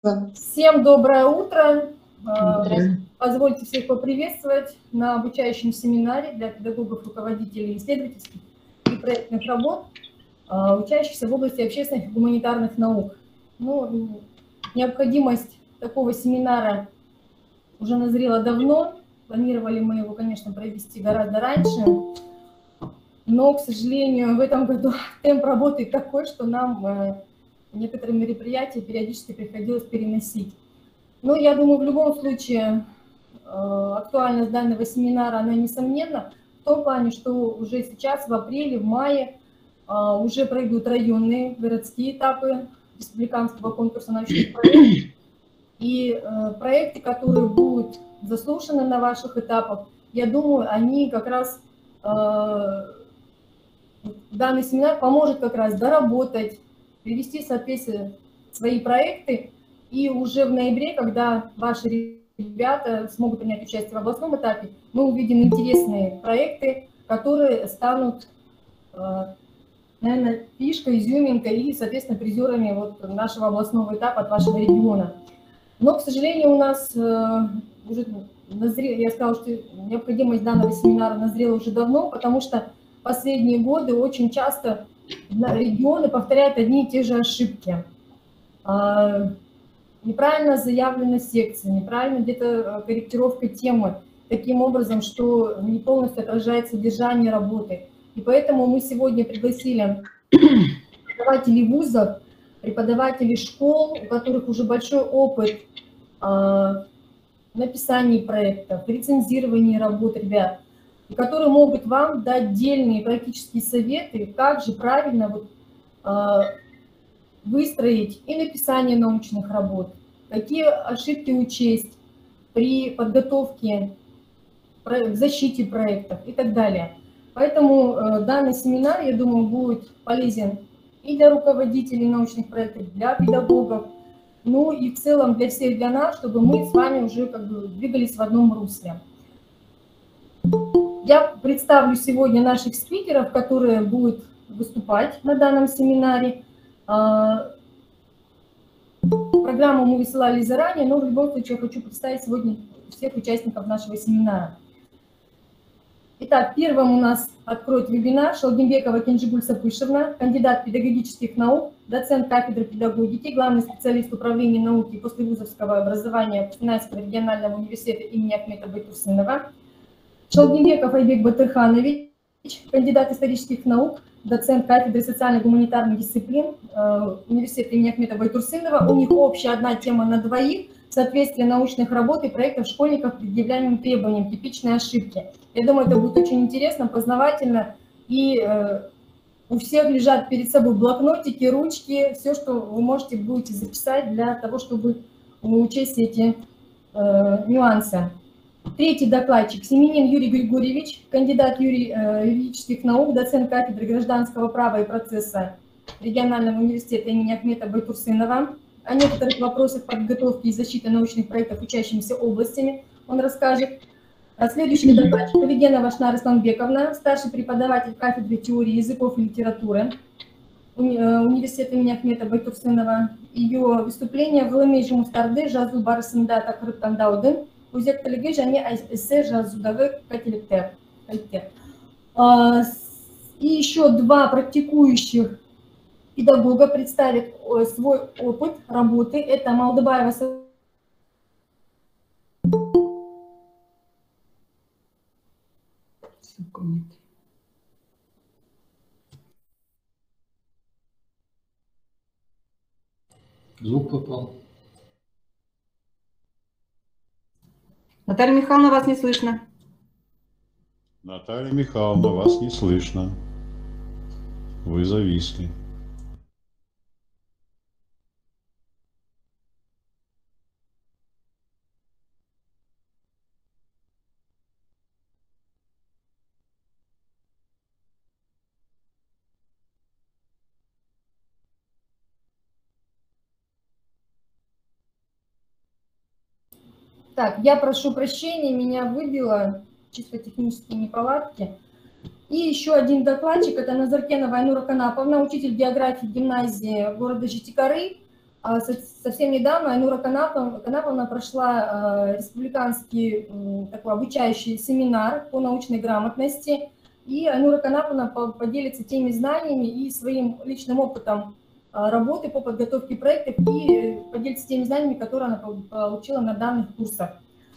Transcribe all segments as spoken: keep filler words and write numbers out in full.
Всем доброе утро. Позвольте всех поприветствовать на обучающем семинаре для педагогов, руководителей исследовательских и проектных работ, учащихся в области общественных и гуманитарных наук. Ну, необходимость такого семинара уже назрела давно. Планировали мы его, конечно, провести гораздо раньше, но, к сожалению, в этом году темп работы такой, что нам некоторые мероприятия периодически приходилось переносить. Но я думаю, в любом случае актуальность данного семинара, она несомненна, в том плане, что уже сейчас, в апреле, в мае, уже пройдут районные, городские этапы республиканского конкурса научных проектов. И проекты, которые будут заслушаны на ваших этапах, я думаю, они как раз, данный семинар поможет как раз доработать, привести в соответствие свои проекты, и уже в ноябре, когда ваши ребята смогут принять участие в областном этапе, мы увидим интересные проекты, которые станут, наверное, фишкой, изюминкой и, соответственно, призерами вот нашего областного этапа от вашего региона. Но, к сожалению, у нас уже назрела, я сказала, что необходимость данного семинара назрела уже давно, потому что последние годы очень часто регионы повторяют одни и те же ошибки. Неправильно заявлена секция, неправильно где-то корректировка темы, таким образом, что не полностью отражает содержание работы. И поэтому мы сегодня пригласили преподавателей вузов, преподавателей школ, у которых уже большой опыт в написании проектов, в рецензировании работ ребят, и которые могут вам дать дельные практические советы, как же правильно вот, выстроить и написание научных работ, какие ошибки учесть при подготовке к защите проектов и так далее. Поэтому данный семинар, я думаю, будет полезен и для руководителей научных проектов, для педагогов, ну и в целом для всех, для нас, чтобы мы с вами уже как бы двигались в одном русле. Я представлю сегодня наших спикеров, которые будут выступать на данном семинаре. Программу мы высылали заранее, но в любом случае я хочу представить сегодня всех участников нашего семинара. Итак, первым у нас откроет вебинар Шалгимбекова Кенжигуль Сапышевна, кандидат педагогических наук, доцент кафедры педагогики, главный специалист управления науки и послевузовского образования Кустанайского регионального университета имени Ахмета Байтурсынова. Шалгимбеков Айбек Батырханович, кандидат исторических наук, доцент кафедры социально-гуманитарных дисциплин университета имени Ахмета Байтурсынова. У них общая одна тема на двоих – соответствие научных работ и проектов школьников предъявляемым требованиям, типичные ошибки. Я думаю, это будет очень интересно, познавательно, и э, у всех лежат перед собой блокнотики, ручки, все, что вы можете будете записать для того, чтобы учесть эти э, нюансы. Третий докладчик Семенин Юрий Григорьевич, кандидат юри, э, юридических наук, доцент кафедры гражданского права и процесса регионального университета имени Ахмета Байтурсынова. О некоторых вопросах подготовки и защиты научных проектов учащимися областями он расскажет. А следующий докладчик Авигенова Ашнар Исламбековна, старший преподаватель кафедры теории языков и литературы уни университета имени Ахмета Байтурсынова. Ее выступление в Лыме Жумустарды Жазу Барысында Такрыптан Даудын, Узек Талиге Жане Эссе Жазудавы Кателектер. И еще два практикующих педагога представит свой опыт работы. Это Малдыбаева Звук попал. Наталья Михайловна, вас не слышно. Наталья Михайловна, вас не слышно. Вы зависли. Так, я прошу прощения, меня выбило, чисто технические неполадки. И еще один докладчик, это Назаркенова Айнура Канаповна, учитель географии гимназии города Житикары. А совсем недавно Айнура Канаповна прошла республиканский такой обучающий семинар по научной грамотности, и Айнура Канаповна поделится теми знаниями и своим личным опытом работы по подготовке проектов и поделится теми знаниями, которые она получила на данных курсах.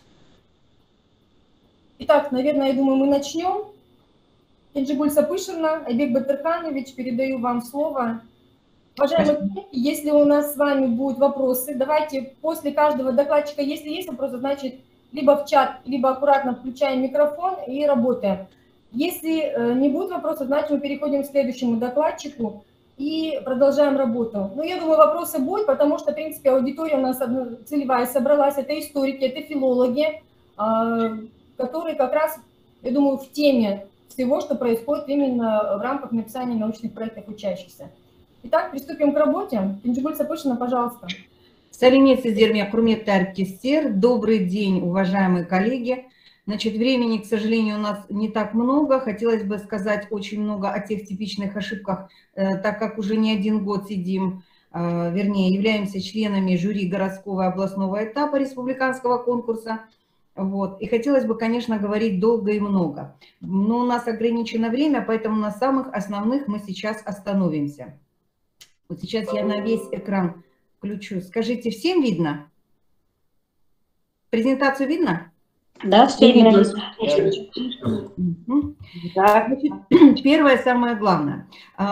Итак, наверное, я думаю, мы начнем. Кенжигуль Сапышевна, Айбек Батырханович, передаю вам слово. Уважаемые коллеги, если у нас с вами будут вопросы, давайте после каждого докладчика, если есть вопросы, значит, либо в чат, либо аккуратно включаем микрофон и работаем. Если не будет вопросов, значит, мы переходим к следующему докладчику и продолжаем работу. Ну, я думаю, вопросы будут, потому что, в принципе, аудитория у нас целевая собралась. Это историки, это филологи, которые как раз, я думаю, в теме всего, что происходит именно в рамках написания научных проектов учащихся. Итак, приступим к работе. Кенжигуль Сапышевна, пожалуйста. Салимет Сиздермия Курметтар Кистер. Добрый день, уважаемые коллеги. Значит, времени, к сожалению, у нас не так много. Хотелось бы сказать очень много о тех типичных ошибках, так как уже не один год сидим, вернее, являемся членами жюри городского и областного этапа республиканского конкурса. Вот. И хотелось бы, конечно, говорить долго и много. Но у нас ограничено время, поэтому на самых основных мы сейчас остановимся. Вот сейчас я на весь экран включу. Скажите, всем видно? Презентацию видно? Да, все видно. Угу. Да. Значит, первое, самое главное.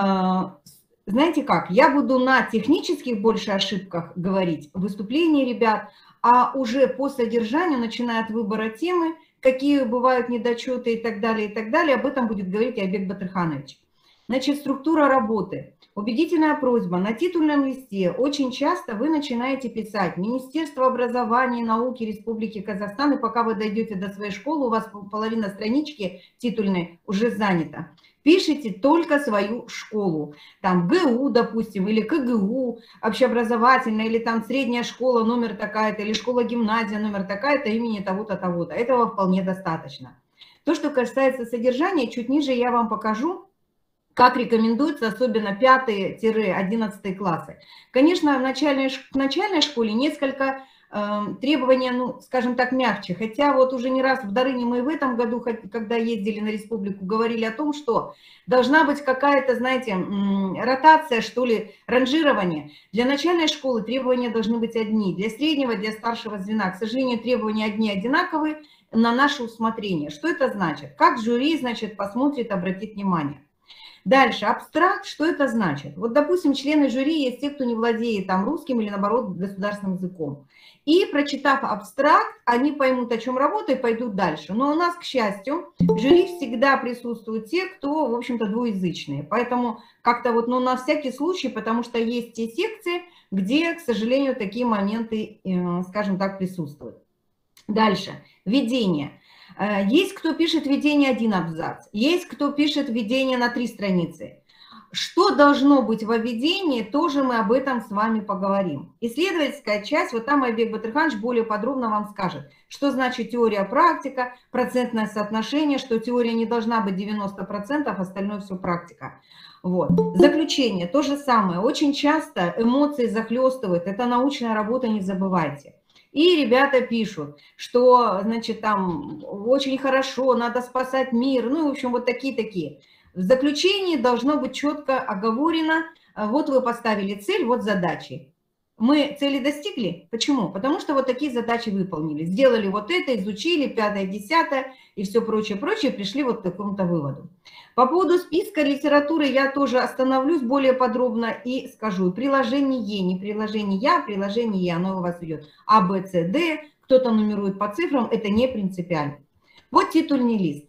Знаете как, я буду на технических больше ошибках говорить, выступлении ребят, а уже по содержанию, начиная от выбора темы, какие бывают недочеты и так далее, и так далее, об этом будет говорить Айбек Батырханович. Значит, структура работы. Убедительная просьба. На титульном листе очень часто вы начинаете писать Министерство образования и науки Республики Казахстан, и пока вы дойдете до своей школы, у вас половина странички титульной уже занята. Пишите только свою школу. Там ГУ, допустим, или КГУ, общеобразовательная, или там средняя школа номер такая-то, или школа-гимназия номер такая-то, имени того-то, того-то. Этого вполне достаточно. То, что касается содержания, чуть ниже я вам покажу, как рекомендуется, особенно пятый-одиннадцатый классы. Конечно, в начальной, в начальной школе несколько э, требований, ну, скажем так, мягче. Хотя вот уже не раз в Дарыне мы в этом году, когда ездили на республику, говорили о том, что должна быть какая-то, знаете, ротация, что ли, ранжирование. Для начальной школы требования должны быть одни, для среднего, для старшего звена. К сожалению, требования одни одинаковые на наше усмотрение. Что это значит? Как жюри, значит, посмотрит, обратит внимание. Дальше, абстракт, что это значит? Вот, допустим, члены жюри есть те, кто не владеет там русским или, наоборот, государственным языком. И, прочитав абстракт, они поймут, о чем работа, и пойдут дальше. Но у нас, к счастью, в жюри всегда присутствуют те, кто, в общем-то, двуязычные. Поэтому как-то вот, ну, на всякий случай, потому что есть те секции, где, к сожалению, такие моменты, скажем так, присутствуют. Дальше, введение. Есть кто пишет введение один абзац, есть кто пишет введение на три страницы. Что должно быть во введении, тоже мы об этом с вами поговорим. Исследовательская часть, вот там Айбек Батырханович более подробно вам скажет, что значит теория, практика, процентное соотношение, что теория не должна быть девяносто процентов, остальное все практика. Вот. Заключение, то же самое. Очень часто эмоции захлестывают, это научная работа, не забывайте. И ребята пишут, что, значит, там очень хорошо, надо спасать мир, ну, в общем, вот такие-такие. В заключении должно быть четко оговорено, вот вы поставили цель, вот задачи. Мы цели достигли. Почему? Потому что вот такие задачи выполнили. Сделали вот это, изучили, пятое, десятое и все прочее, прочее, пришли вот к такому-то выводу. По поводу списка литературы я тоже остановлюсь более подробно и скажу. Приложение, не приложение А, приложение, оно у вас идет А, Б, С, Д, кто-то нумерует по цифрам, это не принципиально. Вот титульный лист.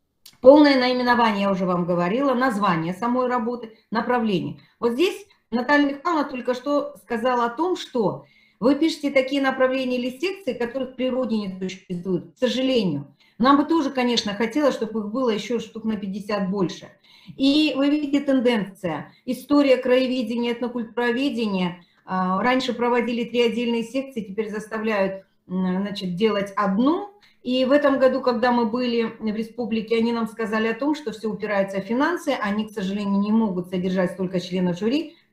Полное наименование, я уже вам говорила, название самой работы, направление. Вот здесь Наталья Михайловна только что сказала о том, что вы пишете такие направления или секции, которых в природе не существует, к сожалению. Нам бы тоже, конечно, хотелось, чтобы их было еще штук на пятьдесят больше. И вы видите тенденция. История, краеведение, этнокультуроведение. Раньше проводили три отдельные секции, теперь заставляют, значит, делать одну. И в этом году, когда мы были в республике, они нам сказали о том, что все упирается в финансы, они, к сожалению, не могут содержать столько членов жюри,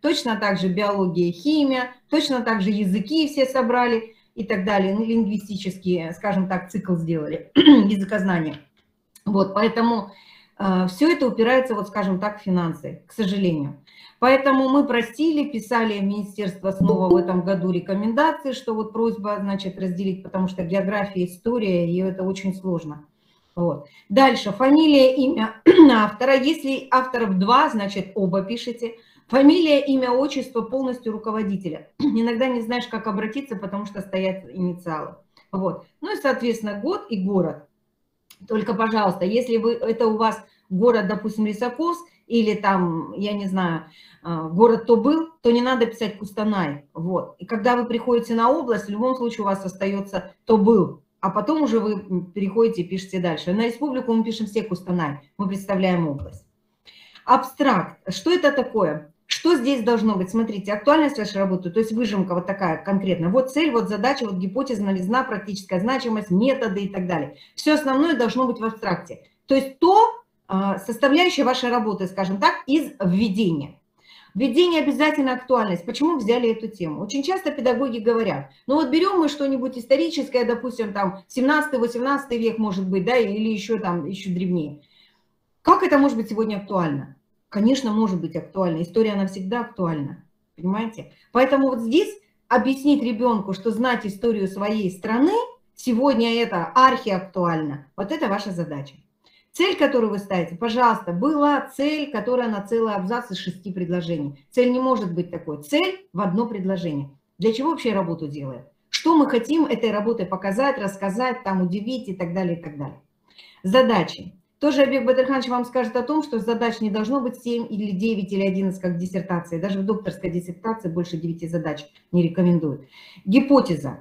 точно так же биология, химия, точно так же языки все собрали и так далее, ну, лингвистические, скажем так, цикл сделали, языкознание. Вот, поэтому э, все это упирается, вот скажем так, в финансы, к сожалению. Поэтому мы просили, писали в министерство снова в этом году рекомендации, что вот просьба, значит, разделить, потому что география, история, и это очень сложно. Вот. Дальше, фамилия, имя автора. Если авторов два, значит, оба пишите. Фамилия, имя, отчество полностью руководителя. Иногда не знаешь, как обратиться, потому что стоят инициалы. Вот. Ну и, соответственно, год и город. Только, пожалуйста, если вы, это у вас город, допустим, Лисаковск, или там, я не знаю, город то был, то не надо писать Кустанай. Вот. И когда вы приходите на область, в любом случае у вас остается то был, а потом уже вы переходите и пишете дальше. На республику мы пишем все Кустанай, мы представляем область. Абстракт. Что это такое? Что здесь должно быть? Смотрите, актуальность вашей работы, то есть выжимка вот такая конкретная. Вот цель, вот задача, вот гипотеза, новизна, практическая значимость, методы и так далее. Все основное должно быть в абстракте. То есть то, составляющая вашей работы, скажем так, из введения. Введение обязательно актуальность. Почему взяли эту тему? Очень часто педагоги говорят, ну вот берем мы что-нибудь историческое, допустим, там семнадцатый-восемнадцатый век, может быть, да, или еще там, еще древнее. Как это может быть сегодня актуально? Конечно, может быть актуально. История, она всегда актуальна. Понимаете? Поэтому вот здесь объяснить ребенку, что знать историю своей страны, сегодня это архиактуально. Вот это ваша задача. Цель, которую вы ставите, пожалуйста, была цель, которая на целый абзац из шести предложений. Цель не может быть такой. Цель в одно предложение. Для чего вообще работу делаем? Что мы хотим этой работой показать, рассказать, там удивить и так далее, и так далее. Задачи. Тоже Айбек Бадырханович вам скажет о том, что задач не должно быть семь или девять или одиннадцать, как в диссертации. Даже в докторской диссертации больше девяти задач не рекомендуют. Гипотеза.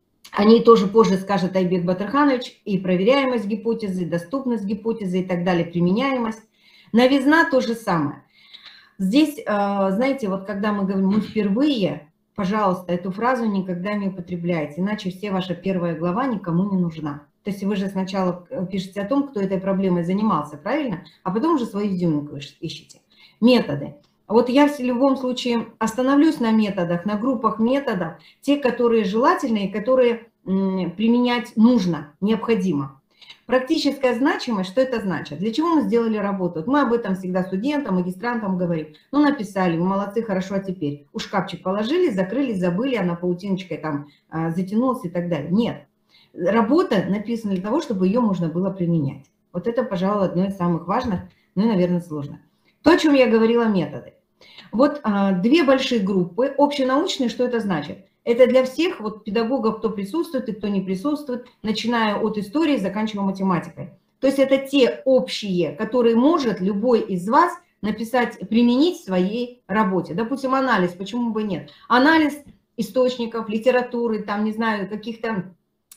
О ней тоже позже скажет Айбек Батырханович. И проверяемость гипотезы, доступность гипотезы и так далее, применяемость. Новизна то же самое. Здесь, знаете, вот когда мы говорим «мы впервые», пожалуйста, эту фразу никогда не употребляйте, иначе все ваша первая глава никому не нужна. То есть вы же сначала пишете о том, кто этой проблемой занимался, правильно? А потом уже свою изюминку ищете. Методы. Вот я в любом случае остановлюсь на методах, на группах методов, те, которые желательны и которые применять нужно, необходимо. Практическая значимость, что это значит? Для чего мы сделали работу? Мы об этом всегда студентам, магистрантам говорим. Ну, написали, вы молодцы, хорошо, а теперь? У шкафчик положили, закрыли, забыли, она паутиночкой там затянулась и так далее. Нет. Работа написана для того, чтобы ее можно было применять. Вот это, пожалуй, одно из самых важных, ну и, наверное, сложно. То, о чем я говорила, методы. Вот а, две большие группы. Общенаучные, что это значит? Это для всех вот, педагогов, кто присутствует и кто не присутствует, начиная от истории, заканчивая математикой. То есть это те общие, которые может любой из вас написать, применить в своей работе. Допустим, анализ, почему бы нет? Анализ источников, литературы, там, не знаю, каких-то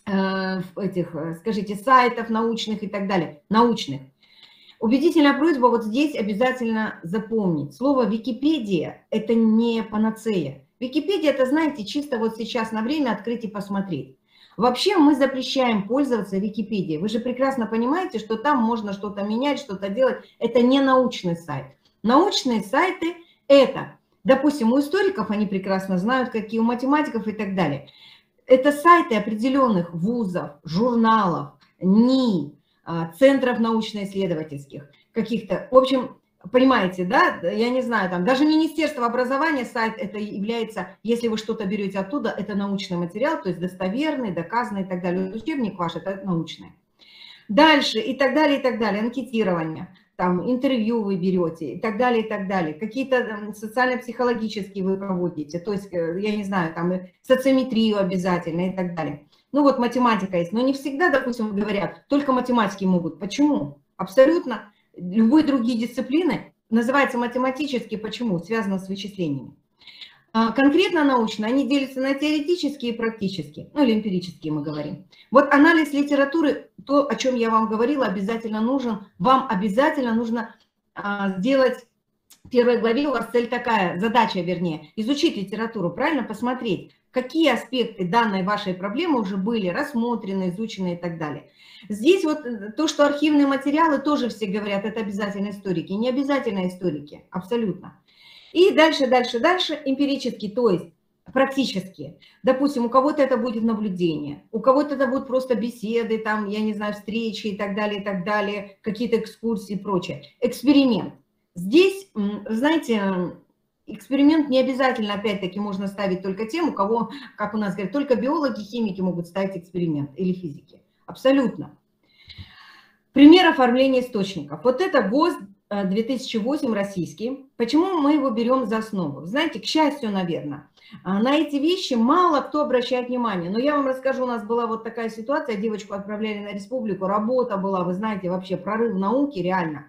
э, этих, скажите, сайтов научных и так далее, научных. Убедительная просьба вот здесь обязательно запомнить. Слово «Википедия» – это не панацея. Википедия – это, знаете, чисто вот сейчас на время открыть и посмотреть. Вообще мы запрещаем пользоваться Википедией. Вы же прекрасно понимаете, что там можно что-то менять, что-то делать. Это не научный сайт. Научные сайты – это, допустим, у историков они прекрасно знают, какие у математиков и так далее. Это сайты определенных вузов, журналов, НИИ, центров научно-исследовательских, каких-то, в общем, понимаете, да, я не знаю, там, даже Министерство образования, сайт это является, если вы что-то берете оттуда, это научный материал, то есть достоверный, доказанный и так далее. Учебник ваш, это научный. Дальше, и так далее, и так далее, анкетирование, там, интервью вы берете, и так далее, и так далее. Какие-то социально-психологические вы проводите, то есть, я не знаю, там, социометрию обязательно и так далее. Ну вот математика есть, но не всегда, допустим, говорят, только математики могут. Почему? Абсолютно любые другие дисциплины называются математические. Почему? Связано с вычислениями. Конкретно научно они делятся на теоретические и практические, ну или эмпирические мы говорим. Вот анализ литературы, то, о чем я вам говорила, обязательно нужен. Вам обязательно нужно сделать, в первой главе у вас цель такая, задача вернее, изучить литературу, правильно, посмотреть, какие аспекты данной вашей проблемы уже были рассмотрены, изучены и так далее. Здесь вот то, что архивные материалы тоже все говорят, это обязательно историки. Не обязательно историки, абсолютно. И дальше, дальше, дальше эмпирически, то есть практически. Допустим, у кого-то это будет наблюдение, у кого-то это будут просто беседы, там, я не знаю, встречи и так далее, и так далее, какие-то экскурсии и прочее. Эксперимент. Здесь, знаете, эксперимент не обязательно, опять-таки, можно ставить только тем, у кого, как у нас говорят, только биологи, химики могут ставить эксперимент или физики. Абсолютно. Пример оформления источников. Вот это ГОСТ две тысячи восемь российский. Почему мы его берем за основу? Знаете, к счастью, наверное, на эти вещи мало кто обращает внимание. Но я вам расскажу, у нас была вот такая ситуация, девочку отправляли на республику, работа была, вы знаете, вообще прорыв науки реально.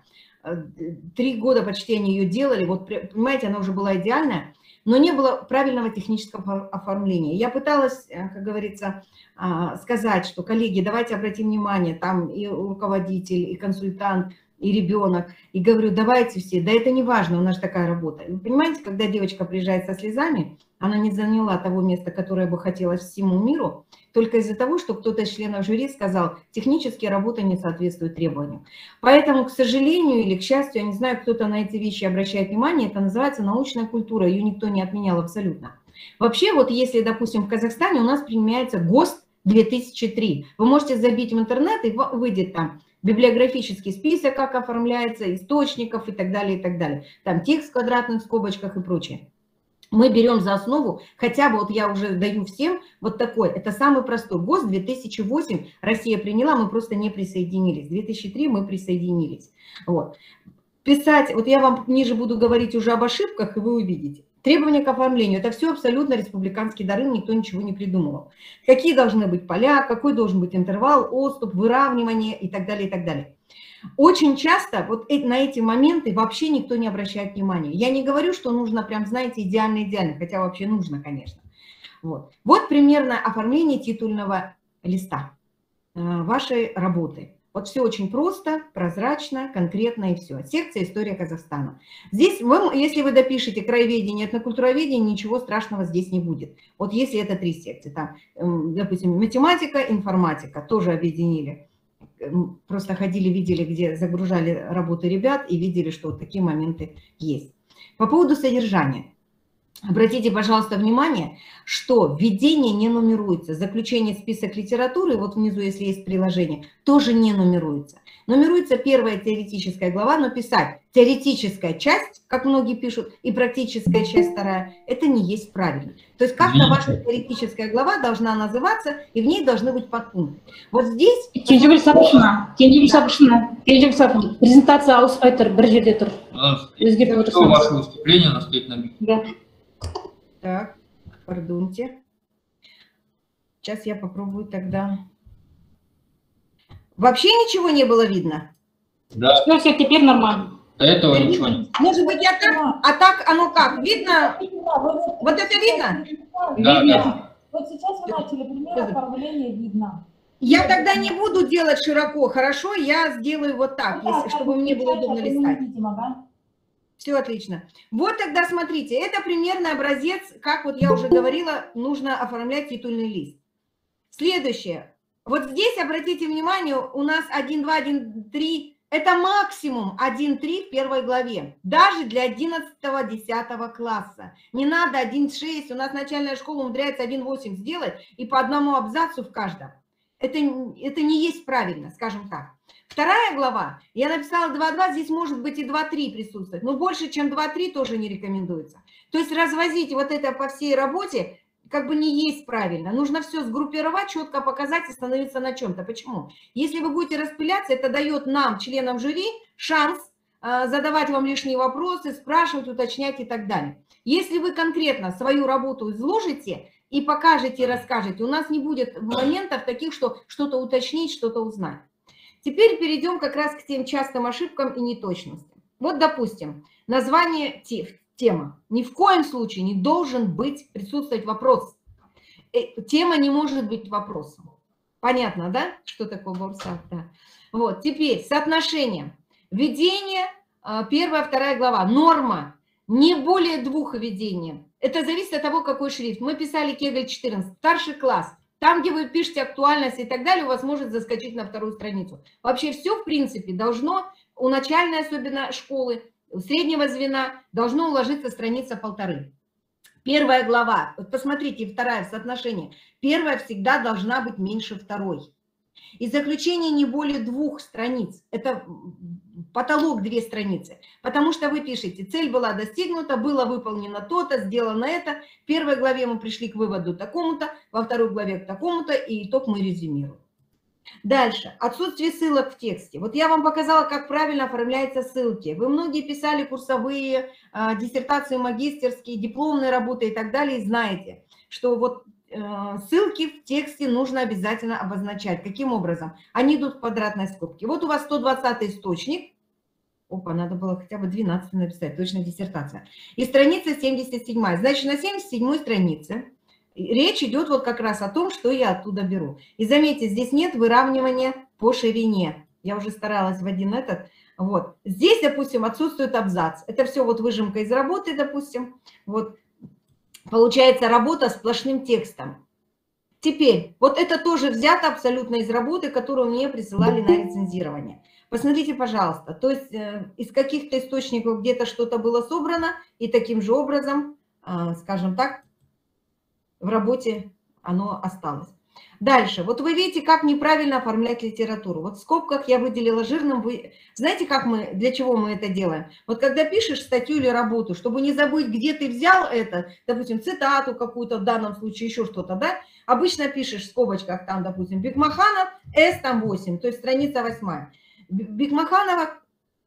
Три года почти они ее делали, вот понимаете, она уже была идеальная, но не было правильного технического оформления. Я пыталась, как говорится, сказать, что, коллеги, давайте обратим внимание, там и руководитель, и консультант, и ребенок, и говорю, давайте все, да это не важно, у нас такая работа. Вы понимаете, когда девочка приезжает со слезами, она не заняла того места, которое бы хотелось всему миру, только из-за того, что кто-то из членов жюри сказал, технически работа не соответствует требованиям. Поэтому, к сожалению или к счастью, я не знаю, кто-то на эти вещи обращает внимание, это называется научная культура, ее никто не отменял абсолютно. Вообще, вот если, допустим, в Казахстане у нас применяется ГОСТ две тысячи три, вы можете забить в интернет, и выйдет там библиографический список, как оформляется, источников и так далее, и так далее. Там текст в квадратных скобочках и прочее. Мы берем за основу, хотя бы вот я уже даю всем вот такой, это самый простой. ГОСТ две тысячи восемь Россия приняла, мы просто не присоединились. две тысячи три мы присоединились. Вот. Писать, вот я вам ниже буду говорить уже об ошибках, и вы увидите. Требования к оформлению, это все абсолютно республиканский дары, никто ничего не придумывал. Какие должны быть поля, какой должен быть интервал, отступ, выравнивание и так далее, и так далее. Очень часто вот на эти моменты вообще никто не обращает внимания. Я не говорю, что нужно прям, знаете, идеально-идеально, хотя вообще нужно, конечно. Вот, вот примерно оформление титульного листа вашей работы. Вот все очень просто, прозрачно, конкретно и все. Секция «История Казахстана». Здесь, вы, если вы допишете краеведение, этнокультуроведение, ничего страшного здесь не будет. Вот если это три секции, там, допустим, математика, информатика, тоже объединили. Просто ходили, видели, где загружали работы ребят и видели, что вот такие моменты есть. По поводу содержания. Обратите, пожалуйста, внимание, что введение не нумеруется. Заключение, список литературы, вот внизу, если есть приложение, тоже не нумеруется. Нумеруется первая теоретическая глава, но писать теоретическая часть, как многие пишут, и практическая часть вторая, это не есть правильно. То есть как-то ваша теоретическая глава должна называться, и в ней должны быть подпункты. Вот здесь... Кенжегүл Сапушина, Кенжегүл Сапушина, Кенжегүл Сапушина, презентация айтыр, бір жерде тұр. Ваше выступление, она стоит на микрофоне. Да. Так, пардоньте. Сейчас я попробую тогда. Вообще ничего не было видно? Да. Все, все, теперь нормально. До этого ничего не. Может быть, я так? А так оно как? Видно? Вот это видно? Да, да. Вот сейчас вы начали пример оформления видно. Я тогда не буду делать широко, хорошо? Я сделаю вот так, Да, если, чтобы мне было удобно листать. Все отлично. Вот тогда смотрите, это примерный образец, как вот я уже говорила, нужно оформлять титульный лист. Следующее. Вот здесь, обратите внимание, у нас один, два, один, три, это максимум один, три в первой главе. Даже для одиннадцатого-десятого класса. Не надо один, шесть, у нас начальная школа умудряется один, восемь сделать и по одному абзацу в каждом. Это, это не есть правильно, скажем так. Вторая глава, я написала два два, здесь может быть и два три присутствовать, но больше, чем два три тоже не рекомендуется. То есть развозить вот это по всей работе как бы не есть правильно. Нужно все сгруппировать, четко показать и становиться на чем-то. Почему? Если вы будете распыляться, это дает нам, членам жюри, шанс э, задавать вам лишние вопросы, спрашивать, уточнять и так далее. Если вы конкретно свою работу изложите и покажете, и расскажете, у нас не будет моментов таких, что что-то уточнить, что-то узнать. Теперь перейдем как раз к тем частым ошибкам и неточностям. Вот, допустим, название тема. Ни в коем случае не должен быть присутствовать вопрос. Тема не может быть вопросом. Понятно, да, что такое Борсак? Да. Вот, теперь соотношение. Введение, первая, вторая глава. Норма. Не более двух введений. Это зависит от того, какой шрифт. Мы писали Кегель четырнадцать, старший класс. Там, где вы пишете актуальность и так далее, у вас может заскочить на вторую страницу. Вообще все, в принципе, должно, у начальной особенно школы, у среднего звена должно уложиться страница полторы. Первая глава, вот посмотрите, вторая в соотношении. Первая всегда должна быть меньше второй. И заключение не более двух страниц. Это потолок две страницы. Потому что вы пишете, цель была достигнута, было выполнено то-то, сделано это. В первой главе мы пришли к выводу такому-то, во второй главе к такому-то, и итог мы резюмируем. Дальше. Отсутствие ссылок в тексте. Вот я вам показала, как правильно оформляются ссылки. Вы многие писали курсовые, диссертации магистерские, дипломные работы и так далее, и знаете, что вот ссылки в тексте нужно обязательно обозначать. Каким образом? Они идут в квадратной скобке. Вот у вас сто двадцатый источник. Опа, надо было хотя бы двенадцать написать, точно диссертация. И страница семьдесят седьмая. Значит, на семьдесят седьмой странице речь идет вот как раз о том, что я оттуда беру. И заметьте, здесь нет выравнивания по ширине. Я уже старалась в один этот. Вот. Здесь, допустим, отсутствует абзац. Это все вот выжимка из работы, допустим. Вот. Получается работа сплошным текстом. Теперь, вот это тоже взято абсолютно из работы, которую мне присылали на рецензирование. Посмотрите, пожалуйста, то есть э, из каких-то источников где-то что-то было собрано, и таким же образом, э, скажем так, в работе оно осталось. Дальше. Вот вы видите, как неправильно оформлять литературу. Вот в скобках я выделила жирным. Вы... Знаете, как мы, для чего мы это делаем? Вот когда пишешь статью или работу, чтобы не забыть, где ты взял это, допустим, цитату какую-то, в данном случае еще что-то, да, обычно пишешь в скобочках, там, допустим, Бекмаханов, эс там восемь, то есть страница восьмая. Бекмаханова,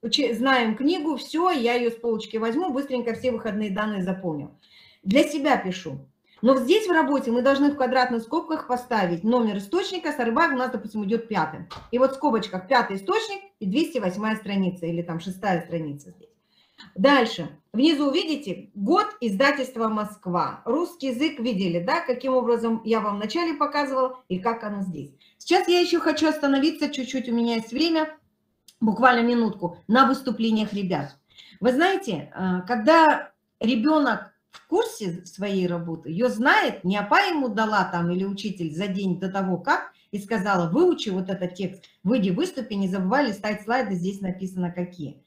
знаем книгу, все, я ее с полочки возьму, быстренько все выходные данные запомню. Для себя пишу. Но здесь в работе мы должны в квадратных скобках поставить номер источника, Сарбак у нас, допустим, идет пятым. И вот в скобочках пятый источник и двести восьмая страница, или там шестая страница здесь. Дальше. Внизу видите, год издательства «Москва». Русский язык видели, да, каким образом я вам вначале показывала и как оно здесь. Сейчас я еще хочу остановиться чуть-чуть, у меня есть время, буквально минутку, на выступлениях ребят. Вы знаете, когда ребенок в курсе своей работы, ее знает, не апа ему дала там или учитель за день до того как, и сказала, выучи вот этот текст, выйди, выступи, не забывай листать слайды, здесь написано какие.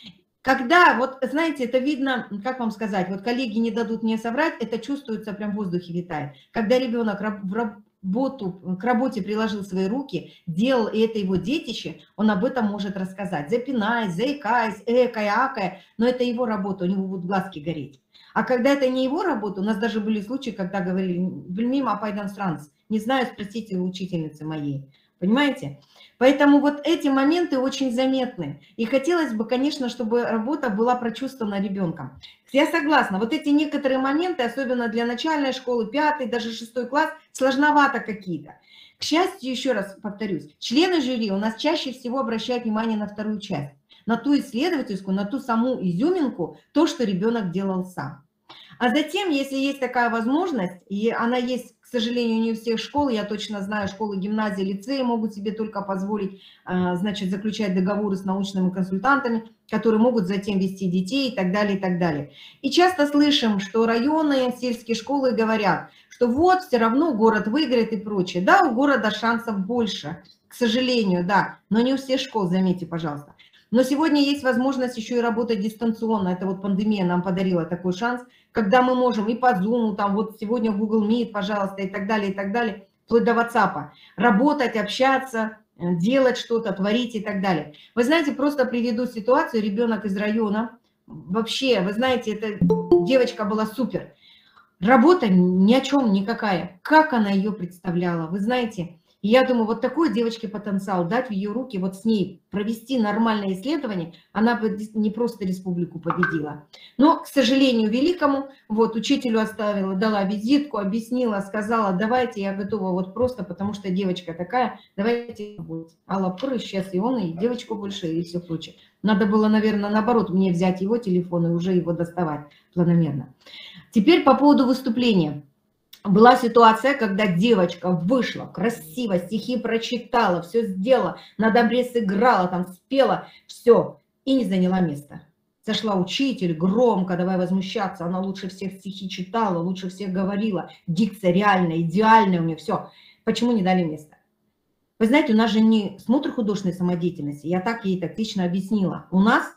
Когда, вот знаете, это видно, как вам сказать, вот коллеги не дадут мне соврать, это чувствуется, прям в воздухе витает. Когда ребенок в работу, к работе приложил свои руки, делал, и это его детище, он об этом может рассказать, запинаясь, заикаясь, экая, акая, но это его работа, у него будут глазки гореть. А когда это не его работа, у нас даже были случаи, когда говорили, мимо пойдем странц, не знаю, спросите у учительницы моей, понимаете? Поэтому вот эти моменты очень заметны. И хотелось бы, конечно, чтобы работа была прочувствована ребенком. Я согласна, вот эти некоторые моменты, особенно для начальной школы, пятый, даже шестой класс, сложновато какие-то. К счастью, еще раз повторюсь, члены жюри у нас чаще всего обращают внимание на вторую часть, на ту исследовательскую, на ту саму изюминку, то, что ребенок делал сам. А затем, если есть такая возможность, и она есть, к сожалению, не у всех школ, я точно знаю, школы, гимназии, лицеи могут себе только позволить, значит, заключать договоры с научными консультантами, которые могут затем вести детей и так далее, и так далее. И часто слышим, что районы, сельские школы говорят, что вот, все равно город выиграет и прочее. Да, у города шансов больше, к сожалению, да, но не у всех школ, заметьте, пожалуйста. Но сегодня есть возможность еще и работать дистанционно. Это вот пандемия нам подарила такой шанс, когда мы можем и по Zoom, там вот сегодня Google Meet, пожалуйста, и так далее, и так далее, вплоть до WhatsApp, работать, общаться, делать что-то, творить и так далее. Вы знаете, просто приведу ситуацию, ребенок из района, вообще, вы знаете, эта девочка была супер. Работа ни о чем никакая. Как она ее представляла, вы знаете? И я думаю, вот такой девочке потенциал дать в ее руки, вот с ней провести нормальное исследование, она бы не просто республику победила. Но, к сожалению, великому, вот учителю оставила, дала визитку, объяснила, сказала, давайте, я готова вот просто, потому что девочка такая, давайте. Алла Пур, сейчас и он, и девочку больше, и все прочее. Надо было, наверное, наоборот, мне взять его телефон и уже его доставать планомерно. Теперь по поводу выступления. Была ситуация, когда девочка вышла, красиво, стихи прочитала, все сделала, на добре сыграла, там спела, все, и не заняла место. Зашла учитель, громко, давай возмущаться, она лучше всех стихи читала, лучше всех говорила, дикция реальная, идеальная у нее, все. Почему не дали место? Вы знаете, у нас же не смотр художественной самодеятельности, я так ей тактично объяснила. У нас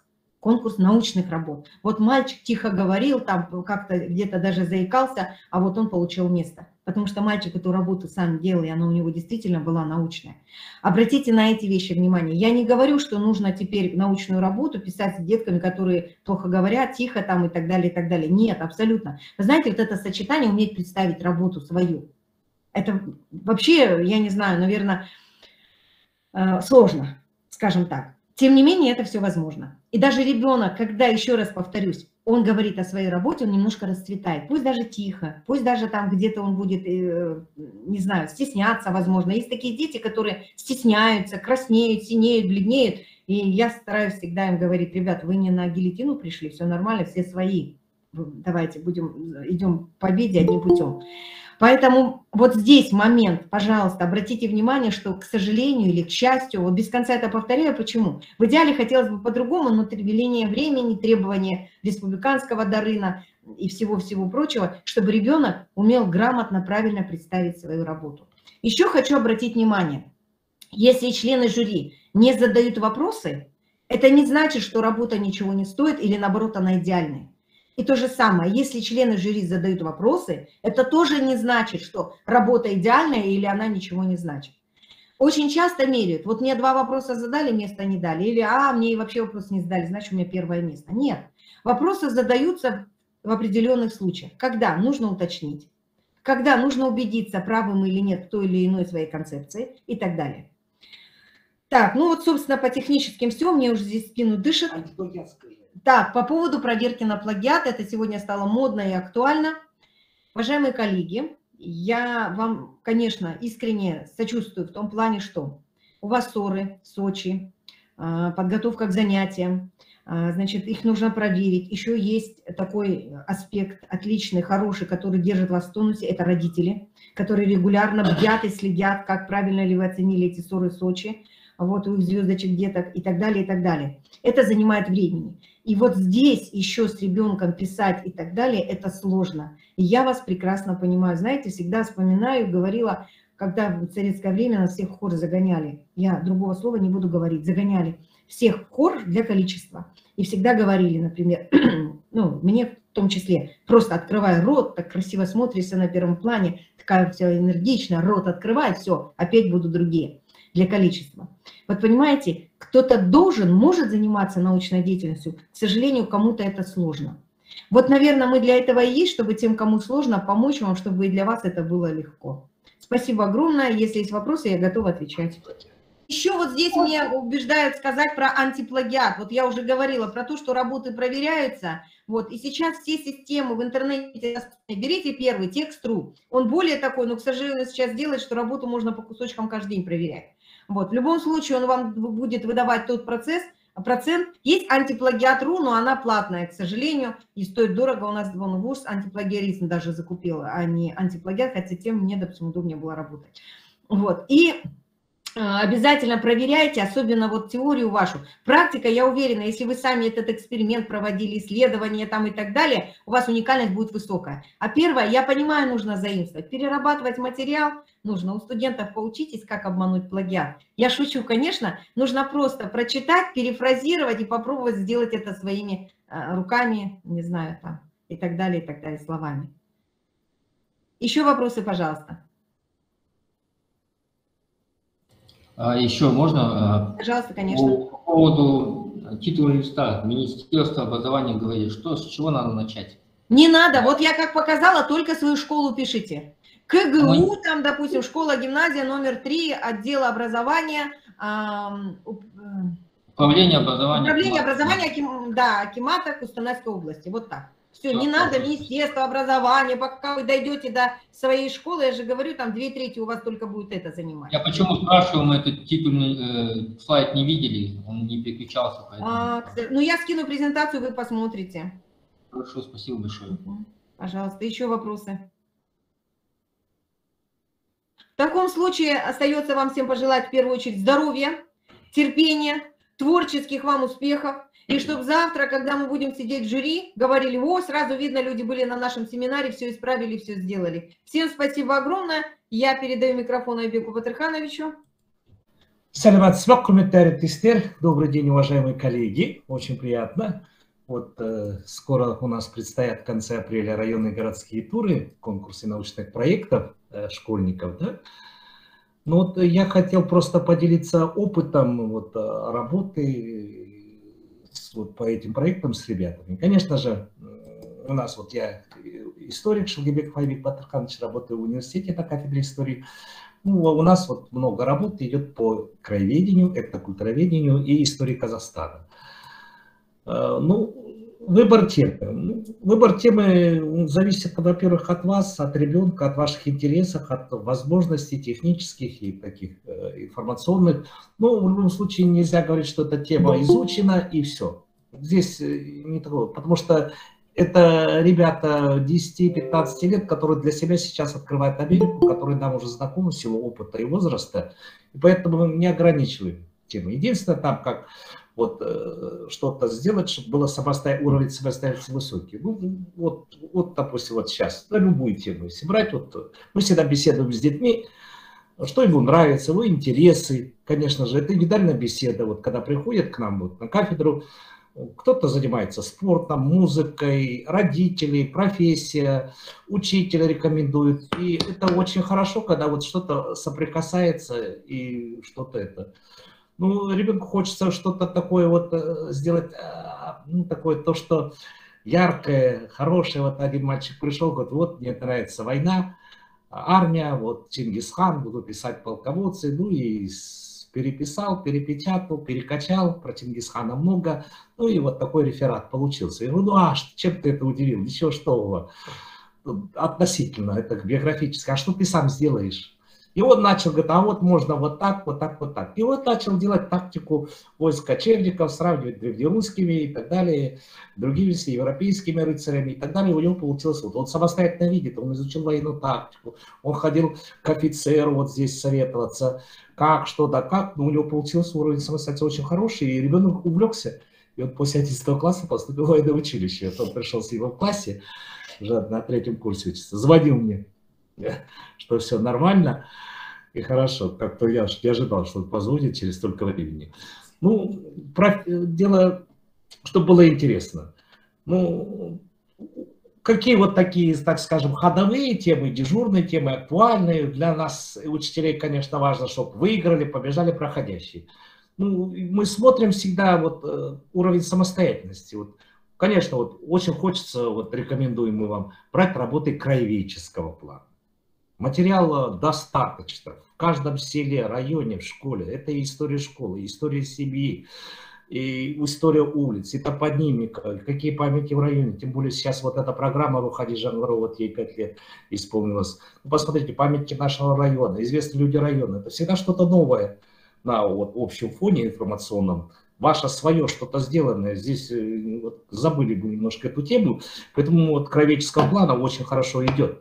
конкурс научных работ. Вот мальчик тихо говорил, там как-то где-то даже заикался, а вот он получил место. Потому что мальчик эту работу сам делал, и она у него действительно была научная. Обратите на эти вещи внимание. Я не говорю, что нужно теперь научную работу писать с детками, которые плохо говорят, тихо там и так далее, и так далее. Нет, абсолютно. Вы знаете, вот это сочетание, уметь представить работу свою, это вообще, я не знаю, наверное, сложно, скажем так. Тем не менее, это все возможно. И даже ребенок, когда, еще раз повторюсь, он говорит о своей работе, он немножко расцветает. Пусть даже тихо, пусть даже там где-то он будет, не знаю, стесняться, возможно. Есть такие дети, которые стесняются, краснеют, синеют, бледнеют. И я стараюсь всегда им говорить: ребят, вы не на гильотину пришли, все нормально, все свои. Давайте будем, идем к победе одним путем. Поэтому вот здесь момент, пожалуйста, обратите внимание, что, к сожалению или к счастью, вот без конца это повторяю, почему? В идеале хотелось бы по-другому, но требование времени, требования республиканского дарына и всего-всего прочего, чтобы ребенок умел грамотно, правильно представить свою работу. Еще хочу обратить внимание, если члены жюри не задают вопросы, это не значит, что работа ничего не стоит или наоборот она идеальная. И то же самое, если члены жюри задают вопросы, это тоже не значит, что работа идеальная или она ничего не значит. Очень часто меряют: вот мне два вопроса задали, место не дали, или а, мне и вообще вопрос не задали, значит у меня первое место. Нет, вопросы задаются в определенных случаях, когда нужно уточнить, когда нужно убедиться, правы мы или нет в той или иной своей концепции и так далее. Так, ну вот, собственно, по техническим все, мне уже здесь спину дышит. Так, по поводу проверки на плагиат, это сегодня стало модно и актуально. Уважаемые коллеги, я вам, конечно, искренне сочувствую в том плане, что у вас ссоры в Сочи, подготовка к занятиям, значит, их нужно проверить. Еще есть такой аспект отличный, хороший, который держит вас в тонусе, это родители, которые регулярно бдят и следят, как правильно ли вы оценили эти ссоры в Сочи, вот у их звездочек, деток и так далее, и так далее. Это занимает времени. И вот здесь еще с ребенком писать и так далее, это сложно. И я вас прекрасно понимаю. Знаете, всегда вспоминаю, говорила, когда в советское время нас всех в хор загоняли. Я другого слова не буду говорить. Загоняли всех в хор для количества. И всегда говорили, например, ну, мне в том числе, просто открывая рот, так красиво смотришься на первом плане, такая вся энергичная, рот открывай, все, опять будут другие для количества. Вот понимаете, кто-то должен, может заниматься научной деятельностью, к сожалению, кому-то это сложно. Вот, наверное, мы для этого и есть, чтобы тем, кому сложно, помочь вам, чтобы и для вас это было легко. Спасибо огромное. Если есть вопросы, я готова отвечать. Еще вот здесь меня убеждают сказать про антиплагиат. Вот я уже говорила про то, что работы проверяются. Вот, и сейчас все системы в интернете, берите первый, текст.ру. Он более такой, но, к сожалению, сейчас делает, что работу можно по кусочкам каждый день проверять. Вот, в любом случае он вам будет выдавать тот процесс, процент. Есть антиплагиат.ру, но она платная, к сожалению, и стоит дорого. У нас вон вуз антиплагиаризм даже закупил, а не антиплагиат, хотя тем мне, допустим, удобнее было работать. Вот, и обязательно проверяйте, особенно вот теорию вашу. Практика, я уверена, если вы сами этот эксперимент проводили, исследования там и так далее, у вас уникальность будет высокая. А первое, я понимаю, нужно заимствовать, перерабатывать материал нужно. У студентов поучитесь, как обмануть плагиат. Я шучу, конечно, нужно просто прочитать, перефразировать и попробовать сделать это своими руками, не знаю, там, и так далее, и так далее, словами. Еще вопросы, пожалуйста. А еще можно? Пожалуйста, конечно. По поводу титула листа. Министерство образования говорит, что, с чего надо начать? Не надо. Вот я как показала, только свою школу пишите. КГУ, Мы... там, допустим, школа, гимназия номер три, отдел образования. Управление образования. Управление образования, да, Акимата Кустанайской области. Вот так. Все, не надо Министерство образования, пока вы дойдете до своей школы, я же говорю, там две трети у вас только будет это занимать. Я почему спрашиваю, мы этот титульный э, слайд не видели, он не переключался. Поэтому... А, ну, я скину презентацию, вы посмотрите. Хорошо, спасибо большое. Пожалуйста, еще вопросы? В таком случае остается вам всем пожелать в первую очередь здоровья, терпения, творческих вам успехов. И чтобы завтра, когда мы будем сидеть в жюри, говорили: о, сразу видно, люди были на нашем семинаре, все исправили, все сделали. Всем спасибо огромное. Я передаю микрофон Айбеку Батырхановичу. Сәлеметсіздер, құрметті әріптестер. Добрый день, уважаемые коллеги. Очень приятно. Вот э, скоро у нас предстоят в конце апреля районные городские туры, конкурсы научных проектов э, школьников, да? Ну вот я хотел просто поделиться опытом вот, работы вот, по этим проектам с ребятами. Конечно же, у нас вот я историк Шалгибеков Айбек Батырханович, работаю в университете на кафедре истории. Ну, у нас вот много работы идет по краеведению, этнокультуроведению и истории Казахстана. Ну, выбор темы. Выбор темы зависит, во-первых, от вас, от ребенка, от ваших интересов, от возможностей технических и таких информационных. Но в любом случае нельзя говорить, что эта тема изучена и все. Здесь не такое, потому что это ребята десяти-пятнадцати лет, которые для себя сейчас открывают Америку, которые нам уже знакомы в силу опыта и возраста, и поэтому мы не ограничиваем тему. Единственное, там как вот э, что-то сделать, чтобы было самостоятельный уровень самостоятельности высокий. Ну, вот, вот, допустим, вот сейчас, на любую тему, если брать, вот, мы всегда беседуем с детьми, что ему нравится, его интересы, конечно же, это индивидуальная беседа, вот когда приходят к нам вот, на кафедру, кто-то занимается спортом, музыкой, родители, профессия, учитель рекомендует. И это очень хорошо, когда вот что-то соприкасается и что-то это. Ну, ребенку хочется что-то такое вот сделать, ну, такое то, что яркое, хорошее. Вот один мальчик пришел, говорит, вот мне нравится война, армия, вот Чингисхан, буду писать полководцы, ну и переписал, перепечатал, перекачал, про Чингисхана много, ну и вот такой реферат получился. Я говорю, ну а чем ты это удивил? Ничего что относительно, это биографически, а что ты сам сделаешь? И он начал говорить, а вот можно вот так, вот так, вот так. И вот начал делать тактику войск кочевников, сравнивать древнерусскими и так далее, другими с европейскими рыцарями и так далее. У него получилось вот, он самостоятельно видит, он изучил военную тактику, он ходил к офицеру вот здесь советоваться, как, что да как, но у него получился уровень самостоятельности очень хороший, и ребенок увлекся. И он после одиннадцатого класса поступил в военное училище. Вот он пришел с его в классе, уже на третьем курсе учится, звонил мне, что все нормально и хорошо. Как-то я не ожидал, что он позвонит через столько времени. Ну, про, дело, чтобы было интересно. Ну, какие вот такие, так скажем, ходовые темы, дежурные темы, актуальные. Для нас, учителей, конечно, важно, чтобы выиграли, побежали проходящие. Ну, мы смотрим всегда вот уровень самостоятельности. Вот, конечно, вот очень хочется, вот рекомендуем мы вам, брать работы краеведческого плана. Материала достаточно. В каждом селе, районе, в школе. Это и история школы, история семьи, и история улиц, и топонимика, какие памятники в районе. Тем более сейчас вот эта программа Рухади Жангарова, вот ей пять лет исполнилось. Ну, посмотрите, памятники нашего района, известные люди района. Это всегда что-то новое на вот, общем фоне информационном. Ваше свое, что-то сделанное. Здесь вот, забыли бы немножко эту тему. Поэтому вот краеведческого плана очень хорошо идет.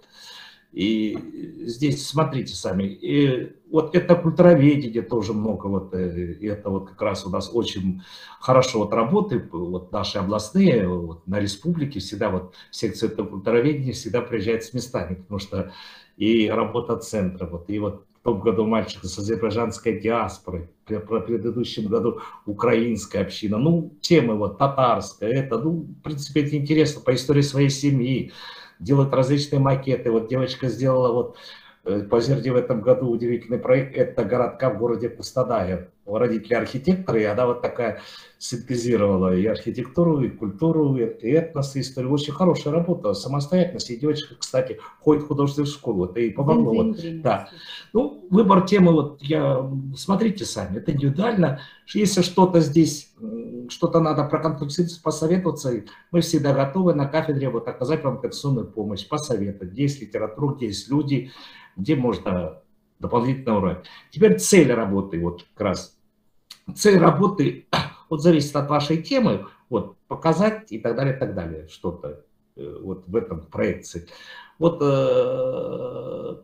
И здесь смотрите сами, и вот это культуроведение тоже много, вот и это вот как раз у нас очень хорошо вот работает, вот наши областные, вот на республике всегда вот секция культуроведения всегда приезжает с местами, потому что и работа центра, вот и вот в том году мальчик с азербайджанской диаспоры, в предыдущем году украинская община, ну темы вот татарская, это, ну в принципе это интересно по истории своей семьи. Делают различные макеты. Вот девочка сделала вот по Зерде в этом году удивительный проект. Это городка в городе Кустодайе. Родители архитекторы, и она вот такая синтезировала и архитектуру, и культуру, и этнос, и историю. Очень хорошая работа, самостоятельность. И девочка, кстати, ходит в художественную школу. Это и помогло. Вот, да. Ну, выбор темы, вот я, смотрите сами, это индивидуально. Если что-то здесь, что-то надо проконсультироваться, посоветоваться, мы всегда готовы на кафедре вот оказать вам конституционную помощь, посоветовать, где есть литература, где есть люди, где можно дополнительно урать. Теперь цель работы, вот как раз. Цель работы, вот зависит от вашей темы, вот, показать и так далее, и так далее, что-то э, вот в этом проекции. Вот, э,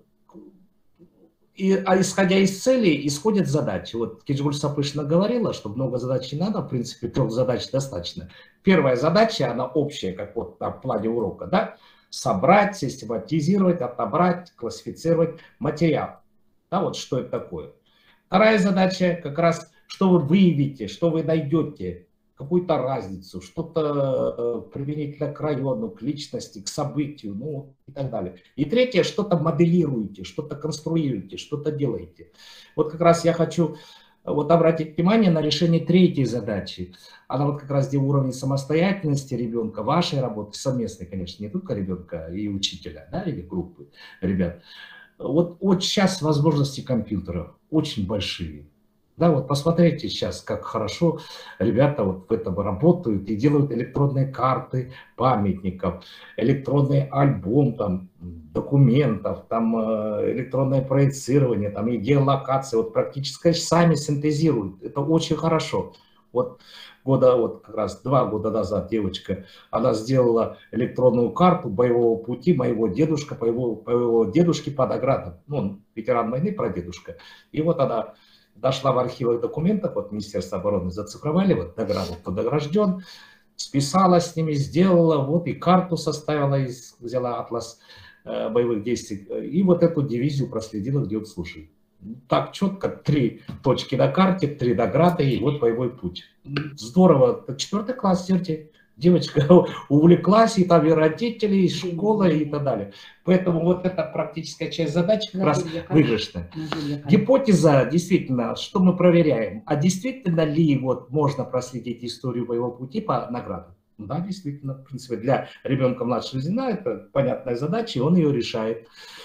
и, а исходя из целей, исходят задачи. Вот Кенжегуль Сапышина говорила, что много задач не надо, в принципе, трех задач достаточно. Первая задача, она общая, как вот в плане урока, да, собрать, систематизировать, отобрать, классифицировать материал. Да, вот что это такое. Вторая задача как раз, что вы выявите, что вы найдете, какую-то разницу, что-то применительно к району, к личности, к событию, ну и так далее. И третье, что-то моделируете, что-то конструируете, что-то делаете. Вот как раз я хочу вот обратить внимание на решение третьей задачи. Она вот как раз где уровень самостоятельности ребенка, вашей работы, совместной, конечно, не только ребенка и учителя, да, или группы ребят. Вот, вот сейчас возможности компьютера очень большие. Да, вот посмотрите сейчас, как хорошо ребята вот в этом работают и делают электронные карты памятников, электронный альбом там, документов, там электронное проецирование, там и геолокация, вот практически сами синтезируют. Это очень хорошо. Вот года, вот как раз два года назад девочка, она сделала электронную карту боевого пути моего дедушка, по его, по его дедушке под наградам. Ну, он ветеран войны, прадедушка. И вот она дошла в архивах документов, вот Министерство обороны зацифровали, вот награду, кто награжден, списала с ними, сделала, вот и карту составила, из, взяла атлас э, боевых действий, и вот эту дивизию проследила, где он служит. Так четко, три точки на карте, три награды, и вот боевой путь. Здорово, четвертый класс, сердце. Девочка увлеклась, и там и родители, и школа, и так далее. Поэтому вот эта практическая часть задачи как раз выигрышная. Гипотеза, действительно, что мы проверяем? А действительно ли вот можно проследить историю боевого пути по наградам? Да, действительно, в принципе, для ребенка младшего звена это понятная задача, и он ее решает.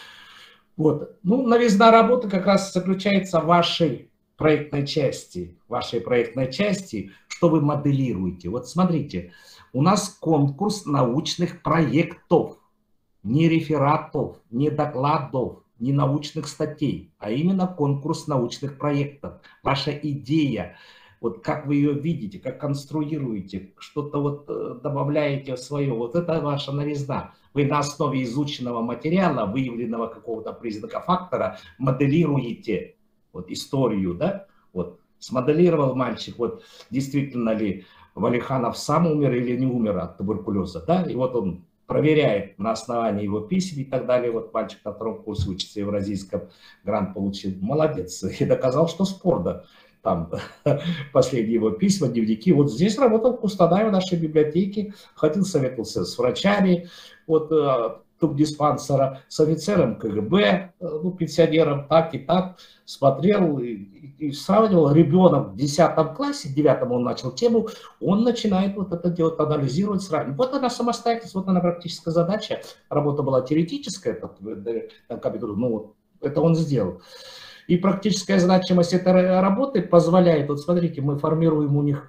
Вот. Ну, новизна работы как раз заключается в вашей проектной части, вашей проектной части, что вы моделируете. Вот смотрите, у нас конкурс научных проектов, не рефератов, не докладов, не научных статей, а именно конкурс научных проектов. Ваша идея, вот как вы ее видите, как конструируете, что-то вот добавляете в свое, вот это ваша новизна. Вы на основе изученного материала, выявленного какого-то признака фактора, моделируете вот историю, да, вот смоделировал мальчик, вот действительно ли Валиханов сам умер или не умер от туберкулеза, да, и вот он проверяет на основании его писем и так далее, вот мальчик на втором курсе учится, евразийском, грант получил, молодец, и доказал, что спор, да, там последние его письма, дневники, вот здесь работал Кустанаев в нашей библиотеке, ходил, советовался с врачами, вот, тубдиспансера, с офицером ка гэ бэ, ну, пенсионером, так и так, смотрел и, и сравнивал. Ребенок в десятом классе, в девятом он начал тему, он начинает вот это делать, анализировать, сравнивать. Вот она самостоятельность, вот она практическая задача. Работа была теоретическая, там, компьютер, ну, вот, это он сделал. И практическая значимость этой работы позволяет, вот смотрите, мы формируем у них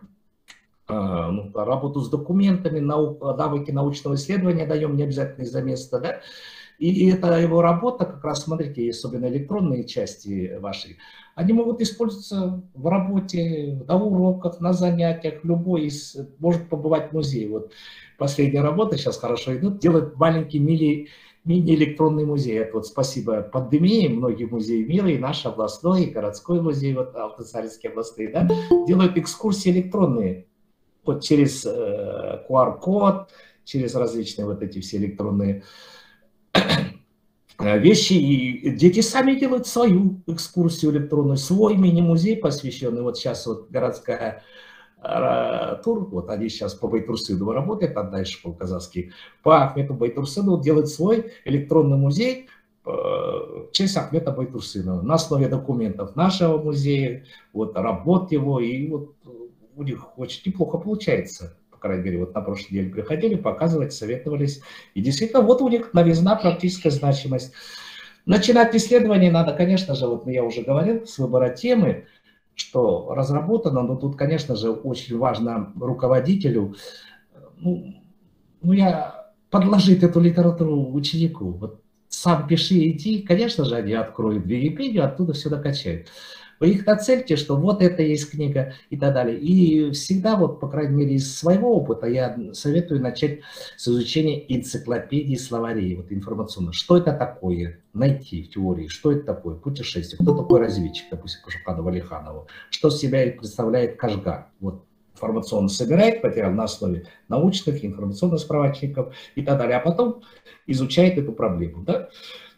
Ну, работу с документами, наук, навыки научного исследования даем, не обязательно из-за места, да, и это его работа, как раз, смотрите, особенно электронные части ваши, они могут использоваться в работе, на уроках, на занятиях, любой из, может побывать в музее. Вот последняя работа, сейчас хорошо идут, делают маленький мили, мини-электронный музей. Это вот спасибо пандемии, многие музеи мира, и наш областной, и городской музей, вот Алтайсарский областные, да, делают экскурсии электронные. Вот через э, ку ар код, через различные вот эти все электронные вещи. И дети сами делают свою экскурсию электронную, свой мини-музей посвященный. Вот сейчас вот городская э, тур, вот они сейчас по Байтурсынову работают, одна из школ казахских, по Ахмету Байтурсынову делают свой электронный музей э, в честь Ахмета Байтурсынова на основе документов нашего музея, вот работ его, и вот у них очень неплохо получается, по крайней мере, вот на прошлой неделе приходили, показывать, советовались, и действительно, вот у них новизна, практическая значимость. Начинать исследование надо, конечно же, вот я уже говорил, с выбора темы, что разработано, но тут, конечно же, очень важно руководителю, ну, ну я подложить эту литературу ученику, вот сам пиши, иди, конечно же, они откроют Википедию, оттуда все докачают. Вы их нацельте, что вот это есть книга и так далее. И всегда, вот, по крайней мере, из своего опыта я советую начать с изучения энциклопедии словарей, вот информационно. Что это такое? Найти в теории, что это такое? Путешествие. Кто такой разведчик, допустим, Кашукану Валиханову? Что себя представляет Кашга? Вот информационно собирает материал на основе научных, информационных справочников и так далее. А потом изучает эту проблему, да?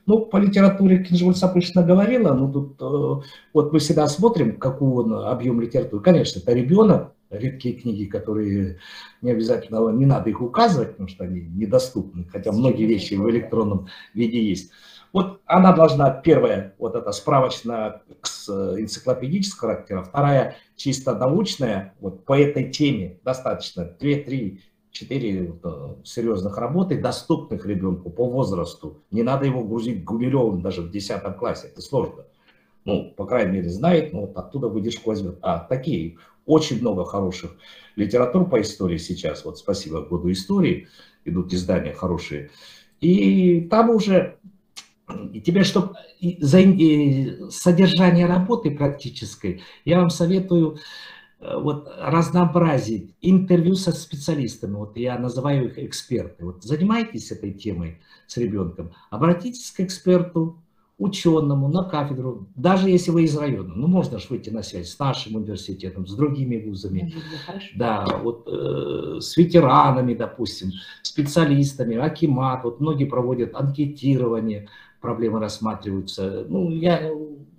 Ну, по литературе Кинжигуль Сапышина говорила, ну, тут э, вот мы всегда смотрим, какой он объем литературы. Конечно, это ребенок, редкие книги, которые не обязательно, не надо их указывать, потому что они недоступны, хотя многие вещи в электронном виде есть. Вот она должна, первая, вот эта справочная энциклопедического характера, вторая чисто научная, вот по этой теме достаточно две-три четыре серьезных работы, доступных ребенку по возрасту. Не надо его грузить Гумилевым даже в десятом классе, это сложно. Ну, по крайней мере, знает, но вот оттуда выдержку возьмет. А такие, очень много хороших литератур по истории сейчас, вот спасибо году истории, идут издания хорошие. И там уже, и тебе, чтобы за содержание работы практической, я вам советую вот разнообразить интервью со специалистами, вот я называю их эксперты. Вот занимайтесь этой темой с ребенком, обратитесь к эксперту, ученому, на кафедру, даже если вы из района, ну можно же выйти на связь с нашим университетом, с другими вузами, да, вот э, с ветеранами, допустим, специалистами, акимат, вот многие проводят анкетирование, проблемы рассматриваются. Ну, я,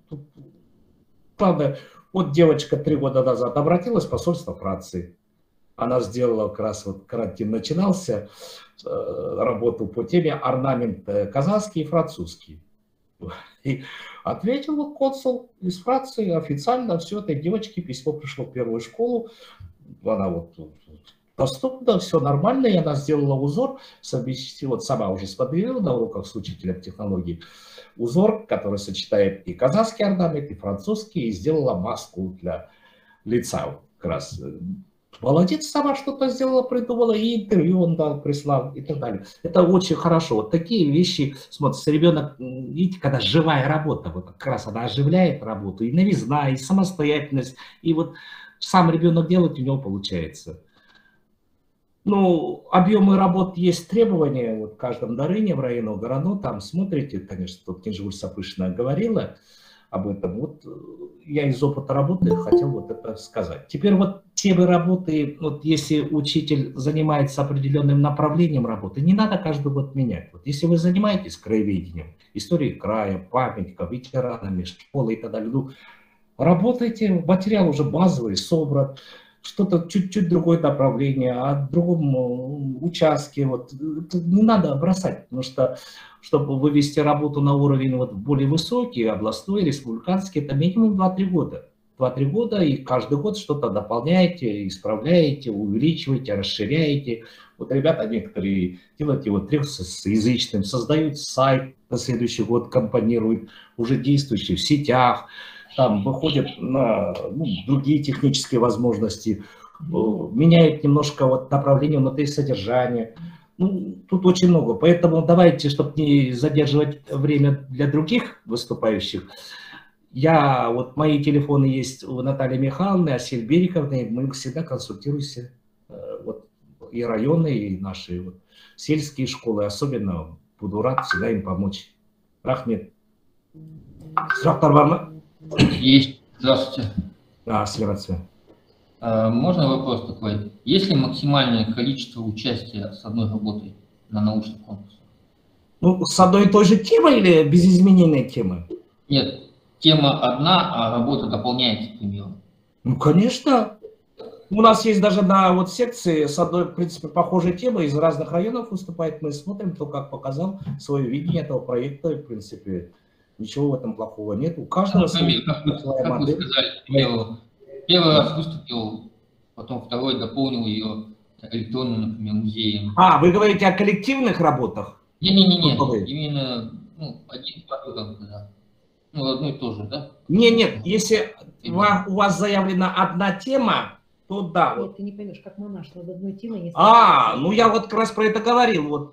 правда, вот девочка три года назад обратилась в посольство Франции. Она сделала, как раз вот карантин начинался, работу по теме орнамент казахский и французский. И ответил вот консул из Франции официально, все, этой девочке письмо пришло в первую школу. Она вот доступна, все нормально, и она сделала узор, совместила, вот сама уже смоделировала на уроках с учителем технологий, узор, который сочетает и казахский орнамент, и французский, и сделала маску для лица. Как раз молодец, сама что-то сделала, придумала, и интервью он дал, прислал, и так далее. Это очень хорошо. Вот такие вещи, смотрите, ребенок, видите, когда живая работа, вот как раз она оживляет работу, и новизна, и самостоятельность, и вот сам ребенок делает, у него получается. Ну, объемы работ есть требования, вот в каждом Дарыне, в районе Горану, там смотрите, конечно, тут Кинжигуль Сапышина говорила об этом, вот я из опыта работы хотел вот это сказать. Теперь вот темы работы, вот если учитель занимается определенным направлением работы, не надо каждый год менять. Вот если вы занимаетесь краеведением, историей края, памятников, ветеранами, школой и так далее, ну, работайте, материал уже базовый, собран, что-то чуть-чуть другое направление, о другом участке. Вот. Не надо бросать, потому что, чтобы вывести работу на уровень вот более высокий, областной, республиканский, это минимум два-три года. два-три года, и каждый год что-то дополняете, исправляете, увеличиваете, расширяете. Вот ребята некоторые делают его трехязычным, создают сайт на следующий год, компонируют, уже действующий в сетях, там выходят на ну, другие технические возможности, меняют немножко вот направление внутри содержания. Ну, тут очень много, поэтому давайте, чтобы не задерживать время для других выступающих, я, вот мои телефоны есть у Натальи Михайловны, Асель Бериковны, мы всегда консультируемся, вот, и районы, и наши вот, сельские школы, особенно буду рад всегда им помочь. Рахмет. Сұрақтар бар ма? Есть. Здравствуйте. Да, Сливация. А, можно вопрос такой? Есть ли максимальное количество участия с одной работой на научном конкурсе? Ну, с одной и той же темой или без изменения темы? Нет, тема одна, а работа дополняется, к примеру. Ну, конечно. У нас есть даже на вот секции с одной, в принципе, похожей темой, из разных районов выступает. Мы смотрим, кто как показал свое видение этого проекта. И, в принципе, ничего в этом плохого нет. У каждого Например, как, вы, как вы сказали, первый, первый раз выступил, потом второй дополнил ее электронным, например, музеем. А, вы говорите о коллективных работах? Не-не-не, именно ну, один фактор, да. Ну, одно и то же, да? Не, нет, если у вас заявлена одна тема, то да. Нет, вот. ты не поймешь, как монаш, над одной темой не А, ну я вот как раз про это говорил. Вот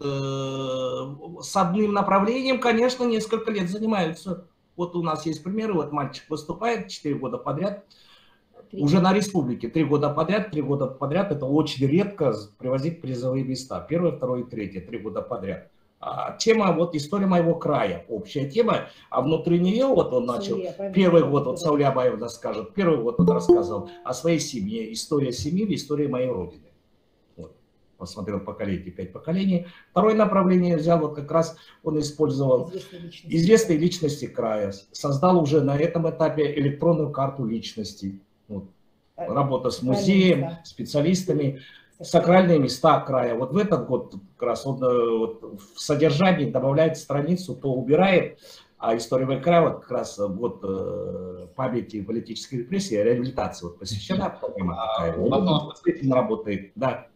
э, с одним направлением, конечно, несколько лет занимаются. Вот у нас есть примеры, вот мальчик выступает четыре года подряд, три. Уже на республике, три года подряд, три года подряд, это очень редко привозить призовые места. Первое, второе, третье, три года подряд. А тема, вот история моего края, общая тема, а внутри нее вот он начал, Саулия, первый год, вот Саулия Абаевна скажет, первый год он рассказывал о своей семье, история семьи, история моей родины. Вот. посмотрел поколение, пять поколений. Второе направление взял, вот как раз он использовал Известные личности. известные личности края, создал уже на этом этапе электронную карту личностей. Вот. Работа с музеем, специалистами, сакральные места края. Вот в этот год как раз он вот, в содержании добавляет страницу, то убирает, а история края вот как раз вот памяти политической репрессии, реабилитации вот посвящена программа такая. Он действительно работает, да.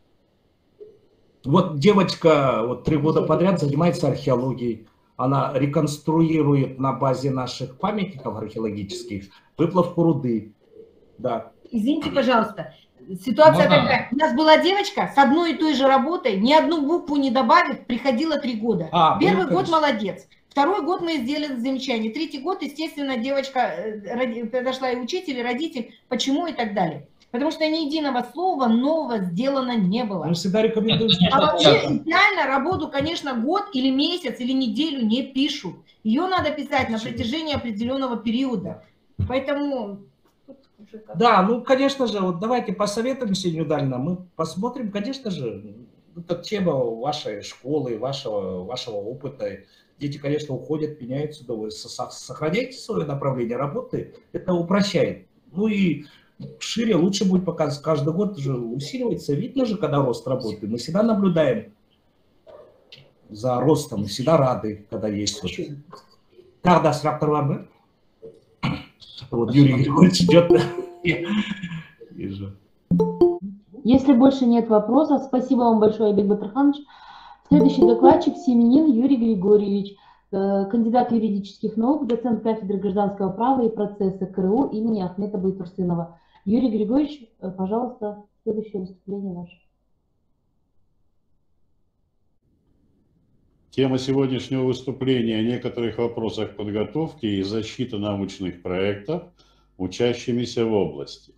Вот девочка вот три года подряд занимается археологией. Она реконструирует на базе наших памятников археологических выплавку руды. Да. Извините, пожалуйста. Ситуация Можно? такая. У нас была девочка с одной и той же работой, ни одну букву не добавив, приходила три года. А, Первый ну, год молодец. Второй год мы сделали замечание. Третий год, естественно, девочка подошла и учитель, и родитель. Почему и так далее. Потому что ни единого слова нового сделано не было. Мы всегда рекомендуем. А вообще идеально работу, конечно, год или месяц или неделю не пишут. Ее надо писать на протяжении определенного периода. Поэтому... Да, ну, конечно же, вот давайте посоветуемся индивидуально. Мы посмотрим, конечно же, это тема вашей школы, вашего, вашего опыта. Дети, конечно, уходят, меняются, но вы сохраняйте свое направление работы, это упрощает. Ну и шире, лучше будет показывать. Каждый год уже усиливается. Видно же, когда рост работы. Мы всегда наблюдаем за ростом, мы всегда рады, когда есть. Вот. Да, да, сұрақтар бар ма? Вот Юрий Григорьевич идет. Вижу. Если больше нет вопросов, спасибо вам большое, Айбек Батырханович. Следующий докладчик Семенин Юрий Григорьевич, кандидат юридических наук, доцент кафедры гражданского права и процесса КРУ имени Ахмета Байтурсынова. Юрий Григорьевич, пожалуйста, следующее выступление ваше. Тема сегодняшнего выступления о некоторых вопросах подготовки и защиты научных проектов учащимися в области.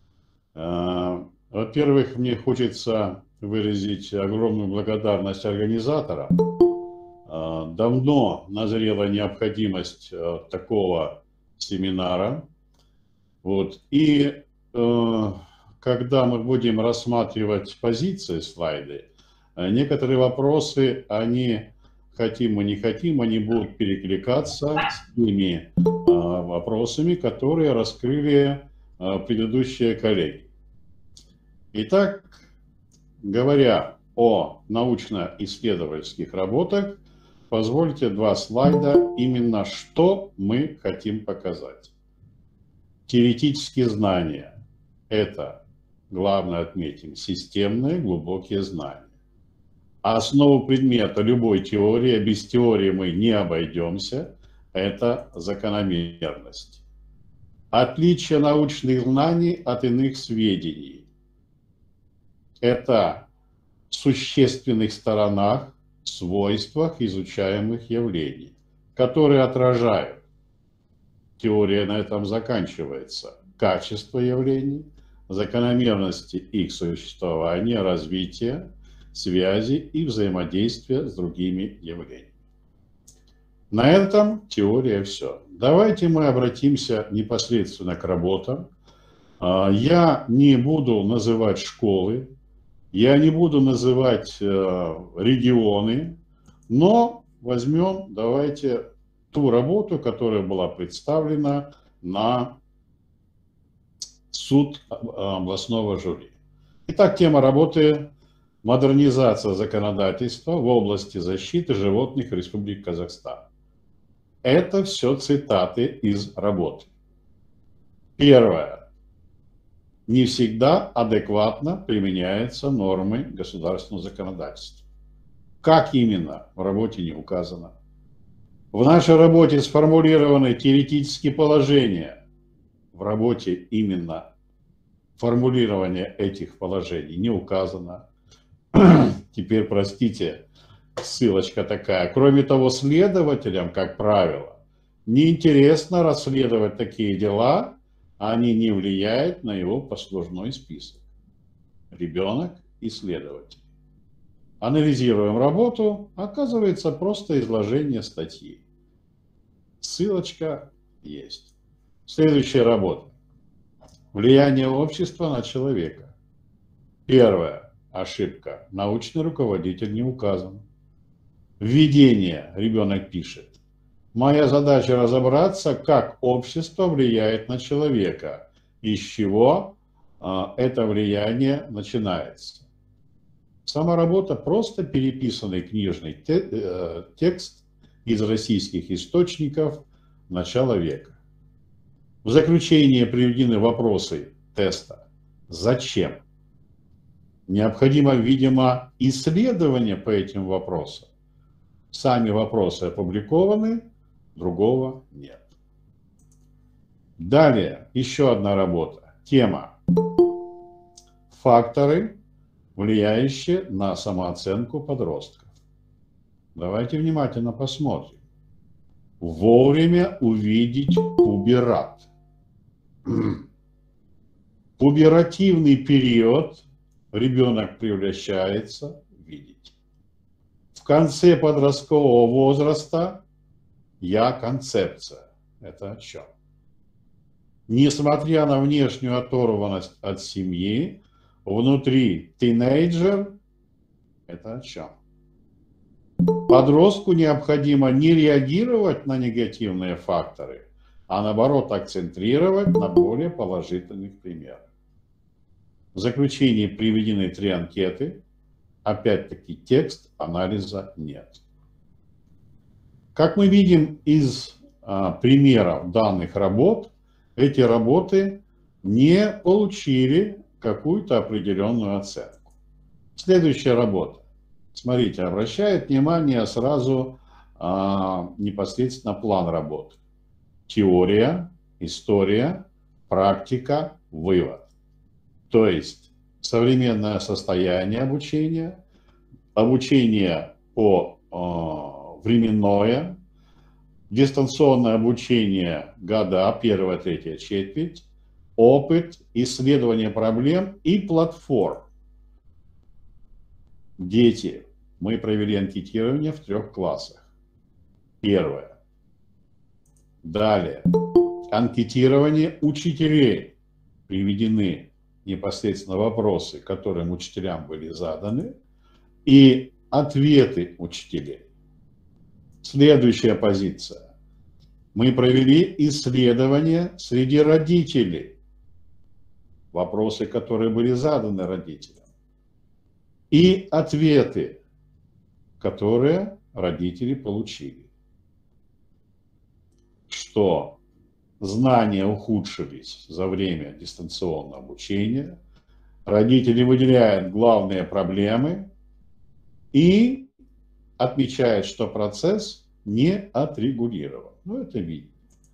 Во-первых, мне хочется выразить огромную благодарность организаторам. Давно назрела необходимость такого семинара. Вот. И когда мы будем рассматривать позиции, слайды, некоторые вопросы, они... хотим мы не хотим, они будут перекликаться с теми э, вопросами, которые раскрыли э, предыдущие коллеги. Итак, говоря о научно-исследовательских работах, позвольте два слайда, именно что мы хотим показать. Теоретические знания – это, главное отметим, системные глубокие знания. А основу предмета любой теории, без теории мы не обойдемся, это закономерность. Отличие научных знаний от иных сведений – это в существенных сторонах, свойствах изучаемых явлений, которые отражают, теория на этом заканчивается, качество явлений, закономерности их существования, развития, связи и взаимодействия с другими явлениями. На этом теория все. Давайте мы обратимся непосредственно к работам. Я не буду называть школы, я не буду называть регионы, но возьмем, давайте, ту работу, которая была представлена на суд областного жюри. Итак, тема работы – модернизация законодательства в области защиты животных Республики Казахстан. Это все цитаты из работы. Первое. Не всегда адекватно применяются нормы государственного законодательства. Как именно, в работе не указано. В нашей работе сформулированы теоретические положения. В работе именно формулирование этих положений не указано. Теперь, простите, ссылочка такая. Кроме того, следователям, как правило, неинтересно расследовать такие дела, они не влияют на его послужной список. Ребенок и следователь. Анализируем работу, оказывается просто изложение статьи. Ссылочка есть. Следующая работа. Влияние общества на человека. Первое. ошибка. Научный руководитель не указан. Введение. Ребенок пишет. Моя задача разобраться, как общество влияет на человека, из чего а, это влияние начинается. Сама работа просто переписанный книжный те, э, текст из российских источников начала века. В заключение приведены вопросы теста. Зачем? Необходимо, видимо, исследование по этим вопросам. Сами вопросы опубликованы, другого нет. Далее, еще одна работа. Тема. Факторы, влияющие на самооценку подростков. Давайте внимательно посмотрим. Вовремя увидеть пуберат. Пуберативный период ребенок превращается в видеть. В конце подросткового возраста я-концепция. Это о чем? Несмотря на внешнюю оторванность от семьи, внутри тинейджер – это о чем? Подростку необходимо не реагировать на негативные факторы, а наоборот акцентрировать на более положительных примерах. В заключении приведены три анкеты. Опять-таки текст, анализа нет. Как мы видим из а, примеров данных работ, эти работы не получили какую-то определенную оценку. Следующая работа. Смотрите, обращает внимание сразу а, непосредственно план работы. Теория, история, практика, вывод. То есть современное состояние обучения, обучение по э, временное, дистанционное обучение года, первая, третья четверть, опыт, исследование проблем и платформ. Дети. Мы провели анкетирование в трех классах. Первое. Далее. Анкетирование учителей. Приведены непосредственно вопросы, которым учителям были заданы, и ответы учителей. Следующая позиция. Мы провели исследование среди родителей. Вопросы, которые были заданы родителям. И ответы, которые родители получили. Что знания ухудшились за время дистанционного обучения, родители выделяют главные проблемы и отмечают, что процесс не отрегулирован. Ну, это видно.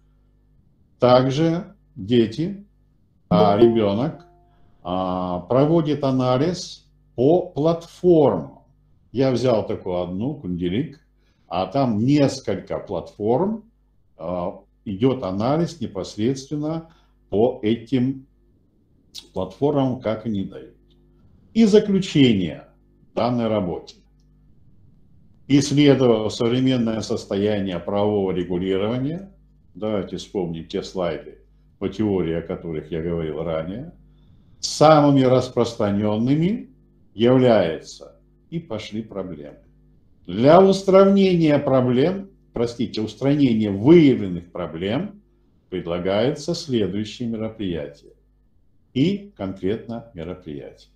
Также дети, а ребенок а, проводит анализ по платформам. Я взял такую одну, Кунделик, а там несколько платформ, а, идет анализ непосредственно по этим платформам, как они дают. И заключение данной работе. Исследовав современное состояние правового регулирования, давайте вспомним те слайды по теории, о которых я говорил ранее, самыми распространенными являются, и пошли проблемы. Для устранения проблем, простите, устранения выявленных проблем предлагается следующее мероприятие. И конкретно мероприятие.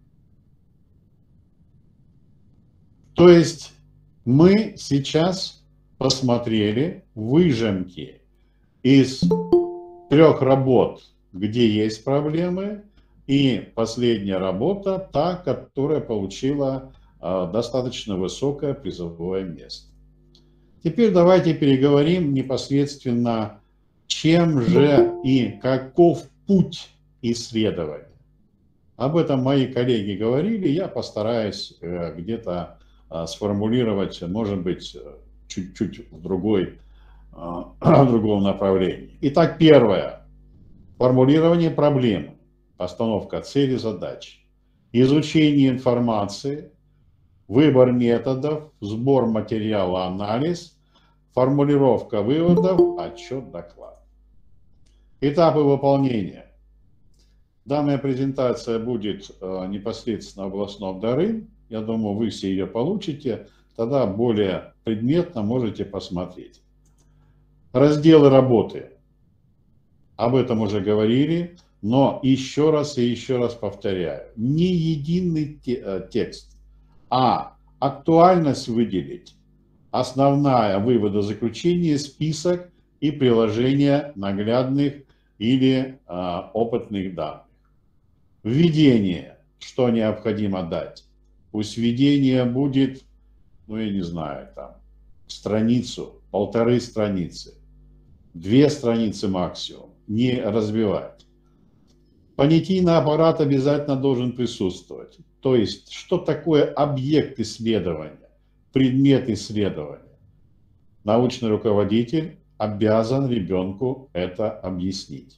То есть мы сейчас посмотрели выжимки из трех работ, где есть проблемы, и последняя работа, та, которая получила э, достаточно высокое призовое место. Теперь давайте переговорим непосредственно, чем же и каков путь исследования. Об этом мои коллеги говорили, я постараюсь э, где-то э, сформулировать, может быть, чуть-чуть в, другой, э, в другом направлении. Итак, первое. Формулирование проблемы. Постановка цели, задач, изучение информации, выбор методов, сбор материала, анализ, формулировка выводов, отчет, доклад. Этапы выполнения. Данная презентация будет э, непосредственно в областном ДАРы. Я думаю, вы все ее получите. Тогда более предметно можете посмотреть. Разделы работы. Об этом уже говорили, но еще раз и еще раз повторяю. Не единый те, текст, а актуальность выделить. Основная вывода заключения, список и приложение наглядных или а, опытных данных. Введение, что необходимо дать. Пусть введение будет, ну я не знаю, там, страницу, полторы страницы, две страницы максимум, не разбивать. Понятийный аппарат обязательно должен присутствовать. То есть, что такое объект исследования, предмет исследования. Научный руководитель обязан ребенку это объяснить.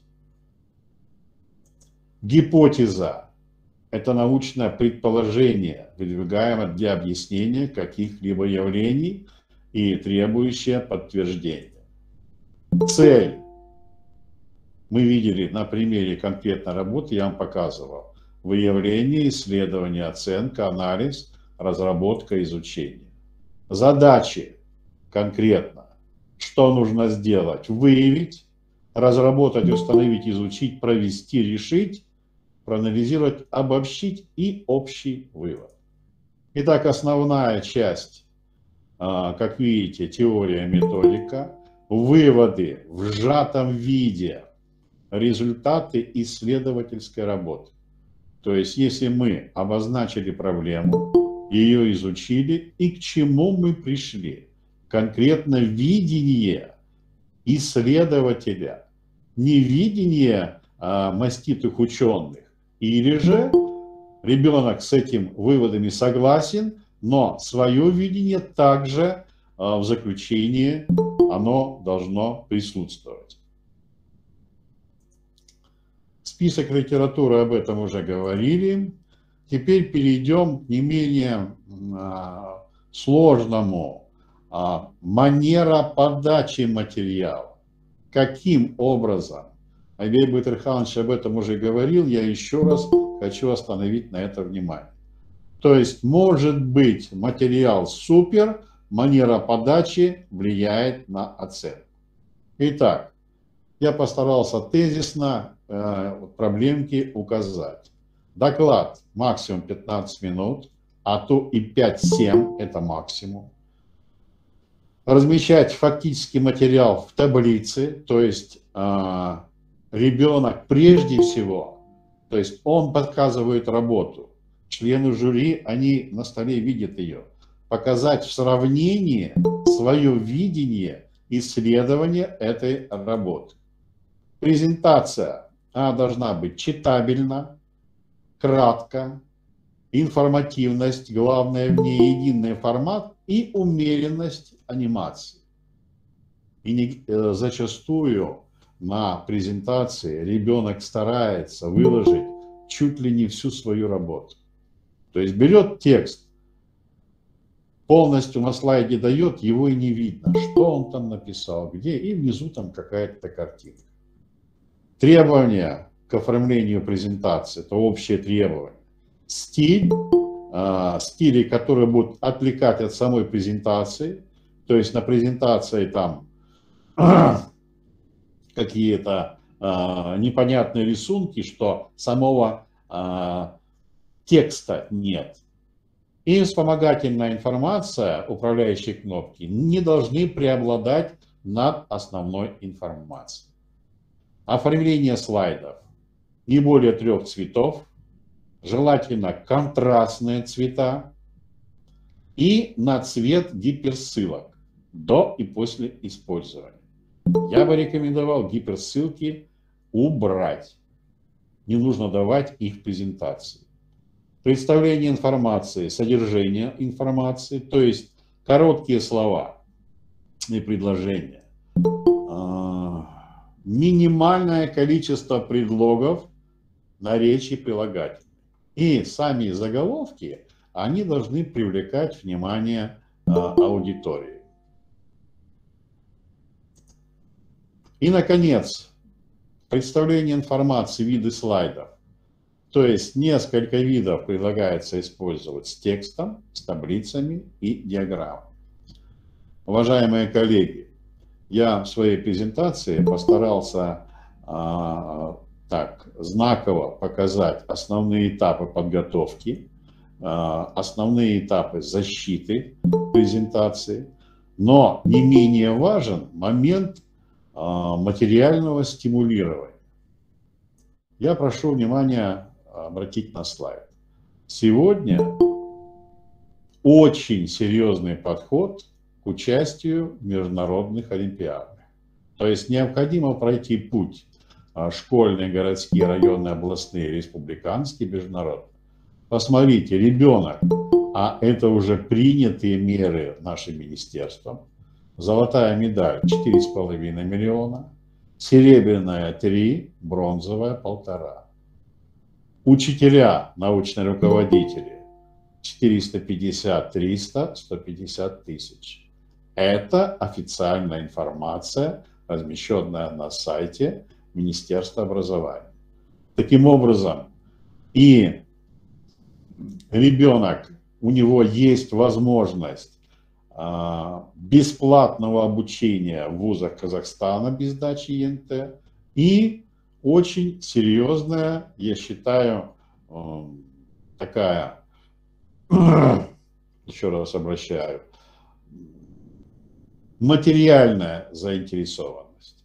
Гипотеза – это научное предположение, выдвигаемое для объяснения каких-либо явлений и требующее подтверждения. Цель. Мы видели на примере конкретной работы, я вам показывал. Выявление, исследование, оценка, анализ, разработка, изучение. Задачи конкретно. Что нужно сделать? Выявить, разработать, установить, изучить, провести, решить, проанализировать, обобщить и общий вывод. Итак, основная часть, как видите, теория, методика, выводы в сжатом виде, результаты исследовательской работы. То есть, если мы обозначили проблему, ее изучили и к чему мы пришли, конкретно видение исследователя, не видение а, маститых ученых, или же ребенок с этими выводами согласен, но свое видение также а, в заключении оно должно присутствовать. Список литературы, об этом уже говорили. Теперь перейдем к не менее а, сложному а, манера подачи материала. Каким образом? Айбек Батырханович об этом уже говорил, я еще раз хочу остановить на это внимание. То есть, может быть, материал супер, манера подачи влияет на оценку. Итак, я постарался тезисно э, проблемки указать. Доклад максимум пятнадцать минут, а то и пять-семь это максимум. Размещать фактический материал в таблице, то есть э, ребенок прежде всего, то есть он подсказывает работу. Члены жюри, они на столе видят ее. Показать в сравнении свое видение исследования этой работы. Презентация, она должна быть читабельна, кратко, информативность, главное в ней единый формат и умеренность анимации. И не, э, зачастую на презентации ребенок старается выложить чуть ли не всю свою работу. То есть берет текст, полностью на слайде дает, его и не видно, что он там написал, где, и внизу там какая-то картинка. Требования к оформлению презентации, это общее требование. Стиль, э, стили, которые будут отвлекать от самой презентации, то есть на презентации там какие-то э, непонятные рисунки, что самого э, текста нет. И вспомогательная информация, управляющие кнопки, не должны преобладать над основной информацией. Оформление слайдов не более трех цветов, желательно контрастные цвета и на цвет гиперссылок до и после использования. Я бы рекомендовал гиперссылки убрать. Не нужно давать их в презентации. Представление информации, содержание информации, то есть короткие слова и предложения. Минимальное количество предлогов, наречий, прилагательных. И сами заголовки, они должны привлекать внимание аудитории. И, наконец, представление информации, виды слайдов. То есть несколько видов предлагается использовать с текстом, с таблицами и диаграммой. Уважаемые коллеги, я в своей презентации постарался а, так знаково показать основные этапы подготовки, а, основные этапы защиты презентации, но не менее важен момент а, материального стимулирования. Я прошу внимания обратить на слайд. Сегодня очень серьезный подход к участию в международных олимпиадах. То есть необходимо пройти путь школьные, городские, районные, областные, республиканские, международные. Посмотрите, ребенок, а это уже принятые меры нашим министерством. Золотая медаль четыре с половиной миллиона, серебряная три, бронзовая полтора. Учителя, научные руководители четыреста пятьдесят, триста, сто пятьдесят тысяч. Это официальная информация, размещенная на сайте Министерства образования. Таким образом, и ребенок, у него есть возможность а, бесплатного обучения в вузах Казахстана без сдачи Е Н Т и очень серьезная, я считаю, такая, еще раз обращаю, материальная заинтересованность.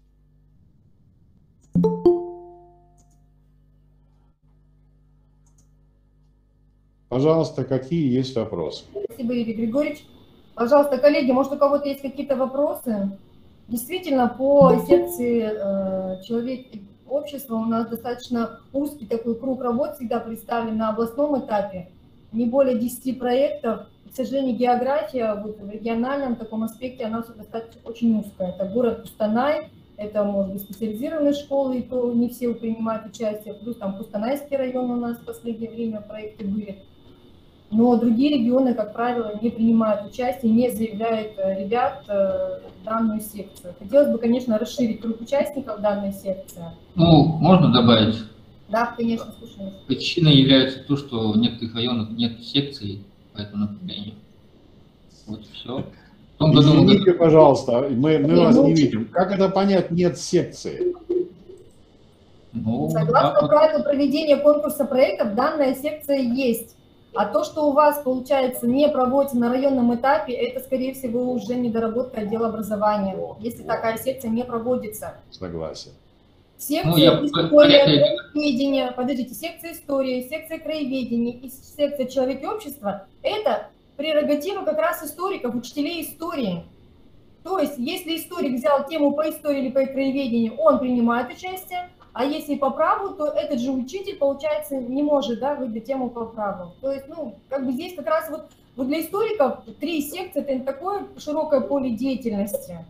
Пожалуйста, какие есть вопросы? Спасибо, Юрий Григорьевич. Пожалуйста, коллеги, может, у кого-то есть какие-то вопросы? Действительно, по секции э, «Человек и общество» у нас достаточно узкий такой круг работ всегда представлен на областном этапе. Не более десяти проектов. К сожалению, география вот, в региональном таком аспекте, она достаточно очень узкая. Это город Кустанай, это, может быть, специализированные школы, и то не все принимают участие. Плюс там Кустанайский район у нас в последнее время проекты были. Но другие регионы, как правило, не принимают участие, не заявляют ребят в данную секцию. Хотелось бы, конечно, расширить круг участников данной секции. Ну, можно добавить? Да, конечно, слушаю. Причиной является то, что в некоторых районах нет секций по этому направлению. Вот все. Извините, пожалуйста, мы, мы вас не видим. Как это понять, нет секции? Ну, Согласно вот. правилу проведения конкурса проектов, данная секция есть. А то, что у вас, получается, не проводится на районном этапе, это, скорее всего, уже недоработка отдела образования, если такая секция не проводится. Согласен. Секция Ну, я... история, краеведения, подождите, секция истории, секция краеведения и секция человек и общество – это прерогатива как раз историков, учителей истории. То есть, если историк взял тему по истории или по краеведению, он принимает участие, а если по праву, то этот же учитель, получается, не может, да, выбрать тему по праву. То есть, ну, как бы здесь как раз вот, вот для историков три секции – это такое широкое поле деятельности.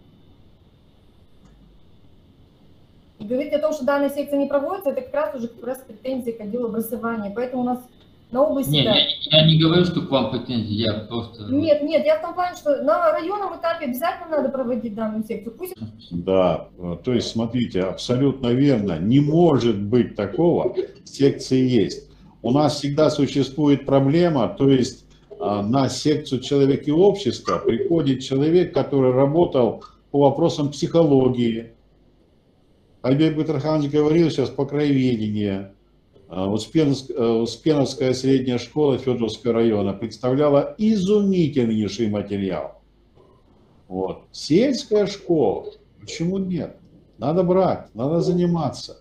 И говорить о том, что данная секция не проводится, это как раз уже как раз претензии к отделу образования. Поэтому у нас на области… Нет, да. я, я не говорю, что к вам претензии, я просто… Нет, нет, я в том плане, что на районном этапе обязательно надо проводить данную секцию. Пусть… Да, то есть, смотрите, абсолютно верно. Не может быть такого, секции есть. У нас всегда существует проблема, то есть на секцию «Человек и общество» приходит человек, который работал по вопросам психологии. Айбек Батырханович говорил сейчас по краеведению. Успеновская средняя школа Федоровского района представляла изумительнейший материал. Вот. Сельская школа, почему нет? Надо брать, надо заниматься.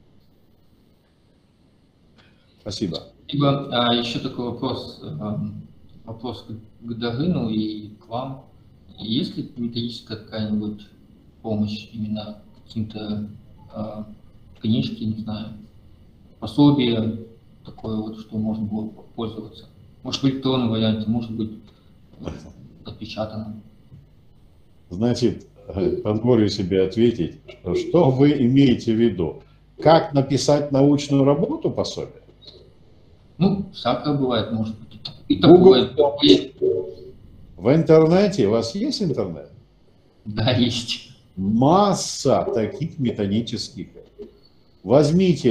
Спасибо. Спасибо. А еще такой вопрос, вопрос к Дарину и к вам. Есть ли методическая какая-нибудь помощь именно каким-то книжки, не знаю, пособие такое вот, что можно было пользоваться? Может быть, в электронном варианте, может быть, отпечатанном. Значит, позволю себе ответить, что, что вы имеете в виду? Как написать научную работу пособие? Ну, всякое бывает, может быть. И такое. В интернете, у вас есть интернет? Да, есть. Масса таких методических. Возьмите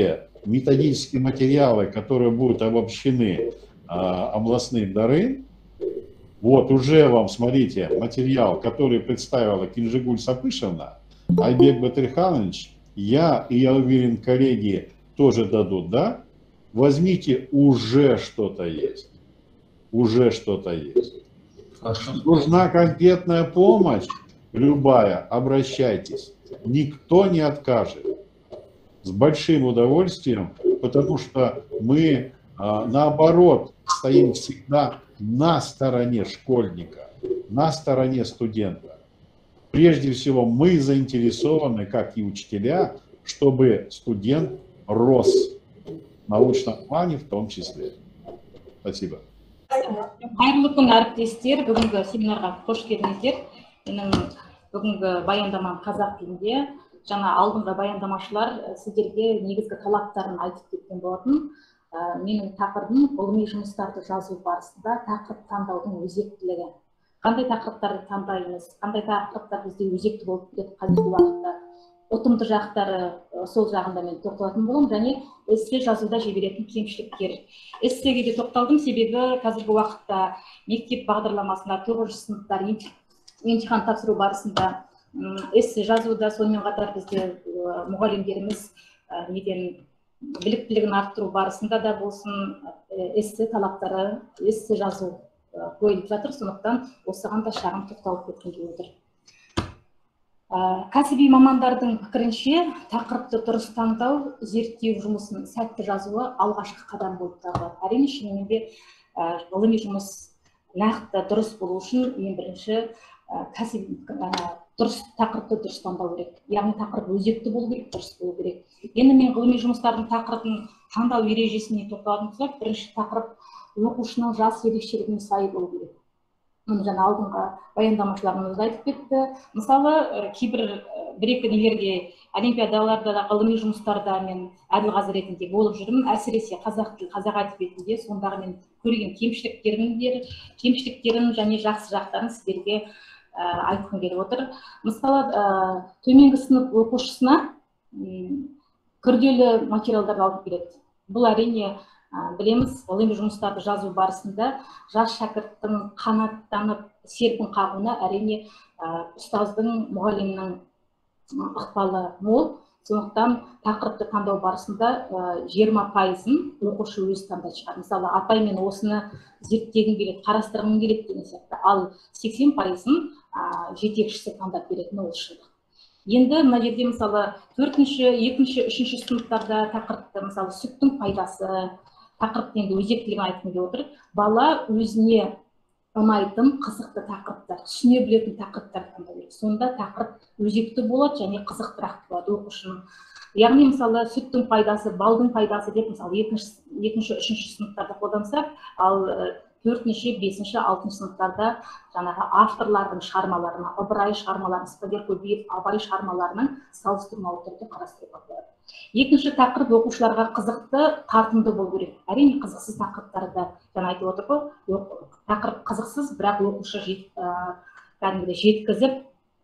методические материалы, которые будут обобщены а, областным дары. Вот уже вам, смотрите, материал, который представила Кинжигуль Сапышевна, Айбек Батырханович, я и, я уверен, коллеги тоже дадут, да? Возьмите, уже что-то есть. Уже что-то есть. Хорошо. Нужна конкретная помощь, любая, обращайтесь. Никто не откажет. С большим удовольствием, потому что мы, наоборот, стоим всегда на стороне школьника, на стороне студента. Прежде всего, мы заинтересованы, как и учителя, чтобы студент рос в научном плане в том числе. Спасибо. Қайырлы күн әріптестер, бүгінгі семинарға қош келдіңіздер. Менің бүгінгі баяндамам қазақ тілінде. Жаңа алдыңғы баяндамашылар сіздерге негізгі талаптарын айтып кеткен болатын. Менің тақырыбым ғылыми жұмыстарды жазу барысында тақырып таңдаудың өзектілігі. Қандай тақырыптарды таңдаймыз, қандай тақырыптар бізде өзекті болып келеді қазіргі уақытта. Ұтымды жақтары сол жағында мен тоқталатын боламын, және эссе жазуда жіберетін кемшіліктер. Эссеге де тоқталдым, себебі қазіргі уақытта мектеп бағдарламасында тоғызыншы сыныптар емтихан тапсыру барысында эссе жазуда, сонымен қатар бізде мұғалімдеріміз неден біліктілігін арттыру барысында да болсын эссе талаптары, эссе жазу қойылып жатыр, сондықтан осыған да шағын тоқталып кеткім келіп отыр. Кәсіби мамандардың пікірінше тақырыпты дұрыс таңдау, зерттеу жұмысын сәтті жазуы алғашқы қадам болып табылады. Әрине шынымен де ғылыми жұмыс нақты дұрыс болу үшін ең бірінші кәсіби дұрыс тақырыпты дұрыс таңдау керек. Яғни тақырып өзекті болу керек, дұрыс болу керек. Енді мен ғылыми жұмыстардың тақырыбын таңдау ережесіне тоқталатын болсақ, бірінші тақырып оқушының жас ерекшелігіне сай болу керек. Мұны жаңа алдыңғы баяндамашыларымыз айтып кетті. Мысалы, кейбір бір-екі нелерге олимпиадаларда да, ғылыми жұмыстарда мен әділқазы ретінде болып жүрмін. Әсіресе қазақ тілі, қазақ әдебиетінде сондағы мен көрген кемшіліктерін, кемшіліктерін және жақсы жақтарын сіздерге айтқым келіп отыр. Мысалы, төменгі сынып оқушысына күрделі материалдар алып келеді. Бұл әрине білеміз, ғылыми жұмыстарды жазу барысында жас шәкірттің қанаттанып серпін қағуына әрине ұстаздың, мұғалімнің ықпалы мол. Сондықтан тақырыпты таңдау барысында жиырма пайызын оқушы өзі таңдап шығады. Мысалы, апай мен осыны зерттегім келеді, қарастырғым келеді деген сияқты. Ал сексен пайызын жетекшісі таңдап беретін ол шындық. Енді мына жерде мысалы төртінші, екінші, үшінші сыныптарда тақырыпты, мысалы сүттің пайдасы, тақырыпты енді өзектілігін айтқым келіп отыр. Бала өзіне ұнайтын қызықты тақырыптар, түсіне білетін тақырыптар таңдау керек. Сонда тақырып өзекті болады және қызықтырақ болады оқушының. Яғни мысалы сүттің пайдасы, балдың пайдасы деп мысалы екінші, үшінші сыныптарда қолдансақ, ал төртінші, бесінші, алтыншы сыныптарда жаңағы авторлардың шығармаларына, Ыбырай шығармаларын, Спагер Көбеев, Абай шығармаларының салыстырмалы түрде қарастыруға болады. Екінші тақырып оқушыларға қызықты, тартымды болу керек. Әрине қызықсыз тақырыптарды жаңа айтып отыр ғой, тақырып қызықсыз, бірақ оқушы кәдімгідей жеткізіп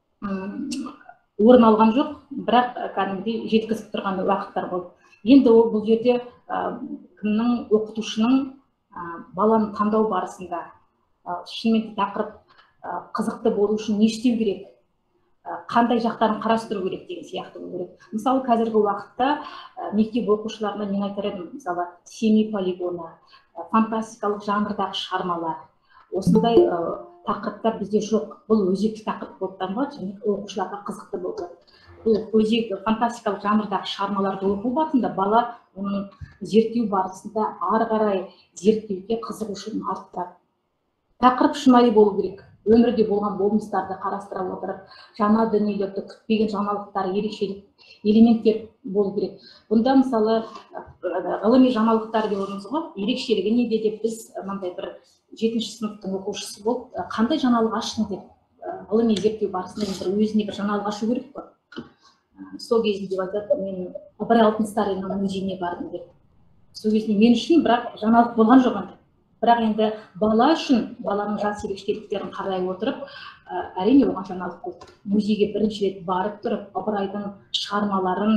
орын алған жоқ, бірақ кәдімгідей жеткізіп тұрған уақыттар болды. Енді бұл жерде кімнің, оқытушының баланы таңдау барысында шынымен тақырып қызықты болу үшін не істеу керек, қандай жақтарын қарастыру керек деген сияқты болу керек. Мысалы, қазіргі уақытта мектеп оқушыларына мен айтар едім, мысалы, семей полигоны, фантастикалық жанрдағы шығармалар, осындай тақырыптар бізде жоқ. Бұл өзекті тақырып болып табылады және оқушыларға қызықты болды. Бұл өзекті фантастикалық жанрдағы шығармаларды оқу барысында бала оның зерттеу барысында ары қарай зерттеуге қызығушылығын арттырады. Тақырып шынайы болу керек. Өмірде болған болмыстарды қарастыра отырып, жаңа дүниелерді, күтпеген жаңалықтар, ерекшелік элементтер болу керек. Бұнда мысалы ғылыми жаңалықтар деп отырмыз ғой, ерекшелігі неде деп біз мынандай бір жетінші сыныптың оқушысы болып, қандай жаңалық аштың деп ғылыми зерттеу барысында бір өзіне бір жаңалық ашу керек қой. Сол кезінде айтады, мен Ыбырай Алтынсаринның музейіне бардым деп. Сол кезінде мен үшін бірақ жаңалық болған жоқ енді. Бірақ енді бала үшін, баланың жас ерекшеліктерін қарай отырып, әрине оған жаңалық болды. Музейге бірінші рет барып тұрып, Ыбырайдың шығармаларын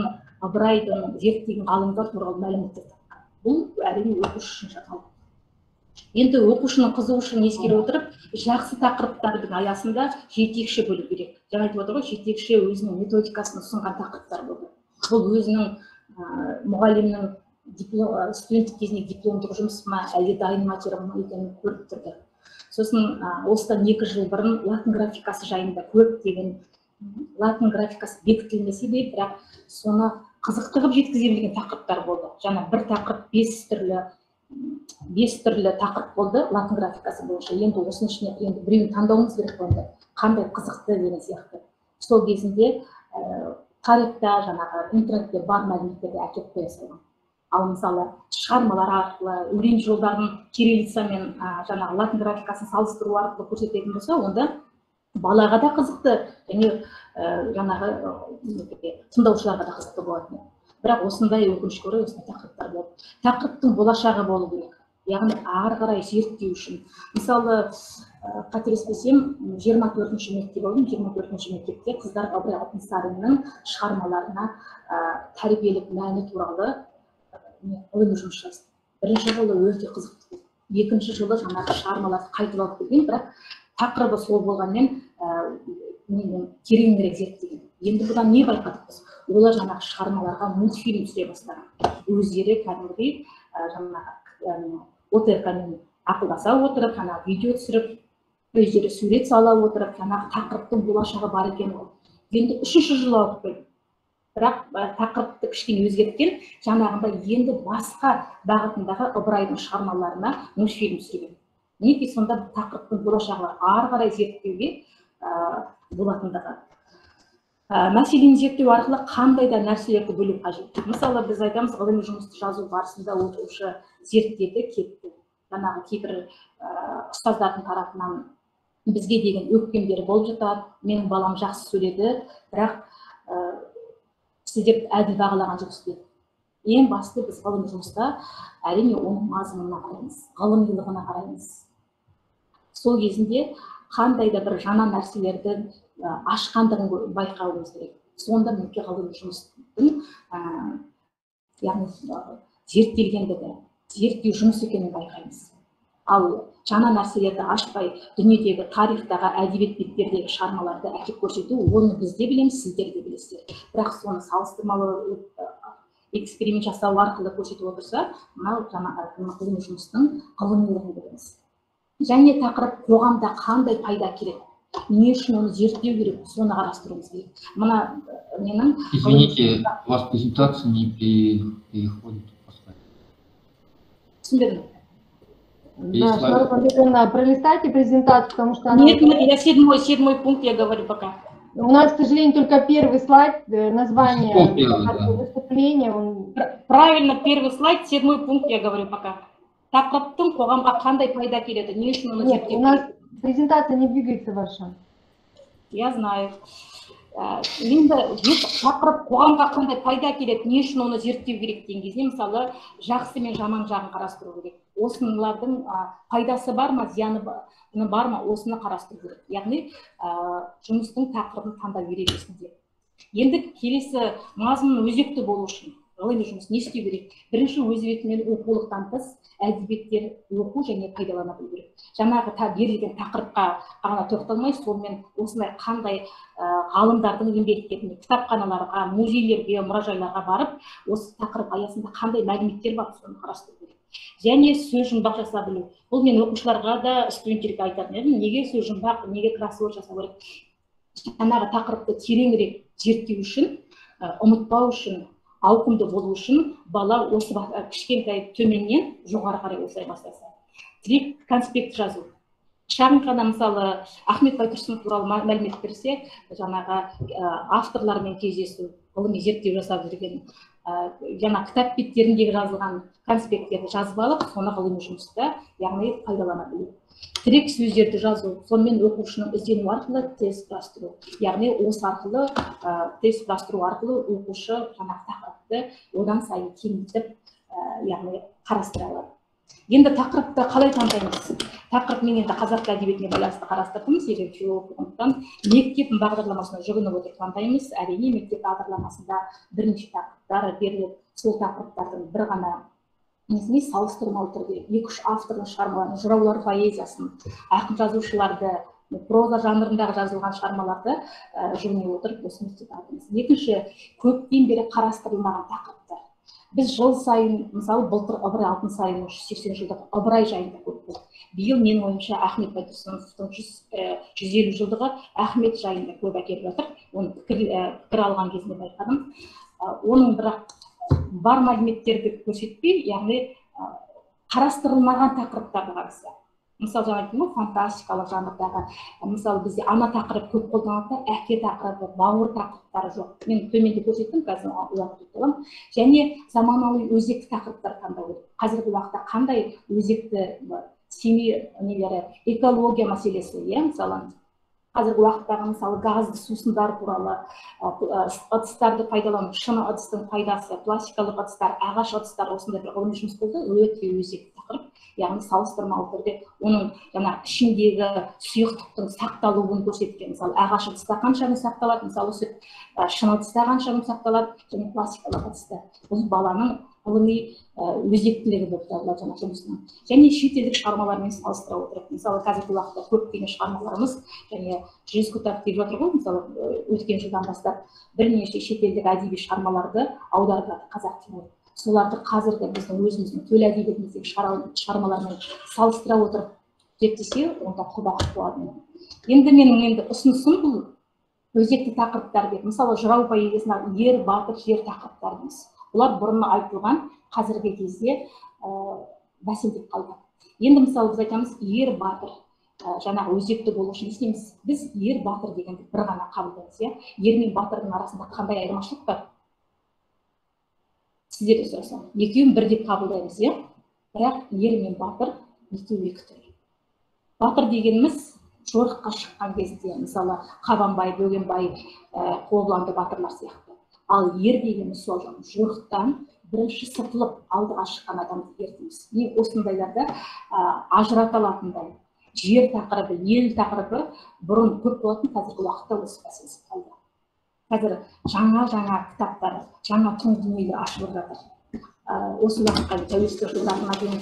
Ыбырайдың зерттеген ғалымдар туралы мәліметтер тапқан. Бұл әрине оқушы үшін жаңалық. Енді оқушының қызығушылығын ескере отырып, жақсы тақырыптардың аясында жетекші бөлу керек. Жаңа айтып отыр ғой, жетекші өзінің методикасын ұсынған тақырыптар болды. Бұл өзінің мұғалімнің студенттік кезіндегі дипломдық жұмысы ма, әлде дайын материал ма екенін көріп тұрды. Сосын осыдан екі жыл бұрын латын графикасы жайында көптеген латын графикасы бекітілмесе де, бірақ соны қызықтырып жеткізе білген тақырыптар болды. Жаңа бір тақырып бес түрлі бес түрлі тақырып болды латын графикасы бойынша. Енді осының ішіне енді біреуін таңдауымыз керек болды. Қандай қызықты деген сияқты. Сол кезінде тарихта, жаңағы интернетте бар мәліметтерді әкеліп қоя салған. Ал мысалы шығармалар арқылы, өлең жолдарын кириллица мен жаңағы латын графикасын салыстыру арқылы көрсететін болса, онда балаға да қызықты, және жаңағы тыңдаушыларға да қызықты болатын. Бірақ осындай өкінішке орай осындай тақырыптар болды. Тақырыптың болашағы болу керек. Яғни ары қарай зерттеу үшін. Мысалы, қателеспесем, жиырма төртінші мектеп болдым, жиырма төртінші мектепте қыздар Ыбырай Алтынсариннің шығармаларына тәрбиелік мәні туралы ғылыми жұмыс жазды. Бірінші жылы өте қызықты. Екінші жылы жаңағы шығармаларды қайтып алып келген, бірақ тақырыбы сол болғанмен тереңірек зерттеген. Енді бұдан не байқадық біз? Олар жаңағы шығармаларға мультфильм түсіре бастаған. Өздері кәдімгідей жаңағы ОТРК-мен ақылдаса отырып, жаңағы видео түсіріп, өздері сурет сала отырып, жаңағы тақырыптың болашағы бар екен. Енді үшінші жылы алып келді. Бірақ тақырыпты кішкене өзгерткен, жаңағында енді басқа бағытындағы Ыбырайдың шығармаларына мультфильм түсірген. Неге сонда тақырыптың болашағы ары қарай зерттеуге болатындығы. Мәселені зерттеу арқылы қандай да нәрселерді бөлу қажет. Мысалы, біз айтамыз, ғылыми жұмысты жазу барысында оқушы зерттеді, кетті. Жаңағы кейбір ұстаздардың тарапынан бізге деген өкпемдері болып жатады. Менің балам жақсы сөйледі, бірақ сіздер әділ бағалаған жоқсыз деді. Ең басты біз ғылыми жұмыста әрине оның мазмұнына қараймыз, ғылымилығына қараймыз. Сол кезінде қандай да бір жаңа нәрселерді ашқандығын байқауымыз керек. Сонда мінекей ғылыми жұмыстың яғни зерттелгендігі, зерттеу жұмыс екенін байқаймыз. Ал жаңа нәрселерді ашпай, дүниедегі тарихтағы әдебиет беттердегі шығармаларды әкеп көрсету, оны біз де білеміз, сіздер де білесіздер. Бірақ соны салыстырмалы эксперимент жасау арқылы көрсетіп отырса, мынау ғылыми жұмыстың ғылымилығын көреміз. Және тақырып қоғамда қандай пайда келеді, не үшін оны зерттеу керек, соны қарастыруымыз керек. Мына менің... Извините, у вас презентация не переходит. Түсінбедім. Да, Шаруа, пролистайте презентацию, потому что она... Нет, нет, я седьмой, седьмой пункт я говорю пока. У нас, к сожалению, только первый слайд, название выступления. Он... Правильно, первый слайд, седьмой пункт я говорю пока. Тақырыптың қоғамға қандай пайда келеді, не үшін оны зерттеу? Нет, у нас презентация не двигается ваша. Я знаю. Енді тақырып қоғамға қандай пайда келеді, не үшін оны зерттеу керек деген кезде, мысалы, жақсы мен жаман жағын қарастыру керек. Осылардың пайдасы бар ма, зияны бар ма, осыны қарастыру керек. Яғни жұмыстың тақырыбын таңдау ережесінде. Енді келесі мазмұн өзекті болу үшін ғылыми жұмыс не істеу керек? Бірінші, өз ретімен оқулықтан тыс әдебиеттер оқу және пайдалана білу керек. Жаңағы берілген тақырыпқа ғана тоқталмай, сонымен осындай қандай ғалымдардың еңбектеріне, кітапханаларға, музейлерге, мұражайларға барып, осы тақырып аясында қандай мәліметтер бар, соны қарастыру керек. Және сөз жұмбақ жасап білу. Бұл мен оқушыларға да, студенттерге айтатын едім, неге сөз жұмбақ, неге кроссворд жасау керек? Жаңағы тақырыпты тереңірек зерттеу үшін, ұмытпау үшін, ауқымды болу үшін бала осы кішкентай төменнен жоғары қарай осылай бастаса. Тірек конспект жазу. Шағын ғана мысалы Ахмет Байтұрсынов туралы мәлімет берсе, жаңағы авторлармен кездесу, ғылыми зерттеу жасап жүрген, жаңа кітап беттеріндегі жазылған конспекттерді жазып алып, соны ғылыми жұмыста, яғни пайдалана білу. Тірек сөздерді жазу, сонымен оқушының іздену арқылы тест құрастыру. Яғни осы арқылы тест құрастыру арқылы оқушы жаңағы тақырыпты одан сайын кеңейтіп, яғни қарастыра алады. Енді тақырыпты қалай таңдаймыз? Тақырып мен енді қазақ әдебиетіне байланысты қарастырдым, себебі филологтықтан мектеп бағдарламасына жүгініп отырып таңдаймыз. Әрине мектеп бағдарламасында бірнеше тақырыптар беріледі. Сол тақырыптардың бір ғана несіне салыстырмалы түрде екі үш автордың шығармаларын, жыраулар поэзиясын, ақын жазушыларды, проза жанрындағы жазылған шығармаларды жүгіне отырып осы мектеп алдымыз. Екінші, көптен бері қарастырылмаған тақырыптар. Біз жыл сайын, мысалы, былтыр Ыбырай Алтынсариннің жүз сексен жылдық Ыбырай жайында көп болды. Биыл менің ойымша Ахмет Байтұрсыновтың жүз елу жылдығы Ахмет жайында көп әкеліп жатыр. Оны пікір алған кезінде байқадым. Оның бірақ бар мәліметтерді көрсетпей, яғни қарастырылмаған тақырыптарды қараса. Мысалы, жаңа айттым ғой, фантастикалық жанрдағы, мысалы бізде ана тақырып көп қолданылады, әке тақырыбы, бауыр тақырыптары жоқ. Мен төменде көрсеттім, қазір уақыт өтіп. Және заманауи өзекті тақырыптар таңдау. Қазіргі уақытта қандай өзекті семей нелері, экология мәселесі, иә, мысалы қазіргі уақыттағы мысалы газды сусындар туралы, ыдыстарды пайдалану, шыны ыдыстың пайдасы, пластикалық ыдыстар, ағаш ыдыстар, осындай бір ғылыми жұмыс болды, өте өзекті тақырып. Яғни салыстырмалы түрде оның жаңа ішіндегі сұйықтықтың сақталуын көрсеткен. Мысалы, ағаш ыдыста қанша күн сақталады, мысалы, шыны ыдыста қанша күн сақталады, және пластикалық ыдыста. Бұл баланың ғылыми өзектілігі болып табылады жаңа жұмысының. Және шетелдік шығармалармен салыстыра отырып, мысалы, қазіргі уақытта көптеген шығармаларымыз, және жүз кітап деп жатыр ғой, мысалы, өткен жылдан бастап бірнеше шетелдік әдеби шығармаларды аударып жатыр қазақ тіліне. Соларды қазіргі біздің өзіміздің төл әдебиетіміздегі шығармалармен салыстыра отырып зерттесе, онда құбақыт болады. Енді менің енді ұсынысым бұл өзекті тақырыптар деп. Мысалы, жырау поэзиясында ер, батыр, жер тақырыптарымыз. Бұлар бұрын айтылған, қазіргі кезде бәсеңдеп қалды. Енді мысалы біз айтамыз, ер, батыр, жаңағы өзекті болу үшін істейміз. Біз ер, батыр дегенді бір ғана қабылдаймыз. Ер мен батырдың арасында қандай айырмашылық бар? Сіздерді сұрасам, екеуін бірдей қабылдаймыз, иә? Бірақ ер мен батыр екеуі екі түрлі. Батыр дегеніміз жорыққа шыққан кезде, мысалы, Қабанбай, Бөгенбай, Қобыланды батырлар сияқты. Ал ер дегеніміз сол жорықтан бірінші сытылып алдыға шыққан адамды ер дейміз. Мен осындайларда ажырата алатындай жер тақырыбы, ел тақырыбы бұрын көп болатын, қазіргі уақытта осы бәсеңсіп қалды. Қазір жаңа-жаңа кітаптар, жаңа тың дүниелер ашылып жатыр. Осы уақытқа тәуелсіздік жылдарына дейін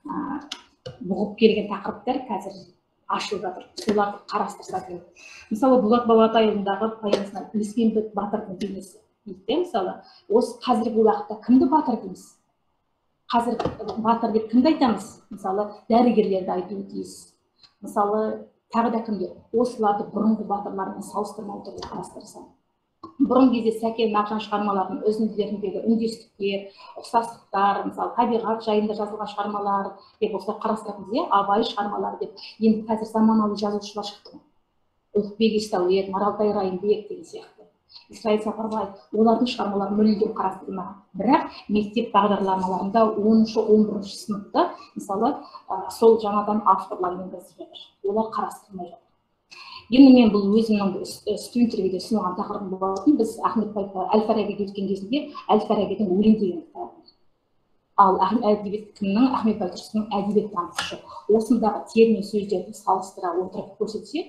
бұғып келген тақырыптар қазір ашылып жатыр. Соларды қарастырса деймін. Мысалы, Болат Бабатайұлындағы поэмасына Ілеспен батырдың бейнесі дейді, мысалы, осы қазіргі уақытта кімді батыр дейміз? Қазір батыр деп кімді айтамыз? Мысалы, дәрігерлерді айтуы тиіс. Мысалы, тағы да кімдер? Осыларды бұрынғы батырлармен салыстырмалы түрде қарастырсам. Бұрын кезде Сәкен Мағжан шығармаларының үзінділеріндегі үндестіктер, ұқсастықтар, мысалы, табиғат жайында жазылған шығармалар деп осылай қарастырамыз, Абай шығармалары деп. Енді қазір заманауи жазушылар шықты. Ұлықбек Есдәулет, Маралтай Райымбек деген сияқты. Исраил Сапарбай, олардың шығармалары мүлдем қарастырылмаған. Бірақ мектеп бағдарламаларында оныншы он бірінші сыныпта, мысалы, сол жаңадан авторлар енгізіліп жатыр. Олар қарастырылмай жатыр. Енді мен бұл өзімнің студенттерге де ұсынылған тақырыбым болатын. Біз Ахмет Әл-Фарабиге өткен кезінде Әл-Фарабидің өлең деген кітабы. Ал әдебиет кімнің? Ахмет Байтұрсынның әдебиет танытушы. Осындағы термин сөздерді салыстыра отырып көрсетсе,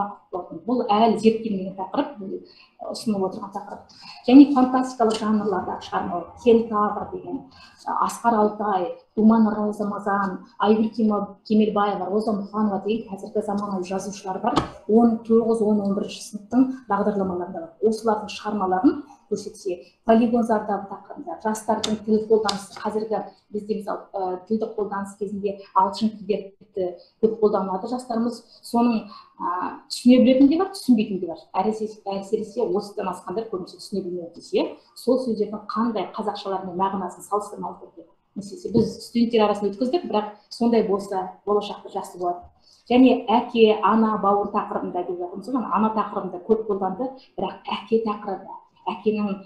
бұл әлі зерттелмеген тақырып, ұсынылып отырған тақырып. Және фантастикалық жанрлардағы шығармалар, Кентавр деген, Асқар Алтай, Думан Рамазан, Айгүл Кемелбаева, Роза Мұханова деген қазіргі заманауи жазушылар бар. он тоғыз он он бірінші сыныптың бағдарламаларында бар. Осылардың шығармаларын көрсетсе, полигон зардабы тақырыбында жастардың тіл қолданысы, қазіргі бізде мысалы тілді қолданыс кезінде ағылшын тілдерді көп қолданады жастарымыз, соның түсіне білетін де бар, түсінбейтін де бар. Әсіресе отыздан асқандар көбінесе түсіне білмейді десе, сол сөздердің қандай қазақшалармен мағынасын салыстырмалы түрде. Мәселен, біз студенттер арасында өткіздік, бірақ сондай болса болашақта жақсы болады. Және әке, ана, бауыр тақырыбында деп жатырмыз, ана тақырыбында көп қолданды, бірақ әке тақырыбы, әкенің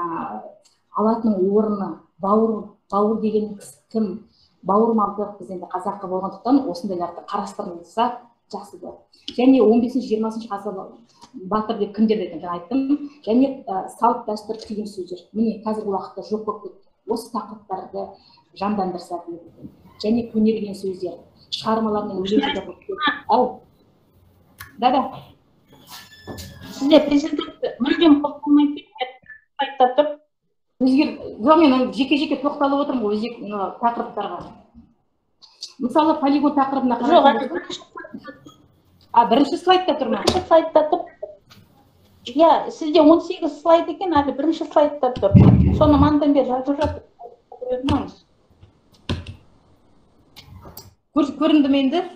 алатын орны, бауыр, бауыр деген кім? Бауырмалдық біз енді қазақы болғандықтан осындайларды қарастырылса жақсы болады. Және он бесінші жиырмасыншы ғасыр батыр деп кімдер деген жаңа айттым. Және салт дәстүр деген сөздер. Міне қазіргі уақытта жоқ болып кетті. Осы тақырыптарды жандандырса дейді. және көнерген сөздер шығармалармен өзгертіп ау да да сізде президент мүлдем қосылмайды сайтта тұр өзгер жоқ мен жеке жеке тоқталып отырмын ғой өзек тақырыптарға мысалы полигон тақырыбына жоқ а бірінші слайдта тұр ма бірінші слайдта тұр иә сізде он сегіз слайд екен әлі бірінші слайдта тұр соны мандан бері жазып жатыр көрінді ме енді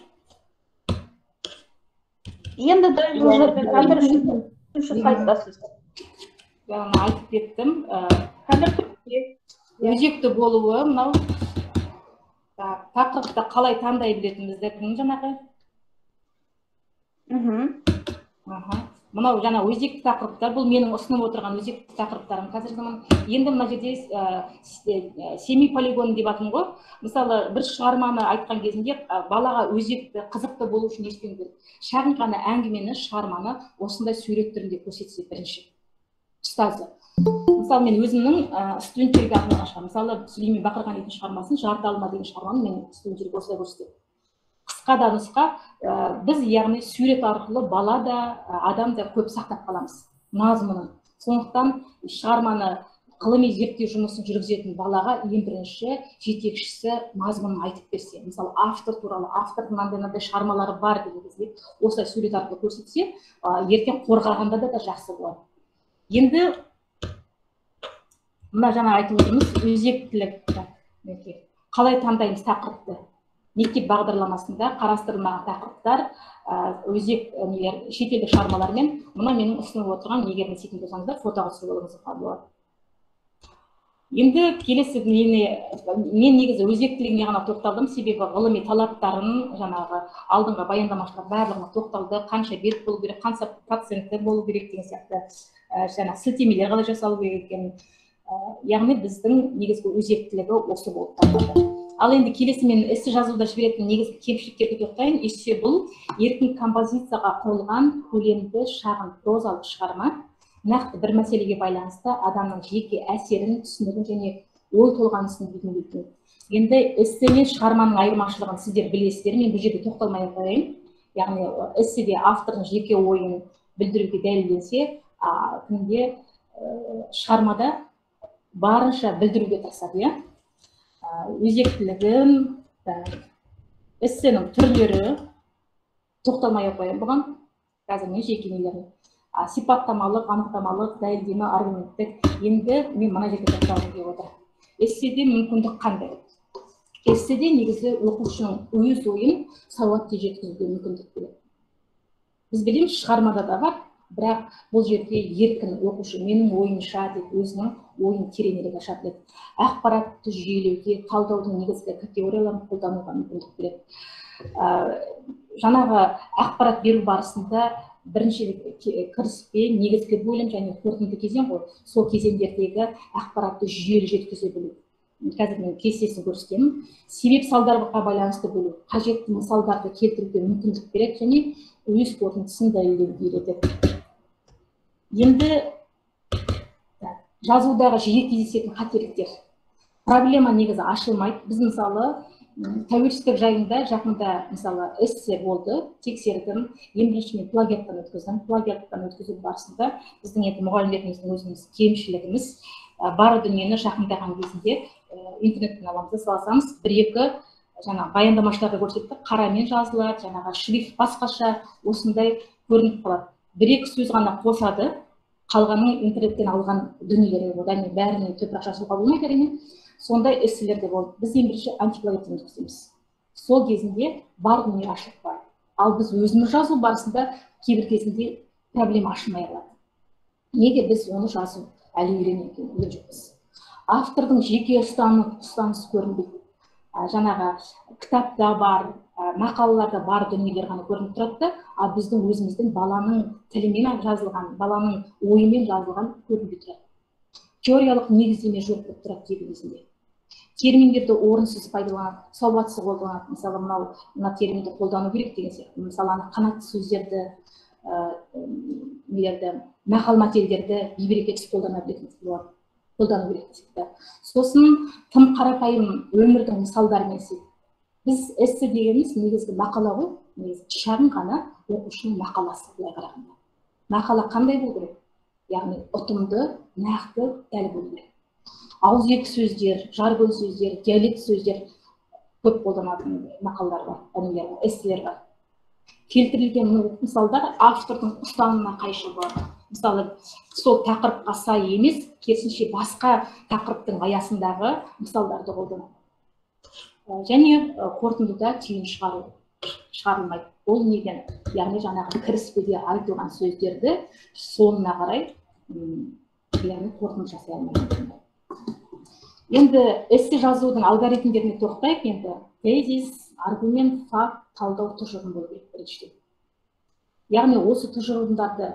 енді дәл уже қазір үшінші слайдтасыз жаңа айтып кеттім өзекті болуы мынау тақырыпты қалай таңдай білетінімізді кім жаңағы мынау жаңа өзекті тақырыптар бұл менің ұсынып отырған өзекті тақырыптарым қазіргі заман енді мына жерде семи полигон деп атым ғой мысалы бір шығарманы айтқан кезінде балаға өзекті қызықты болу үшін не істеу керек шағын ғана әңгімені шығарманы осындай сурет түрінде көрсетсе бірінші ұстазы мысалы мен өзімнің студенттерге арналған шығармам мысалы Сүлеймен Бақырғалиевтің шығармасын жарты алма деген шығарманы мен студенттерге осылай көрсетемін қысқа да нұсқа біз яғни сурет арқылы бала да адам да көп сақтап қаламыз мазмұнын сондықтан шығарманы ғылыми зерттеу жұмысын жүргізетін балаға ең бірінші жетекшісі мазмұнын айтып берсе мысалы автор туралы автордың мынандай мынандай шығармалары бар деген кезде осылай сурет арқылы көрсетсе ертең қорғағанда да жақсы болады енді мына жаңа айтып отырмыз өзектілік қалай таңдаймыз тақырыпты мектеп бағдарламасында қарастырылмаған тақырыптар өзек шетелдік шығармалармен мына менің ұсынып отырған егер не істейтін болсаңыздар фотоға түсіріп алуыңызға болады енді келесі мен негізі өзектілігіне ғана тоқталдым себебі ғылыми талаптарын жаңағы алдыңғы баяндамашылар барлығына тоқталды қанша бет болу керек қанша проценті болу керек деген сияқты жаңа сілтемелер қалай жасалу керек екенін яғни біздің негізгі өзектілігі осы болып табылады ал енді келесі мен эссе жазуда жіберетін негізгі кемшіліктерге тоқтайын эссе бұл еркін композицияға қойылған көлемді шағын прозалық шығарма нақты бір мәселеге байланысты адамның жеке әсерін түсінігін және ой толғанысын бейнелейтін енді эссе мен шығарманың айырмашылығын сіздер білесіздер мен бұл жерде тоқталмай ақ қояйын яғни эсседе автордың жеке ойын білдіруге дәлелденсе кімде шығармада барынша білдіруге тырысады иә өзектілігін эссенің түрлері тоқталмай ақ қояйын бұған қазір мен жеке нелерін сипаттамалық анықтамалық дәлелдеме аргументтік енді мен мына жерге тоқталғым келіп отыр эсседе мүмкіндік қандай эсседе негізі оқушының өз ойын сауатты жеткізуге мүмкіндік береді біз білеміз шығармада да бар бірақ бұл жерде еркін оқушы менің ойымша деп өзінің ойын тереңірек ашады ақпаратты жүйелеуге талдаудың негізгі категорияларын қолдануға мүмкіндік береді жаңағы ақпарат беру барысында бірінші кіріспе негізгі бөлім және қорытынды кезең ғой сол кезеңдердегі ақпаратты жүйелі жеткізе білу қазір мен кестесін көрсетемін себеп салдарға байланысты бөлу қажетті мысалдарды келтіруге мүмкіндік береді және өз қорытындысын дәлелдеуге үйретеді енді жазудағы жиі кездесетін қателіктер проблема негізі ашылмайды біз мысалы тәуелсіздік жайында жақында мысалы эссе болды тексердім ең бірінші мен плагиаттан өткіздім плагиаттан өткізу барысында біздің енді мұғалімдеріміздің өзіміз кемшілігіміз бар дүниені жақындаған кезінде интернеттен аламыз салсаңыз бір екі жаңа баяндамашыларды көрсетті қарамен жазылады жаңағы шрифт басқаша осындай көрініп қалады бір екі сөз ғана қосады қалғанын интернеттен алған дүниелер одан бәріне төпір ашуға болмайды әрине сондай эсселер де болды біз ең бірінші антиплагиаттан өткіземіз сол кезінде бар дүние ашылып бар ал біз өзіміз жазу барысында кейбір кезінде проблема ашылмай қалады неге біз оны жазу әлі үйренген жоқпыз автордың жеке ұстанысы көрінбейді жаңағы кітапта бар мақалаларда бар дүниелер ғана көрініп тұрады ал біздің өзіміздің баланың тілімен жазылған баланың ойымен жазылған көрінбей тұрады теориялық негіздеме жоқ болып тұрады кейбір кезінде терминдерді орынсыз пайдаланады сауатсыз қолданады мысалы мынау мына терминді қолдану керек деген сияқты мысалы ана қанатты сөздерді нелерді мақал мәтелдерді бейберекетсіз қолдана білетін болады қолдану керек сияқты сосын тым қарапайым өмірдің мысалдарымен біз эссе дегеніміз негізгі мақала ғой, негізгі шағын ғана оқушының мақаласы былай қарағанда. Мақала қандай болу керек? Яғни ұтымды, нақты, дәл болу керек. Ауызекі сөздер, жаргон сөздер, диалект сөздер көп қолданатын мақалалар бар, әңгімелер бар, эсселер бар. Келтірілген мысалдар автордың ұстанымына қайшы бар. Мысалы, сол тақырыпқа сай емес, керісінше басқа тақырыптың аясындағы мысалдарды қолданады. Және қорытындыда түйін шығару шығарылмайды. Ол неден? Яғни жаңағы кіріспеде айтылған сөздерді соңына қарай яғни қорытынды жасай алмайды. Енді эссе жазудың алгоритмдеріне тоқтайық. Енді тезис, аргумент, факт, талдау тұжырым болу керек біріншіден. Яғни осы тұжырымдарды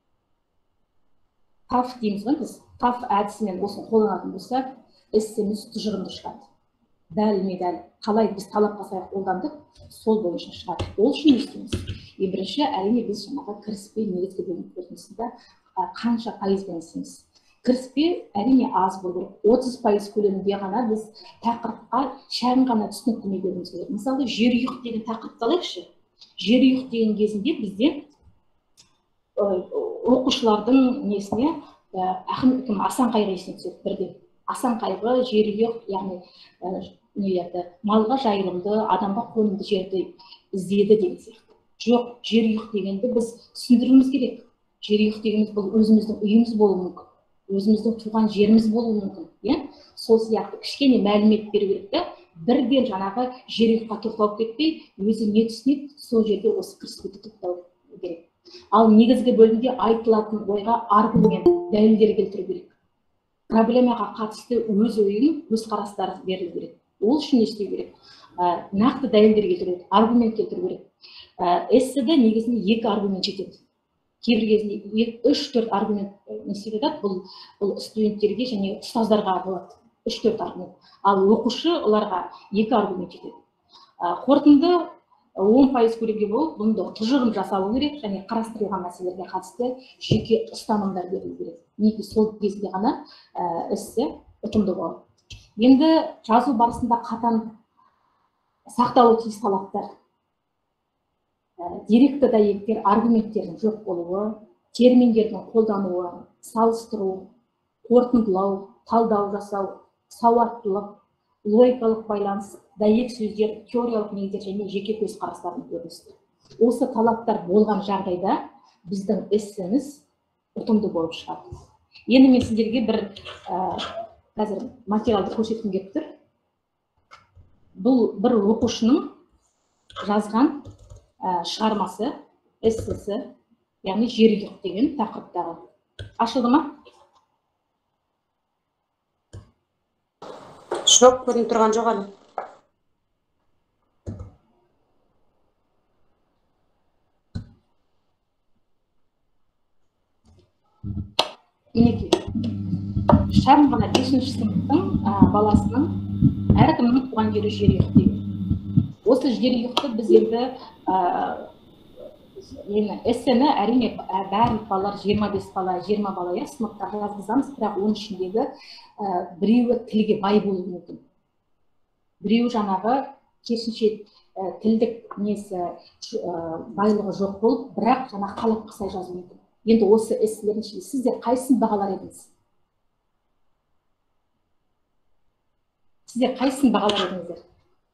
таф дейміз ғой біз, таф әдісімен осыны қолданатын болсақ, эссеміз тұжырымды шығады. Дәл-медәл қалай біз талапқа сай қолдандық, сол бойынша шығады. Ол үшін не істейміз? Ең бірінші, әрине біз жаңағы кіріспе негізгі бөлім қорытындысында қанша пайызбен істейміз. Кіріспе әрине аз болу керек. отыз пайыз көлемінде ғана біз тақырыпқа шағын ғана түсініктеме беруіміз керек. Мысалы, жерұйық деген тақырыпты алайықшы. Жерұйық деген кезінде бізде оқушылардың несіне ақын Асан Қайғы есіне түседі бірден. Асан Қайғы жерұйық, яғни нелерді малға жайылымды, адамға қонымды жерді іздеді деген сияқты. Жоқ, жерұйық дегенді біз түсіндіруіміз керек. Жерұйық дегеніміз бұл өзіміздің үйіміз болуы мүмкін, өзіміздің туған жеріміз болуы мүмкін, иә? Сол сияқты кішкене мәлімет беру керек та, бірден жаңағы жерұйыққа тоқталып кетпей, өзі не түсінеді, сол жерде осы кіріспеде тоқталу керек. Ал негізгі бөлімде айтылатын ойға аргумент, дәлелдер келтіру керек. Проблемаға қатысты өз ойын, өз қарастары берілу керек. Ол үшін не істеу керек? Нақты дәлелдер келтіру керек, аргумент келтіру керек. Эсседе негізінде екі аргумент жетеді. Кейбір кезінде үш-төрт аргумент не істейді, бұл студенттерге және ұстаздарға болады. үш-төрт аргумент. Ал оқушы оларға екі аргумент жетеді. Қорытынды он пайыз көлемде болып, бұнда тұжырым жасалу керек, және қарастырылған мәселелерге қатысты жеке ұстанымдар берілу керек. Неге сол кезінде ғана эссе ұтымды болады. Енді жазу барысында қатаң сақталуы тиіс талаптар. Деректі дәйектер, аргументтердің жоқ болуы, терминдердің қолдануы, салыстыру, қорытындылау, талдау жасау, сауаттылық, логикалық байланыс, дәйек сөздер, теориялық негіздер және жеке көзқарастардың көрінісі. Осы талаптар болған жағдайда біздің эссеміз ұтымды болып шығады. Енді мен сіздерге бір қазір материалды көрсеткім келіп тұр. Бұл бір оқушының жазған шығармасы, эссесі, яғни жерұйық деген тақырыптағы. Ашылды ма? Жоқ, көрініп тұрған жоқ әлі. Мінекей, шағын ғана бесінші сыныптың баласының әркімнің туған жері жерұйық деген. Осы жерұйықты біз енді эссені әрине барлық балалар жиырма бес бала, жиырма бала сыныптарға жазғызамыз, бірақ оның ішіндегі біреуі тілге бай болуы мүмкін. Біреуі жаңағы керісінше тілдік несі байлығы жоқ болып, бірақ жаңағы талапқа сай жазу мүмкін. Енді осы эсселердің ішінде сіздер қайсысын бағалар едіңіз? Сіздер қайсысын бағалар едіңіздер?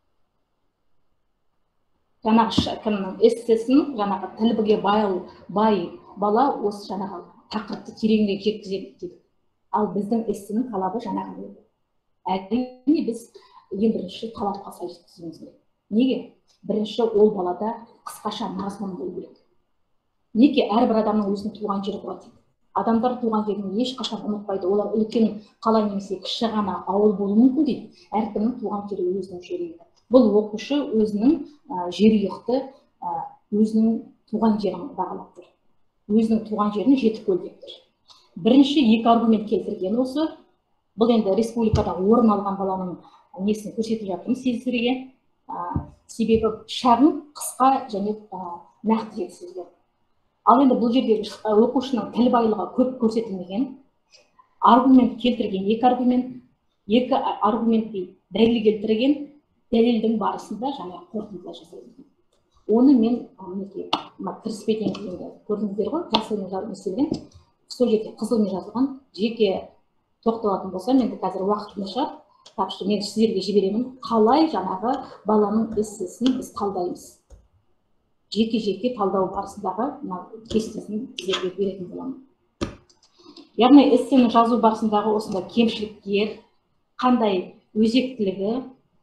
Жаңағы кімнің эссесін, жаңағы тілге бай бала осы жаңағы тақырыпты тереңірек жеткізеді дейді. Ал біздің эссенің талабы жаңағы. Әрине біз ең бірінші талапқа сай жеткізуіміз керек. Неге? Бірінші ол балада қысқаша мазмұн болу керек. Неге әрбір адамның өзінің туған жері болады? Адамдар туған жерін ешқашан ұмытпайды. Олар үлкен қала немесе кіші ғана ауыл болуы мүмкін дейді. Әркімнің туған жері өзінің жері. Бұл оқушы өзінің жерұйықты өзінің туған жерін бағалап тұр. Өзінің туған жерін жетіп көрдеп тұр. Бірінші екі аргумент келтірген осы. Бұл енді республикада орын алған баланың несін көрсетіп жатырмыз сіздерге. Себебі шағын, қысқа және нақты жеткізілген. Ал енді бұл жерде оқушының тіл байлығы көп көрсетілмеген. Аргумент келтірген екі аргумент, екі аргументті дәлел келтірген, дәлелдің барысында жаңа қорытындылар жасайды. Оны мен мінекей кіріспеден кейін көрдіңіздер ғой, жасылмен жасалған, сол жерде қызылмен жазылған, жеке тоқталатын болсам, енді қазір уақыт нашар, так что мен сіздерге жіберемін, қалай жаңағы баланың эссесін біз талдаймыз. Жеке-жеке талдау барысындағы кестесін сіздерге беретін боламын. Яғни эссені жазу барысындағы осында кемшіліктер, қандай өзектілігі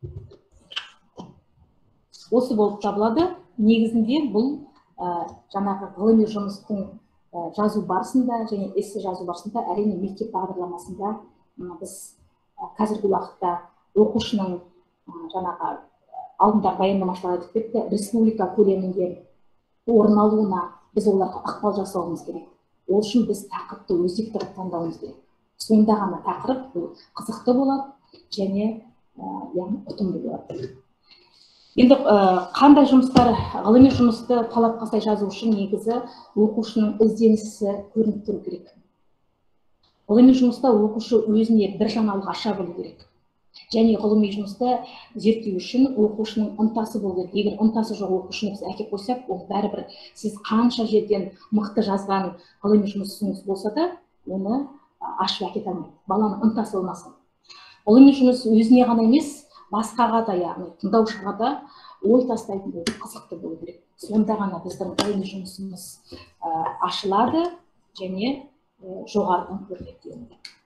осы болып табылады. Негізінде бұл жаңағы ғылыми жұмыстың жазу барысында және эссе жазу барысында әрине мектеп бағдарламасында біз қазіргі уақытта оқушының жаңағы алдында баяндамашылар айтып кетті, республика көлемінде орын алуына біз оларға ықпал жасауымыз керек. Ол үшін біз тақырыпты өзекті қылып таңдауымыз керек. Сонда ғана тақырып қызықты болады және ұтымды болады. Енді қандай жұмыстар, ғылыми жұмысты талапқа сай жазу үшін негізі оқушының ізденісі көрініп тұру керек. Ғылыми жұмыста оқушы өзіне бір жаңалық аша білу керек. Және ғылыми жұмысты зерттеу үшін оқушының ынтасы болу керек. Егер ынтасы жоқ оқушыны біз әкеп қойсақ, ол бәрібір сіз қанша жерден мықты жазған ғылыми жұмысыңыз болса да, оны ашып әкете алмайды. Баланың ынтасы болмасын. Ғылыми жұмыс өзіне ғана емес, басқаға да, яғни тыңдаушыға да ой тастайтын болу, қызықты болу керек. Сонда ғана біздің ғылыми жұмысымыз ашылады және жоғарыдан көрінеді.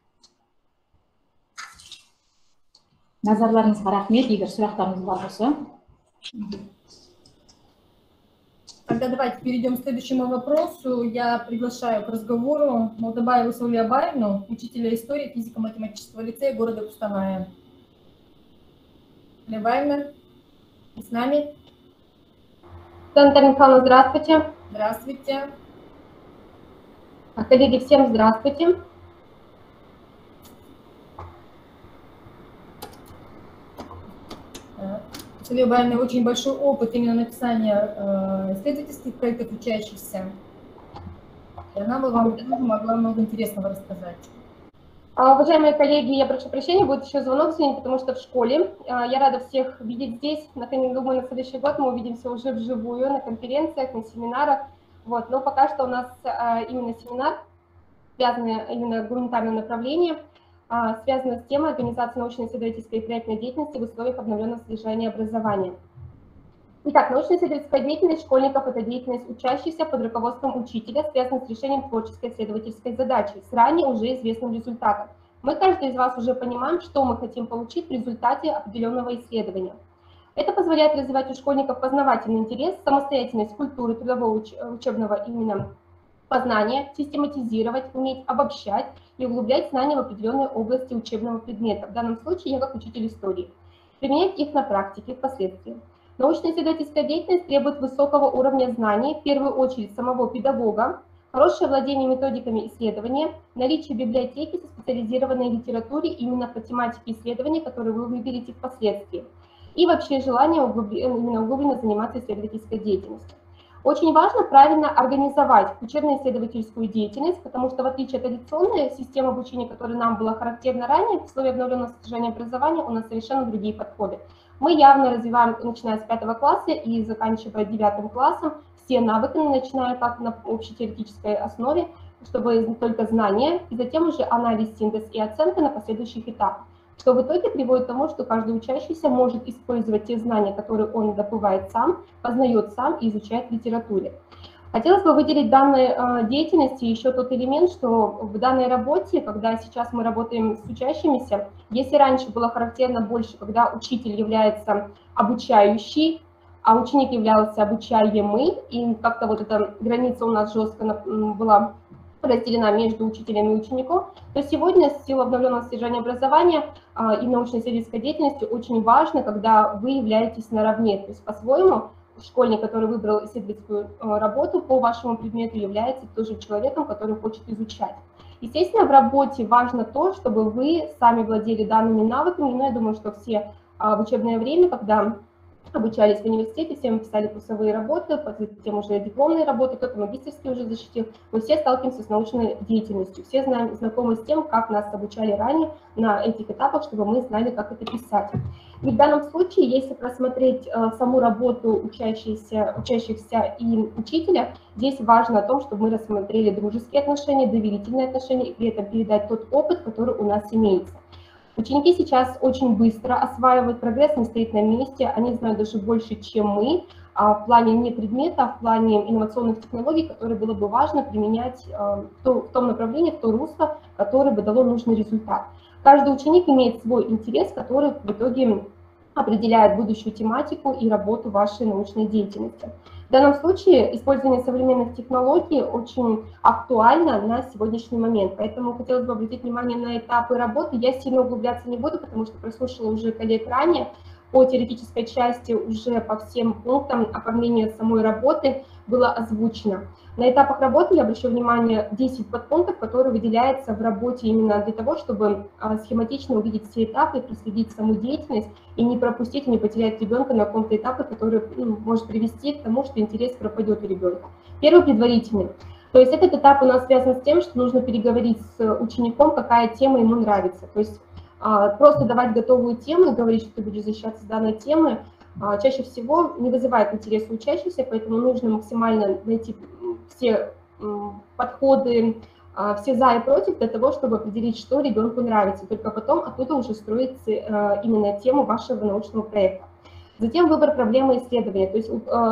Назарларыңызға рахмет, егер сұрақтарыңыз бар болса. Тогда давайте перейдем к следующему вопросу. Я приглашаю к разговору Молдобаеву Сауле Абаевну, учителя истории физико-математического лицея города Кустаная. Абаевна, вы с нами? Наталья Михайловна, здравствуйте. Здравствуйте. Коллеги, всем здравствуйте. Сауле Абаевна, очень большой опыт именно написания исследовательских проектов учащихся. И она бы вам могла много интересного рассказать. Уважаемые коллеги, я прошу прощения, будет еще звонок сегодня, потому что в школе. Я рада всех видеть здесь. Наконец, думаю, на следующий год мы увидимся уже вживую, на конференциях, на семинарах. Вот. Но пока что у нас именно семинар, связанный именно с гуманитарным направлением, связано с темой организации научно-исследовательской и проектной деятельности в условиях обновленного содержания образования. Итак, научно-исследовательская деятельность школьников – это деятельность учащихся под руководством учителя, связанная с решением творческой исследовательской задачи, с ранее уже известным результатом. Мы, каждый из вас, уже понимаем, что мы хотим получить в результате определенного исследования. Это позволяет развивать у школьников познавательный интерес, самостоятельность культуры трудового учебного именно познания, систематизировать, уметь обобщать и углублять знания в определенной области учебного предмета. В данном случае я как учитель истории. Применять их на практике впоследствии. Научно-исследовательская деятельность требует высокого уровня знаний, в первую очередь самого педагога, хорошее владение методиками исследования, наличие библиотеки со специализированной литературе именно по тематике исследования, которую вы выберете впоследствии, и вообще желание углубленно, именно углубленно заниматься исследовательской деятельностью. Очень важно правильно организовать учебно-исследовательскую деятельность, потому что в отличие от традиционной системы обучения, которая нам была характерна ранее, в условиях обновленного содержания образования у нас совершенно другие подходы. Мы явно развиваем, начиная с пятого класса и заканчивая девятым классом, все навыки, начиная как на общетеоретической основе, чтобы только знания, и затем уже анализ, синтез и оценка на последующих этапах, что в итоге приводит к тому, что каждый учащийся может использовать те знания, которые он добывает сам, познает сам и изучает в литературе. Хотелось бы выделить в данной э, деятельности еще тот элемент, что в данной работе, когда сейчас мы работаем с учащимися, если раньше было характерно больше, когда учитель является обучающий, а ученик являлся обучаемый, и как-то вот эта граница у нас жестко была разделена между учителем и учеником, то сегодня с силой обновленного содержания образования э, и научно-исследовательской деятельности очень важно, когда вы являетесь наравне, то есть по-своему школьник, который выбрал исследовательскую работу по вашему предмету, является тоже человеком, который хочет изучать. Естественно, в работе важно то, чтобы вы сами владели данными навыками, но я думаю, что все в учебное время, когда обучались в университете, все мы писали курсовые работы, затем уже дипломные работы, кто-то магистерские уже защитил, мы все сталкиваемся с научной деятельностью, все знаем, знакомы с тем, как нас обучали ранее на этих этапах, чтобы мы знали, как это писать. И в данном случае, если просмотреть э, саму работу учащихся, учащихся и учителя, здесь важно о том, чтобы мы рассмотрели дружеские отношения, доверительные отношения и при этом передать тот опыт, который у нас имеется. Ученики сейчас очень быстро осваивают, прогресс не стоит на месте, они знают даже больше, чем мы, а в плане не предмета, а в плане инновационных технологий, которые было бы важно применять э, в, то, в том направлении, в то русло, которое бы дало нужный результат. Каждый ученик имеет свой интерес, который в итоге определяет будущую тематику и работу вашей научной деятельности. В данном случае использование современных технологий очень актуально на сегодняшний момент, поэтому хотелось бы обратить внимание на этапы работы. Я сильно углубляться не буду, потому что прослушала уже коллег ранее. По теоретической части уже по всем пунктам оформления самой работы было озвучено. На этапах работы я обращу внимание десять подпунктов, которые выделяются в работе именно для того, чтобы схематично увидеть все этапы, проследить саму деятельность и не пропустить, и не потерять ребенка на каком-то этапе, который ну, может привести к тому, что интерес пропадет у ребенка. Первый предварительный. То есть этот этап у нас связан с тем, что нужно переговорить с учеником, какая тема ему нравится. То есть просто давать готовую тему и говорить, что ты будешь защищаться данной темой, чаще всего не вызывает интереса учащихся, поэтому нужно максимально найти все подходы, все за и против для того, чтобы определить, что ребенку нравится. Только потом оттуда уже строится именно тему вашего научного проекта. Затем выбор проблемы исследования. То есть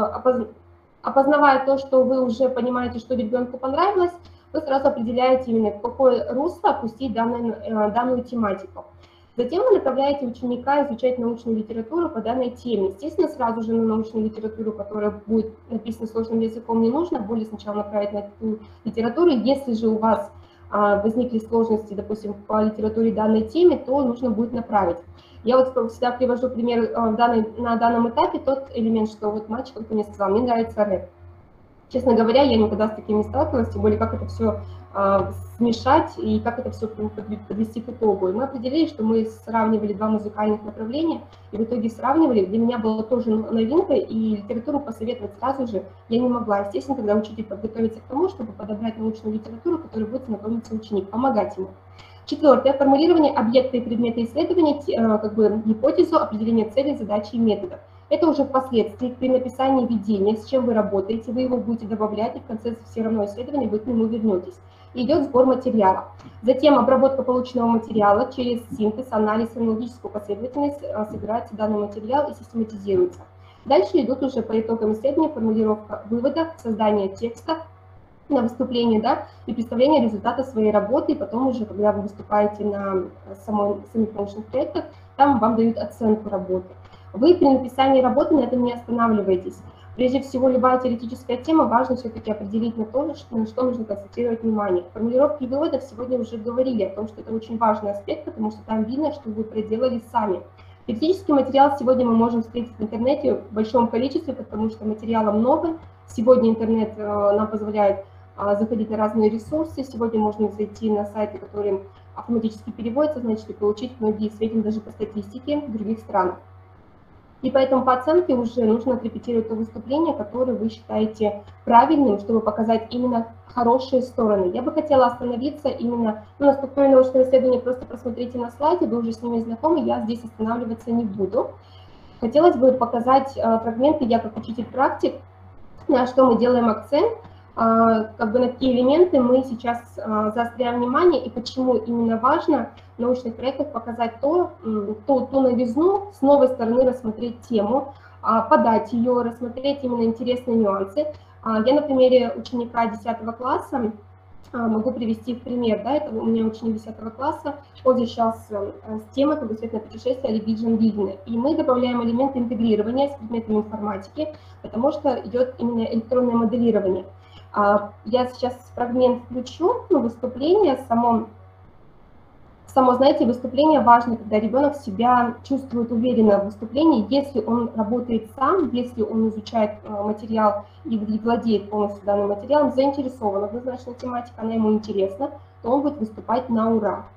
опознавая то, что вы уже понимаете, что ребенку понравилось, вы сразу определяете именно, в какое русло опустить данную, данную тематику. Затем вы направляете ученика изучать научную литературу по данной теме. Естественно, сразу же на научную литературу, которая будет написана сложным языком, не нужно, более сначала направить на эту литературу. Если же у вас а, возникли сложности, допустим, по литературе данной теме, то нужно будет направить. Я вот всегда привожу пример а, данной, на данном этапе тот элемент, что вот мальчик как мне сказал, мне нравится рэп. Честно говоря, я никогда с таким не сталкивалась, тем более как это все а, смешать и как это все подвести к итогу. И мы определили, что мы сравнивали два музыкальных направления, и в итоге сравнивали. Для меня была тоже новинка, и литературу посоветовать сразу же я не могла. Естественно, когда учитель подготовится к тому, чтобы подобрать научную литературу, которой будет знакомиться ученик, помогать ему. Четвертое. Формулирование объекта и предмета исследования, как бы гипотезу, определение целей, задачи и методов. Это уже впоследствии, при написании введения, с чем вы работаете, вы его будете добавлять, и в конце все равно исследования вы к нему вернетесь. И идет сбор материала. Затем обработка полученного материала через синтез, анализ, хронологическую последовательность, собирается данный материал и систематизируется. Дальше идут уже по итогам исследования формулировка вывода, создание текста на выступление, да, и представление результата своей работы, и потом уже, когда вы выступаете на самой, самих научных проектах, там вам дают оценку работы. Вы при написании работы на этом не останавливаетесь. Прежде всего, любая теоретическая тема, важно все-таки определить на то, на что нужно концентрировать внимание. Формулировки выводов сегодня уже говорили о том, что это очень важный аспект, потому что там видно, что вы проделали сами. Теоретический материал сегодня мы можем встретить в интернете в большом количестве, потому что материала много. Сегодня интернет нам позволяет заходить на разные ресурсы. Сегодня можно зайти на сайты, которые автоматически переводятся, значит, и получить многие сведения даже по статистике в других странах. И поэтому по оценке уже нужно отрепетировать то выступление, которое вы считаете правильным, чтобы показать именно хорошие стороны. Я бы хотела остановиться именно ну, на структуре научного исследования, просто просмотрите на слайде, вы уже с ними знакомы, я здесь останавливаться не буду. Хотелось бы показать э, фрагменты, я как учитель-практик, на что мы делаем акцент, э, как бы на какие элементы мы сейчас э, заостряем внимание и почему именно важно в научных проектах показать то, то, ту новизну, с новой стороны рассмотреть тему, подать ее, рассмотреть именно интересные нюансы. Я на примере ученика десятого класса могу привести в пример, да, это у меня ученик десятого класса, он защищался с темой кругосветное путешествие или Vision Vision, и мы добавляем элементы интегрирования с предметами информатики, потому что идет именно электронное моделирование. Я сейчас фрагмент включу, ну, выступление, само Само, знаете, выступление важно, когда ребенок себя чувствует уверенно в выступлении, если он работает сам, если он изучает материал и владеет полностью данным материалом, заинтересован однозначно тематика, она ему интересна, то он будет выступать на ура.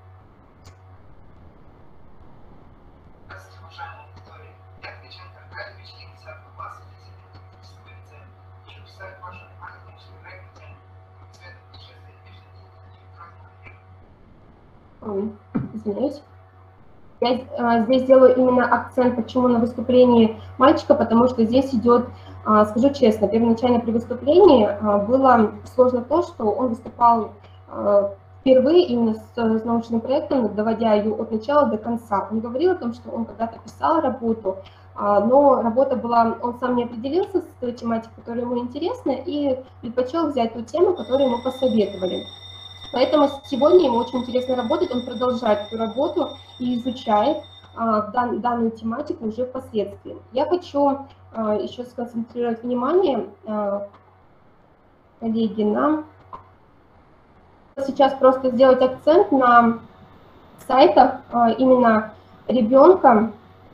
Ой, извиняюсь. Я а, здесь делаю именно акцент, почему на выступлении мальчика, потому что здесь идет, а, скажу честно, первоначально при выступлении а, было сложно то, что он выступал а, впервые именно с, с научным проектом, доводя ее от начала до конца. Он говорил о том, что он когда-то писал работу, а, но работа была, он сам не определился с той тематикой, которая ему интересна, и предпочел взять ту тему, которую ему посоветовали. Поэтому сегодня ему очень интересно работать, он продолжает эту работу и изучает а, дан, данную тематику уже впоследствии. Я хочу а, еще сконцентрировать внимание, а, коллеги, на... Сейчас просто сделать акцент на сайтах а, именно ребенка.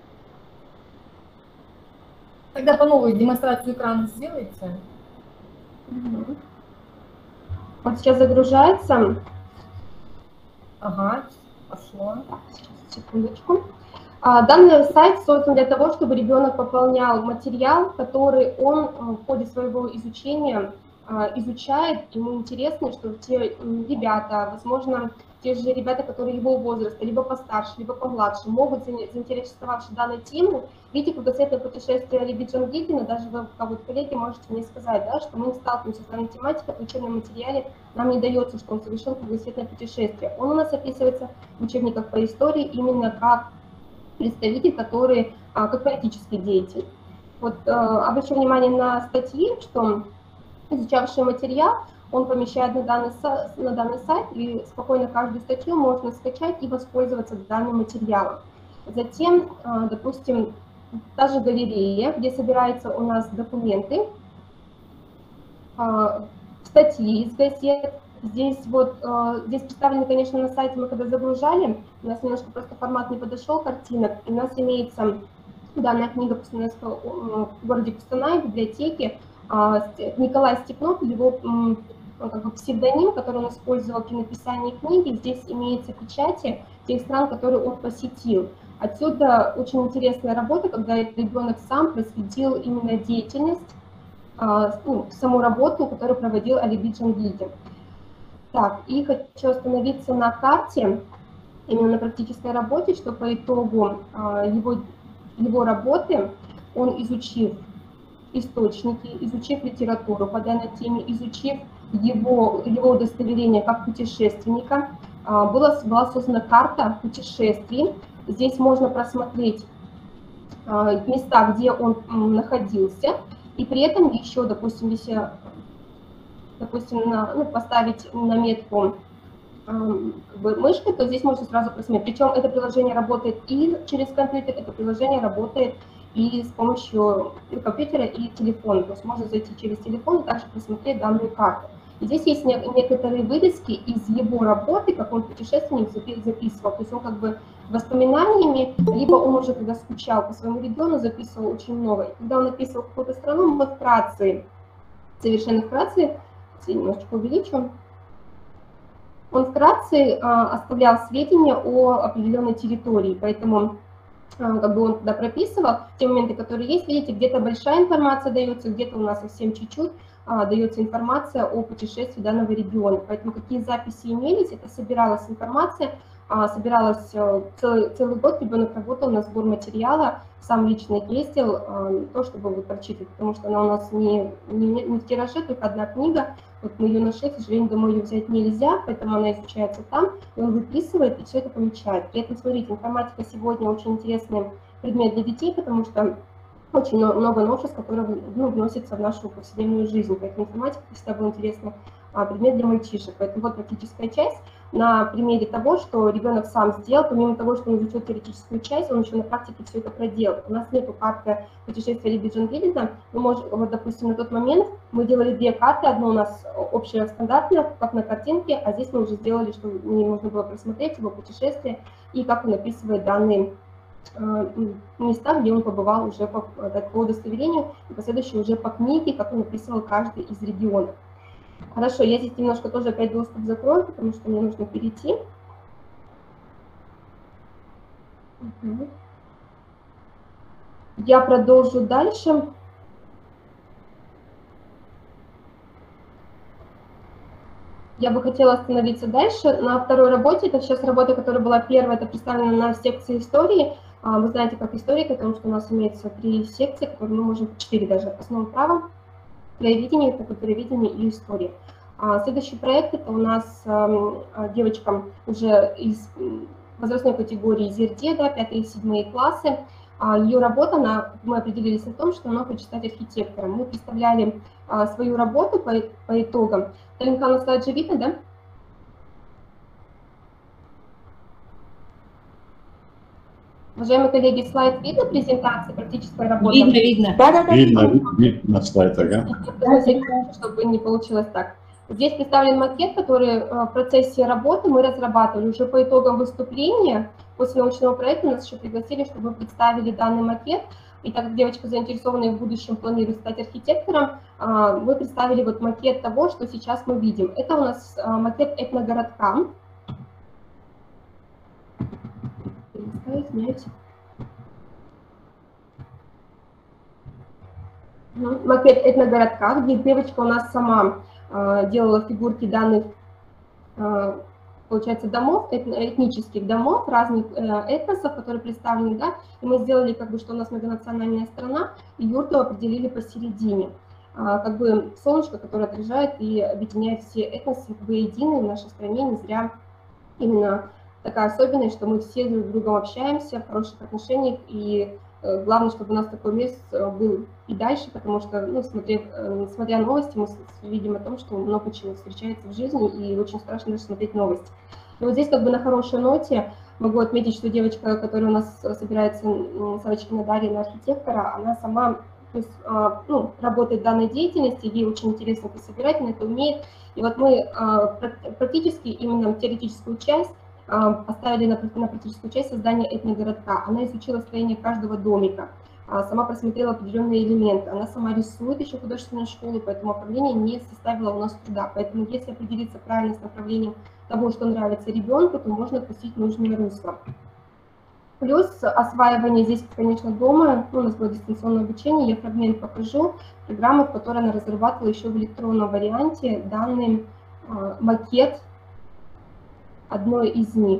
Тогда по новой демонстрацию экрана сделайте. Угу. Вот сейчас загружается. Ага, пошло. Секундочку. Данный сайт создан для того, чтобы ребенок пополнял материал, который он в ходе своего изучения изучает. Ему интересно, что те ребята, возможно, те же ребята, которые его возраста, либо постарше, либо помладше, могут, заинтересовавшись данной темой, видите, кругосветное путешествие Алиби Джангидина, даже вы, вот, коллеги, можете мне сказать, да, что мы не сталкиваемся с данной тематикой, в учебном материале нам не дается, что он совершил кругосветное путешествие. Он у нас описывается в учебниках по истории именно как представитель, который, как политический деятель. Вот обращу внимание на статьи, что изучавший материал, он помещает на данный, на данный сайт, и спокойно каждую статью можно скачать и воспользоваться данным материалом. Затем, допустим, та же галерея, где собираются у нас документы, статьи из газет. Здесь вот, здесь представлены, конечно, на сайте, мы когда загружали, у нас немножко просто формат не подошел картинок, у нас имеется данная книга в городе Кустанай, в библиотеке, Николай Степнов, его как бы псевдоним, который он использовал при написании книги. Здесь имеются печати тех стран, которые он посетил. Отсюда очень интересная работа, когда ребенок сам проследил именно деятельность, ну, саму работу, которую проводил Алиби Джангидин. Так, и хочу остановиться на карте, именно на практической работе, что по итогу его, его работы он, изучив источники, изучив литературу по данной теме, изучив его, его удостоверение как путешественника, была, была создана карта путешествий. Здесь можно просмотреть места, где он находился, и при этом еще, допустим, если, допустим, на, ну, поставить наметку как бы, мышкой, то здесь можно сразу просмотреть. Причем это приложение работает и через компьютер, это приложение работает и с помощью компьютера и телефона. То есть можно зайти через телефон и также просмотреть данную карту. И здесь есть некоторые вырезки из его работы, как он путешественник записывал. То есть он как бы воспоминаниями, либо он уже когда скучал по своему региону, записывал очень много. И когда он описывал какую-то страну, мы вкратце, совершенно вкратце, я немножечко увеличу, он вкратце а, оставлял сведения о определенной территории. Поэтому как бы он туда прописывал те моменты, которые есть. Видите, где-то большая информация дается, где-то у нас совсем чуть-чуть а, дается информация о путешествии данного региона. Поэтому какие записи имелись, это собиралась информация, а, собиралась а, целый, целый год, ребенок работал на сбор материала, сам лично ездил, а, то, чтобы вот прочитать, потому что она у нас не, не, не в тираже, только одна книга. Вот мы ее нашли, к сожалению, домой ее взять нельзя, поэтому она изучается там, и он выписывает и все это помечает. При этом, смотрите, информатика сегодня очень интересный предмет для детей, потому что очень много новшеств, которые, ну, вносятся в нашу повседневную жизнь. Поэтому информатика всегда был интересный а, предмет для мальчишек. Поэтому вот практическая часть на примере того, что ребенок сам сделал, помимо того, что он изучил теоретическую часть, он еще на практике все это проделал. У нас нету карты путешествия Алиби Джангидина. Мы можем, вот, допустим, на тот момент мы делали две карты, одна у нас общая стандартная, как на картинке, а здесь мы уже сделали, что мне нужно было просмотреть его путешествие и как он описывает данные э, места, где он побывал уже по, по удостоверению, и последующие уже по книге, как он описывал каждый из регионов. Хорошо, я здесь немножко тоже опять доступ закрою, потому что мне нужно перейти. Угу. Я продолжу дальше. Я бы хотела остановиться дальше на второй работе. Это сейчас работа, которая была первая, это представлена на секции истории. Вы знаете, как историк, о том, что у нас имеется три секции, которые мы можем, четыре даже, основное право, краеведение, культуроведение и история. Следующий проект, это у нас девочка уже из возрастной категории ЗЕРДЕ, да, пятые и седьмые классы. Ее работа, она, мы определились о том, что она хочет стать архитектором. Мы представляли а, свою работу по, по итогам. Талинка, на слайд же видно, да? Уважаемые коллеги, слайд видно, презентации, практическая работа? Видно, видно. Да, да, да. Видно, видно на слайд, ага. Чтобы не получилось так. Здесь представлен макет, который в процессе работы мы разрабатывали уже по итогам выступления. После научного проекта нас еще пригласили, чтобы мы представили данный макет. И так как девочка заинтересована и в будущем планирует стать архитектором, мы представили вот макет того, что сейчас мы видим. Это у нас макет этногородка. Макет этногородка, где девочка у нас сама делала фигурки данных, получается, домов, этнических домов, разных этносов, которые представлены, да, и мы сделали, как бы, что у нас многонациональная страна, и юрту определили посередине, как бы солнышко, которое отражает и объединяет все этносы воедино в нашей стране, не зря именно такая особенность, что мы все друг с другом общаемся в хороших отношениях, и главное, чтобы у нас такой месяц был и дальше, потому что, ну, смотря, смотря новости, мы видим о том, что много чего встречается в жизни, и очень страшно даже смотреть новости. И вот здесь, как бы, на хорошей ноте могу отметить, что девочка, которая у нас собирается, Савочкина Дарья, на архитектора, она сама, то есть, ну, работает в данной деятельности, ей очень интересно это собирать, она это умеет. И вот мы практически именно теоретическую часть поставили на, на практическую часть создания этногородка. Она изучила строение каждого домика, сама просмотрела определенные элементы, она сама рисует еще художественную школу, поэтому направление не составило у нас труда. Поэтому если определиться правильно с направлением того, что нравится ребенку, то можно пустить нужное русло. Плюс осваивание здесь, конечно, дома, ну, у нас было дистанционное обучение, я фрагмент покажу, программы, в которой она разрабатывала еще в электронном варианте данный э, макет одной из них.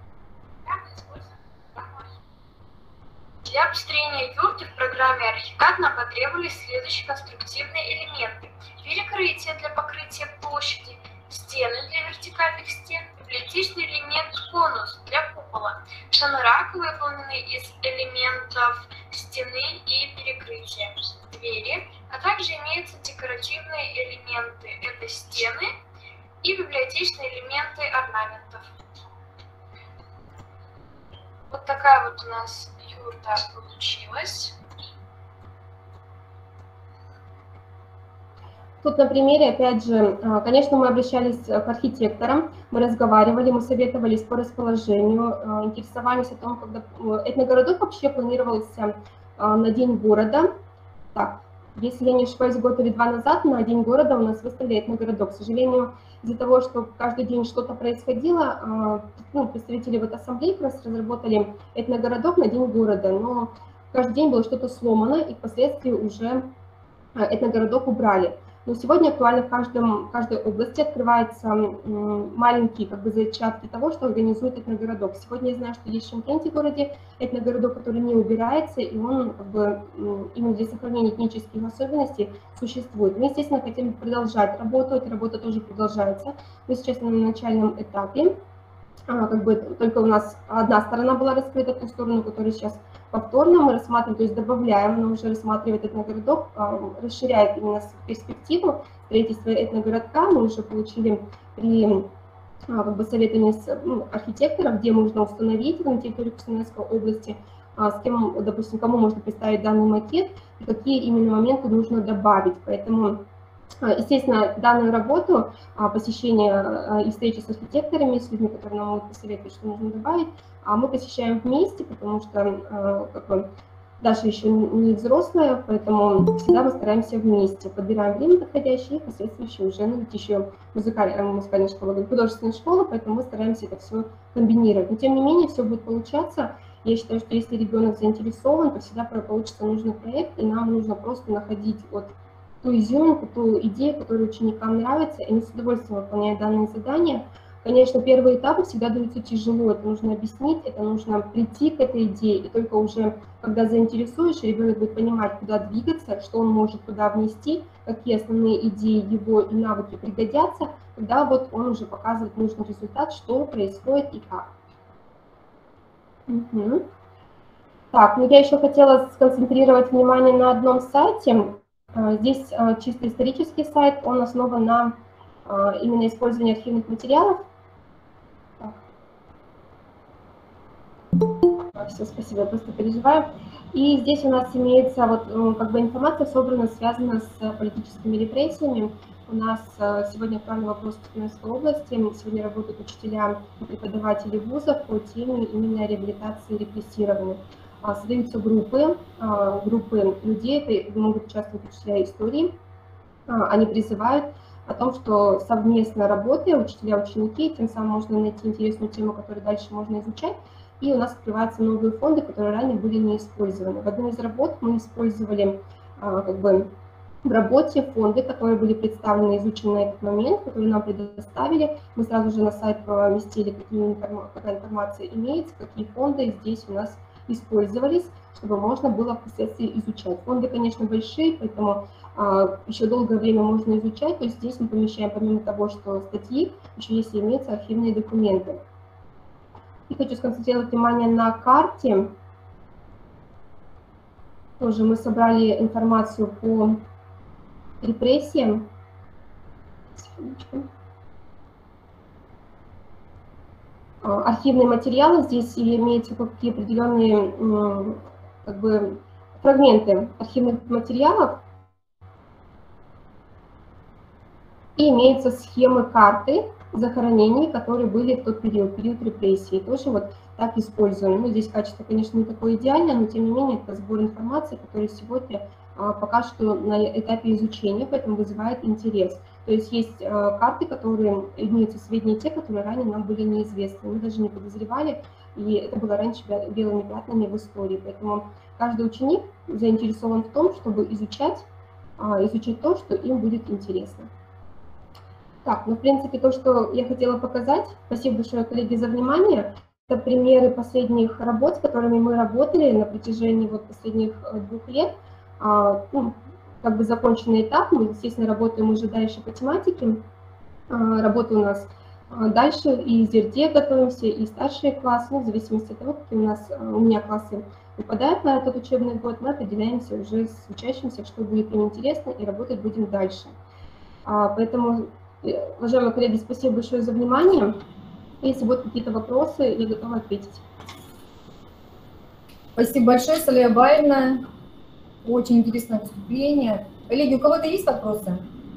Для построения юрты в программе «Архикад» нам потребовались следующие конструктивные элементы. Перекрытие для покрытия площади, стены для вертикальных стен, библиотечный элемент конус для купола, шанрак, выполненный из элементов стены и перекрытия, двери, а также имеются декоративные элементы, это стены и библиотечные элементы орнаментов. Вот такая вот у нас юрта получилась. Тут на примере, опять же, конечно, мы обращались к архитекторам, мы разговаривали, мы советовались по расположению, интересовались о том, когда этногородок вообще планировался на День города. Так, если я не ошибаюсь, год или два назад на День города у нас выставили этногородок. К сожалению, из-за того, что каждый день что-то происходило, ну, представители вот ассамблеи как раз разработали этногородок на День города, но каждый день было что-то сломано, и впоследствии уже этногородок убрали. Но сегодня актуально в каждом, каждой области открываются маленькие, как бы, зачатки того, что организует этногородок. Сегодня я знаю, что есть в Шымкенте городе этногородок, который не убирается, и он, как бы, именно для сохранения этнических особенностей существует. Мы, естественно, хотим продолжать работу, эта работа тоже продолжается. Мы сейчас на начальном этапе. Как бы только у нас одна сторона была раскрыта, ту сторону, которую сейчас повторно мы рассматриваем, то есть добавляем, но уже рассматривает этногородок, расширяет именно перспективу строительства этногородка. Мы уже получили при, как бы, советовании с, ну, архитекторов, где можно установить на территории Костанайской области, с кем, допустим, кому можно представить данный макет и какие именно моменты нужно добавить. Поэтому, естественно, данную работу, посещение и встречи с архитекторами, с людьми, которые нам могут посоветовать, что нужно добавить, мы посещаем вместе, потому что, как бы, Даша еще не взрослая, поэтому всегда мы стараемся вместе, подбираем время подходящее, и последующие уже, ну, ведь еще музыкальная, музыкальная школа, художественная школа, поэтому мы стараемся это все комбинировать. Но тем не менее, все будет получаться. Я считаю, что если ребенок заинтересован, то всегда получится нужный проект, и нам нужно просто находить вот ту изюминку, ту идею, которая ученикам нравится, и они с удовольствием выполняют данные задания. Конечно, первые этапы всегда даются тяжело, это нужно объяснить, это нужно прийти к этой идее, и только уже, когда заинтересуешь, ребенок будет понимать, куда двигаться, что он может куда внести, какие основные идеи его и навыки пригодятся, тогда вот он уже показывает нужный результат, что происходит и как. Угу. Так, ну я еще хотела сконцентрировать внимание на одном сайте. Здесь чисто исторический сайт, он основан на именно использовании архивных материалов. Все, спасибо, я просто переживаю. И здесь у нас имеется вот как бы информация собрана, связана с политическими репрессиями. У нас сегодня актуальный вопрос в Тюменской области. Сегодня работают учителя и преподаватели вузов по теме именно реабилитации репрессированных. Создаются группы, группы людей, это могут участвовать учителя истории. Они призывают о том, что совместно работая, учителя, ученики, тем самым можно найти интересную тему, которую дальше можно изучать. И у нас открываются новые фонды, которые ранее были не использованы. В одной из работ мы использовали как бы в работе фонды, которые были представлены и изучены на этот момент, которые нам предоставили. Мы сразу же на сайт поместили, какие, какая информация имеется, какие фонды здесь у нас использовались, чтобы можно было впоследствии изучать. Фонды, конечно, большие, поэтому а, еще долгое время можно изучать. То есть здесь мы помещаем, помимо того, что статьи, еще если имеются архивные документы. И хочу сконцентрировать внимание на карте. Тоже мы собрали информацию по репрессиям. Секундочку. Архивные материалы, здесь имеются какие определенные как бы, фрагменты архивных материалов, и имеются схемы карты захоронений, которые были в тот период, период репрессий, тоже вот так используем. Ну, здесь качество, конечно, не такое идеальное, но тем не менее это сбор информации, который сегодня а, пока что на этапе изучения, поэтому вызывает интерес. То есть есть э, карты, которые имеются сведения те, которые ранее нам были неизвестны. Мы даже не подозревали, и это было раньше белыми пятнами в истории. Поэтому каждый ученик заинтересован в том, чтобы изучать, э, изучать то, что им будет интересно. Так, ну в принципе то, что я хотела показать. Спасибо большое, коллеги, за внимание. Это примеры последних работ, с которыми мы работали на протяжении вот последних двух лет. А, ну, как бы законченный этап, мы, естественно, работаем уже дальше по тематике, работа у нас дальше, и ЗЕРДЕ готовимся, и старшие классы, ну, в зависимости от того, какие у нас, у меня классы выпадают на этот учебный год, мы определяемся уже с учащимся, что будет им интересно, и работать будем дальше. Поэтому, уважаемые коллеги, спасибо большое за внимание. Если будут какие-то вопросы, я готова ответить. Спасибо большое, Салия Абаевна. Очень интересное выступление. Коллеги, у кого-то есть вопросы?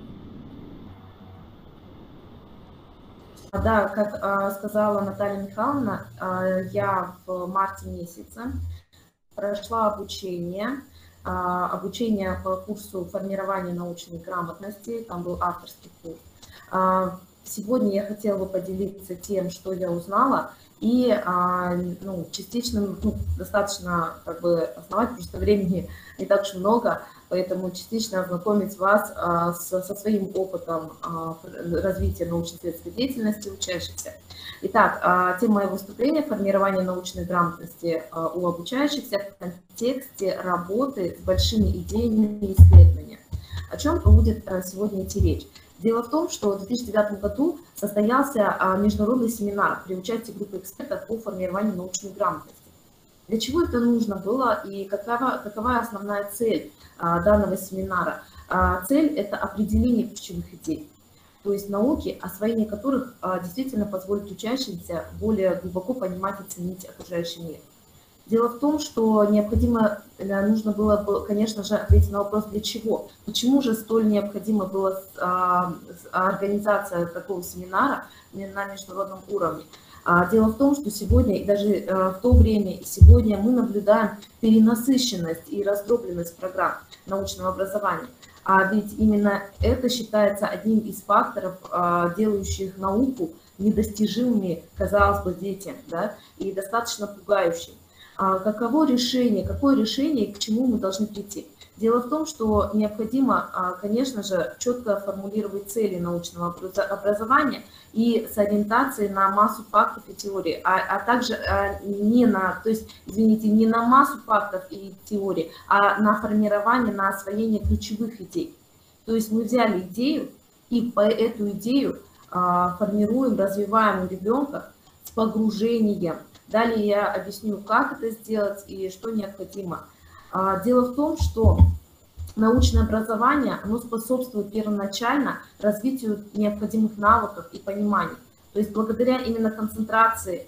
Да, как а, сказала Наталья Михайловна, а, я в марте месяце прошла обучение, а, обучение по курсу формирования научной грамотности, там был авторский курс. А, сегодня я хотела бы поделиться тем, что я узнала, и а, ну, частично, ну, достаточно как бы основать, потому что времени не так уж много, поэтому частично ознакомить вас а, со, со своим опытом а, развития научно-исследовательской деятельности учащихся. Итак, а, тема моего выступления – формирование научной грамотности а, у обучающихся в контексте работы с большими идеями и исследованиями. О чем будет а, сегодня идти речь? Дело в том, что в две тысячи девятом году состоялся международный семинар при участии группы экспертов по формированию научной грамотности. Для чего это нужно было и какова, какова основная цель данного семинара? Цель – это определение ключевых идей, то есть науки, освоение которых действительно позволит учащимся более глубоко понимать и ценить окружающий мир. Дело в том, что необходимо, нужно было бы, конечно же, ответить на вопрос, для чего. Почему же столь необходима была организация такого семинара на международном уровне. Дело в том, что сегодня, и даже в то время, и сегодня мы наблюдаем перенасыщенность и раздробленность программ научного образования. А ведь именно это считается одним из факторов, делающих науку недостижимыми, казалось бы, детям, да, и достаточно пугающим. А каково решение, какое решение и к чему мы должны прийти? Дело в том, что необходимо, конечно же, четко формулировать цели научного образования и с ориентацией на массу фактов и теорий, а, а также не на, то есть, извините, не на массу фактов и теорий, а на формирование, на освоение ключевых идей. То есть мы взяли идею и по эту идею формируем, развиваем у ребенка с погружением. Далее я объясню, как это сделать и что необходимо. Дело в том, что научное образование, оно способствует первоначально развитию необходимых навыков и пониманий. То есть благодаря именно концентрации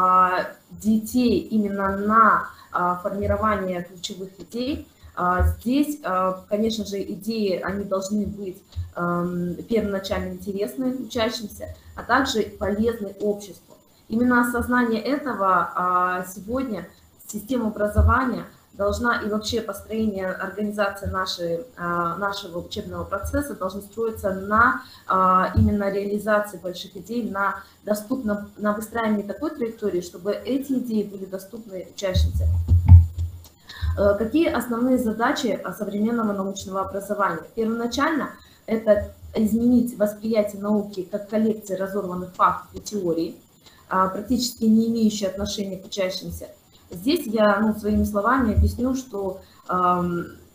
детей именно на формирование ключевых идей, здесь, конечно же, идеи, они должны быть первоначально интересны учащимся, а также полезны обществу. Именно осознание этого сегодня система образования должна и вообще построение организации нашей, нашего учебного процесса должны строиться на именно реализации больших идей, на, доступном, на выстраивании такой траектории, чтобы эти идеи были доступны учащимся. Какие основные задачи современного научного образования? Первоначально это изменить восприятие науки как коллекции разорванных фактов и теорий, практически не имеющие отношения к учащимся. Здесь я ну, своими словами объясню, что э,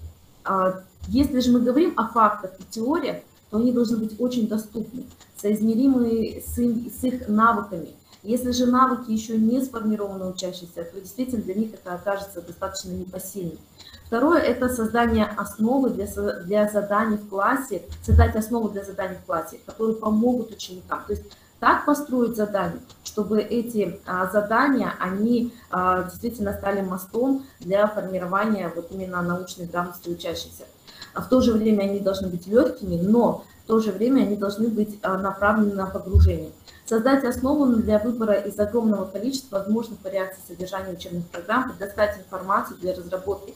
э, если же мы говорим о фактах и теориях, то они должны быть очень доступны, соизмеримые с, с их навыками. Если же навыки еще не сформированы у учащихся, то действительно для них это окажется достаточно непосильным. Второе – это создание основы для, для заданий в классе, создать основу для заданий в классе, которые помогут ученикам. То есть так построить задания, чтобы эти а, задания, они а, действительно стали мостом для формирования вот именно научной грамотности учащихся. А в то же время они должны быть легкими, но в то же время они должны быть а, направлены на погружение. Создать основу для выбора из огромного количества возможных вариаций содержания учебных программ, предоставить информацию для разработки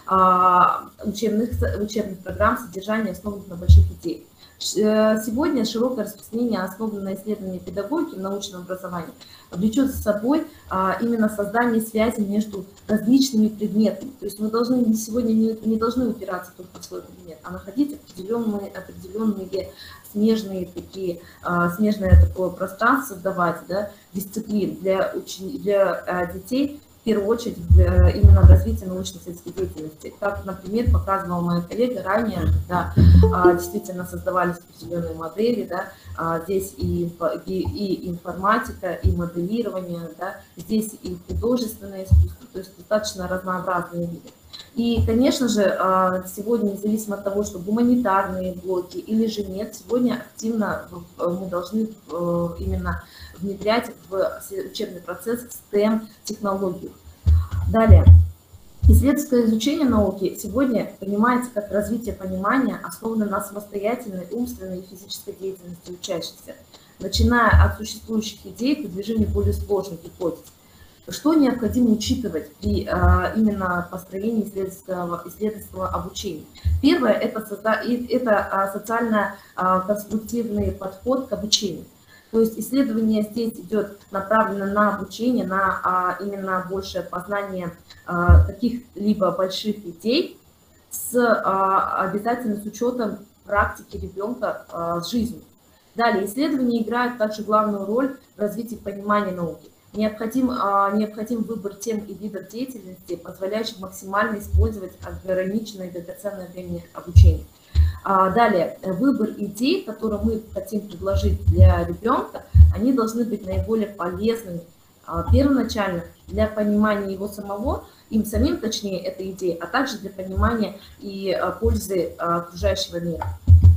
а, учебных, учебных программ, содержания, основанных на больших идеях. Сегодня широкое распространение, основанное на исследовании педагогики в научном образовании, влечет за собой именно создание связи между различными предметами. То есть мы должны сегодня не, не должны упираться только в свой предмет, а находить определенные, определенные смежные такие, смежное такое пространство, создавать, да, дисциплин для, учени, для детей, в первую очередь именно в развитии научно-исследовательской деятельности. Как, например, показывала моя коллега ранее, когда а, действительно создавались определенные модели, да, а, здесь и, и, и информатика, и моделирование, да, здесь и художественное искусство, то есть достаточно разнообразные виды. И, конечно же, сегодня, независимо от того, что гуманитарные блоки или же нет, сегодня активно мы должны именно внедрять в учебный процесс STEM-технологию. Далее. Исследовательское изучение науки сегодня понимается как развитие понимания, основанное на самостоятельной умственной и физической деятельности учащихся, начиная от существующих идей к движению более сложных гипотез. Что необходимо учитывать при а, именно построении исследовательского, исследовательского обучения? Первое – это, это социально-конструктивный подход к обучению. То есть исследование здесь идет направлено на обучение, на а, именно большее познание а, каких-либо больших идей, с, а, обязательно с учетом практики ребенка а, с жизнью. Далее, исследования играют также главную роль в развитии понимания науки. Необходим, необходим выбор тем и видов деятельности, позволяющих максимально использовать ограниченное драгоценное время обучения. Далее, выбор идей, которые мы хотим предложить для ребенка, они должны быть наиболее полезными первоначально для понимания его самого, им самим, точнее, этой идеи, а также для понимания и пользы окружающего мира.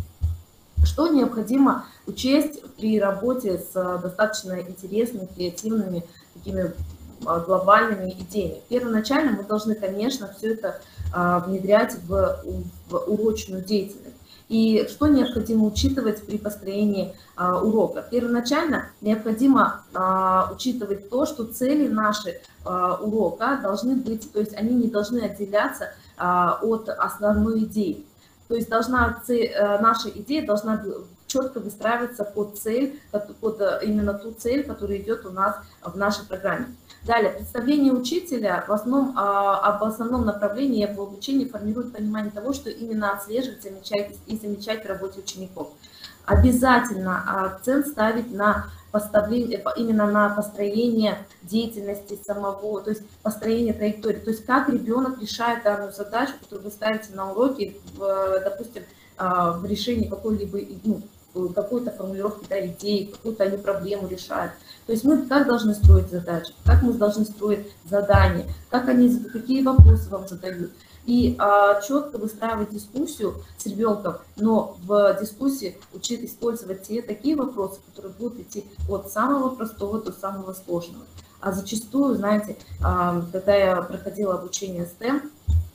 Что необходимо учесть при работе с достаточно интересными, креативными, такими глобальными идеями? Первоначально мы должны, конечно, все это внедрять в, в урочную деятельность. И что необходимо учитывать при построении урока? Первоначально необходимо учитывать то, что цели наши урока должны быть, то есть они не должны отделяться от основной идеи. То есть должна, наша идея должна четко выстраиваться под цель, под именно ту цель, которая идет у нас в нашей программе. Далее, представление учителя в основном, об основном направлении в обучении формирует понимание того, что именно отслеживать, замечать и замечать в работе учеников. Обязательно акцент ставить на поставление, именно на построение деятельности самого, то есть построение траектории, то есть как ребенок решает данную задачу, которую вы ставите на уроке, в, допустим, в решении какой-либо, ну, какой-то формулировки, да, идеи, какую-то они проблему решают. То есть мы как должны строить задачи, как мы должны строить задания, как они, какие вопросы вам задают. И а, четко выстраивать дискуссию с ребенком, но в дискуссии учить использовать те такие вопросы, которые будут идти от самого простого до самого сложного. А зачастую, знаете, а, когда я проходила обучение стэм,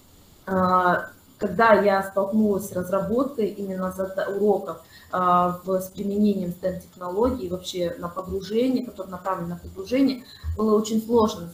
а, когда я столкнулась с разработкой именно уроков а, с применением стэм-технологий, вообще на погружение, которое направлено на погружение, было очень сложно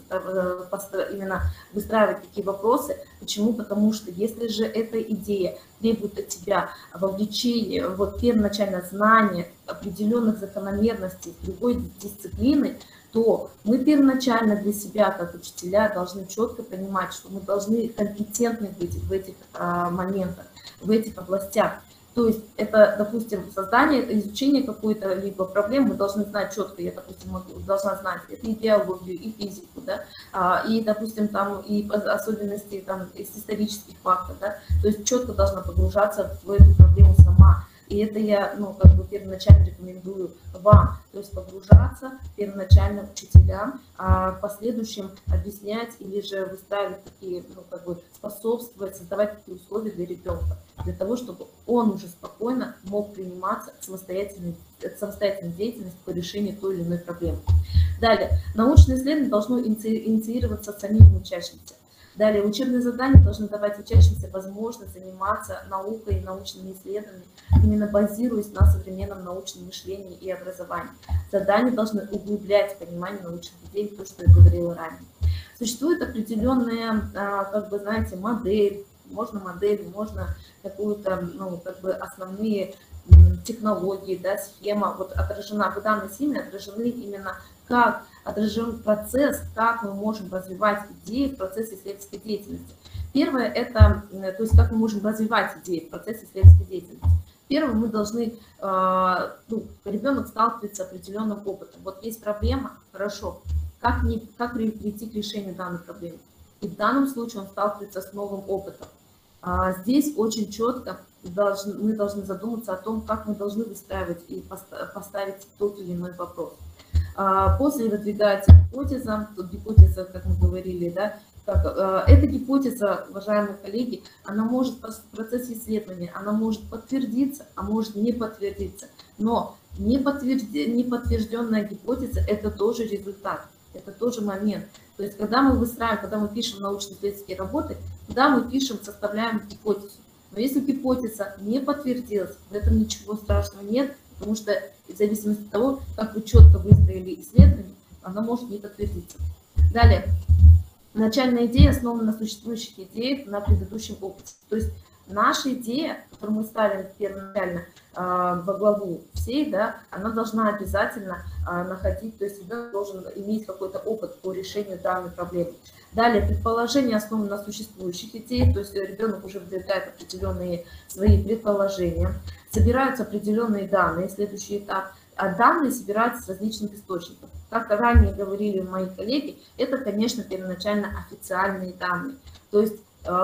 именно выстраивать такие вопросы. Почему? Потому что если же эта идея требует от тебя вовлечения, вот первоначальное знание определенных закономерностей другой дисциплины, то мы первоначально для себя, как учителя, должны четко понимать, что мы должны компетентны быть в этих а, моментах, в этих областях. То есть это, допустим, создание, изучение какой-то либо проблемы, мы должны знать четко, я, допустим, могу, должна знать это и биологию, и физику, да, а, и, допустим, там и особенности там, из исторических фактов, да, то есть четко должна погружаться в эту проблему сама. И это я, ну, как бы первоначально рекомендую вам, то есть погружаться первоначально учителям, а в последующем объяснять или же выстраивать такие, ну, как бы способствовать, создавать такие условия для ребенка, для того, чтобы он уже спокойно мог приниматься самостоятельной, самостоятельной деятельности по решению той или иной проблемы. Далее, научное исследование должно инициироваться самим учащимся. Далее, учебные задания должны давать учащимся возможность заниматься наукой и научными исследованиями, именно базируясь на современном научном мышлении и образовании. Задания должны углублять понимание научных идей, то, что я говорила ранее. Существует определенная, как бы, знаете, модель, можно модель, можно какую-то, ну, как бы основные технологии, да, схема, вот отражена, в данной схеме отражены именно как отражен процесс, как мы можем развивать идеи в процессе исследовательской деятельности. Первое – это, то есть как мы можем развивать идеи в процессе исследовательской деятельности. Первое, мы должны, ну, ребенок сталкивается с определенным опытом. Вот есть проблема, хорошо, как, не, как прийти к решению данной проблемы. И в данном случае он сталкивается с новым опытом. Здесь очень четко должны, мы должны задуматься о том, как мы должны выстраивать и поставить тот или иной вопрос. После выдвигается гипотеза, тут гипотеза, как мы говорили, да, как, э, эта гипотеза, уважаемые коллеги, она может в процессе исследования, она может подтвердиться, а может не подтвердиться, но не, подтвержд... не подтвержденная гипотеза – это тоже результат, это тоже момент. То есть когда мы выстраиваем, когда мы пишем научно-исследовательские работы, да, мы пишем, составляем гипотезу, но если гипотеза не подтвердилась, в этом ничего страшного нет, потому что в зависимости от того, как вы четко выстроили исследование, она может не подтвердиться. Далее. Начальная идея основана на существующих идеях, на предыдущем опыте. То есть наша идея, которую мы ставим первоначально э, во главу всей, да, она должна обязательно э, находить, то есть ребенок должен иметь какой-то опыт по решению данной проблемы. Далее, предположение основано на существующих идеях, то есть ребенок уже выдвигает определенные свои предположения, собираются определенные данные, следующий этап, а данные собираются с различных источников. Как ранее говорили мои коллеги, это, конечно, первоначально официальные данные. То есть,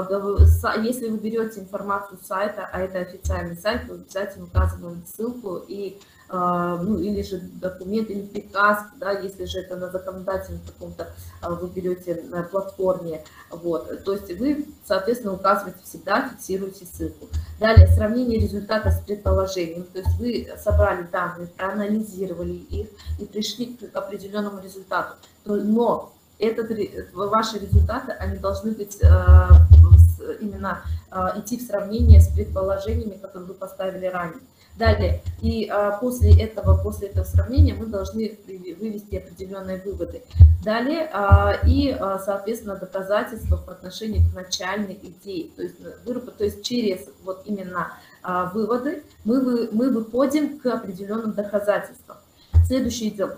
если вы берете информацию с сайта, а это официальный сайт, то обязательно указываем ссылку и, ну, или же документ, или приказ, да, если же это на законодательном каком-то вы берете на платформе, вот, то есть вы, соответственно, указываете всегда, фиксируете ссылку. Далее, сравнение результата с предположением, то есть вы собрали данные, проанализировали их и пришли к определенному результату, но этот, ваши результаты, они должны быть именно идти в сравнение с предположениями, которые вы поставили ранее. Далее, и а, после этого, после этого сравнения мы должны вывести определенные выводы. Далее, а, и, а, соответственно, доказательства по отношению к начальной идее. То есть, выработ, то есть через вот именно выводы, мы, вы, мы выходим к определенным доказательствам. Следующий идем.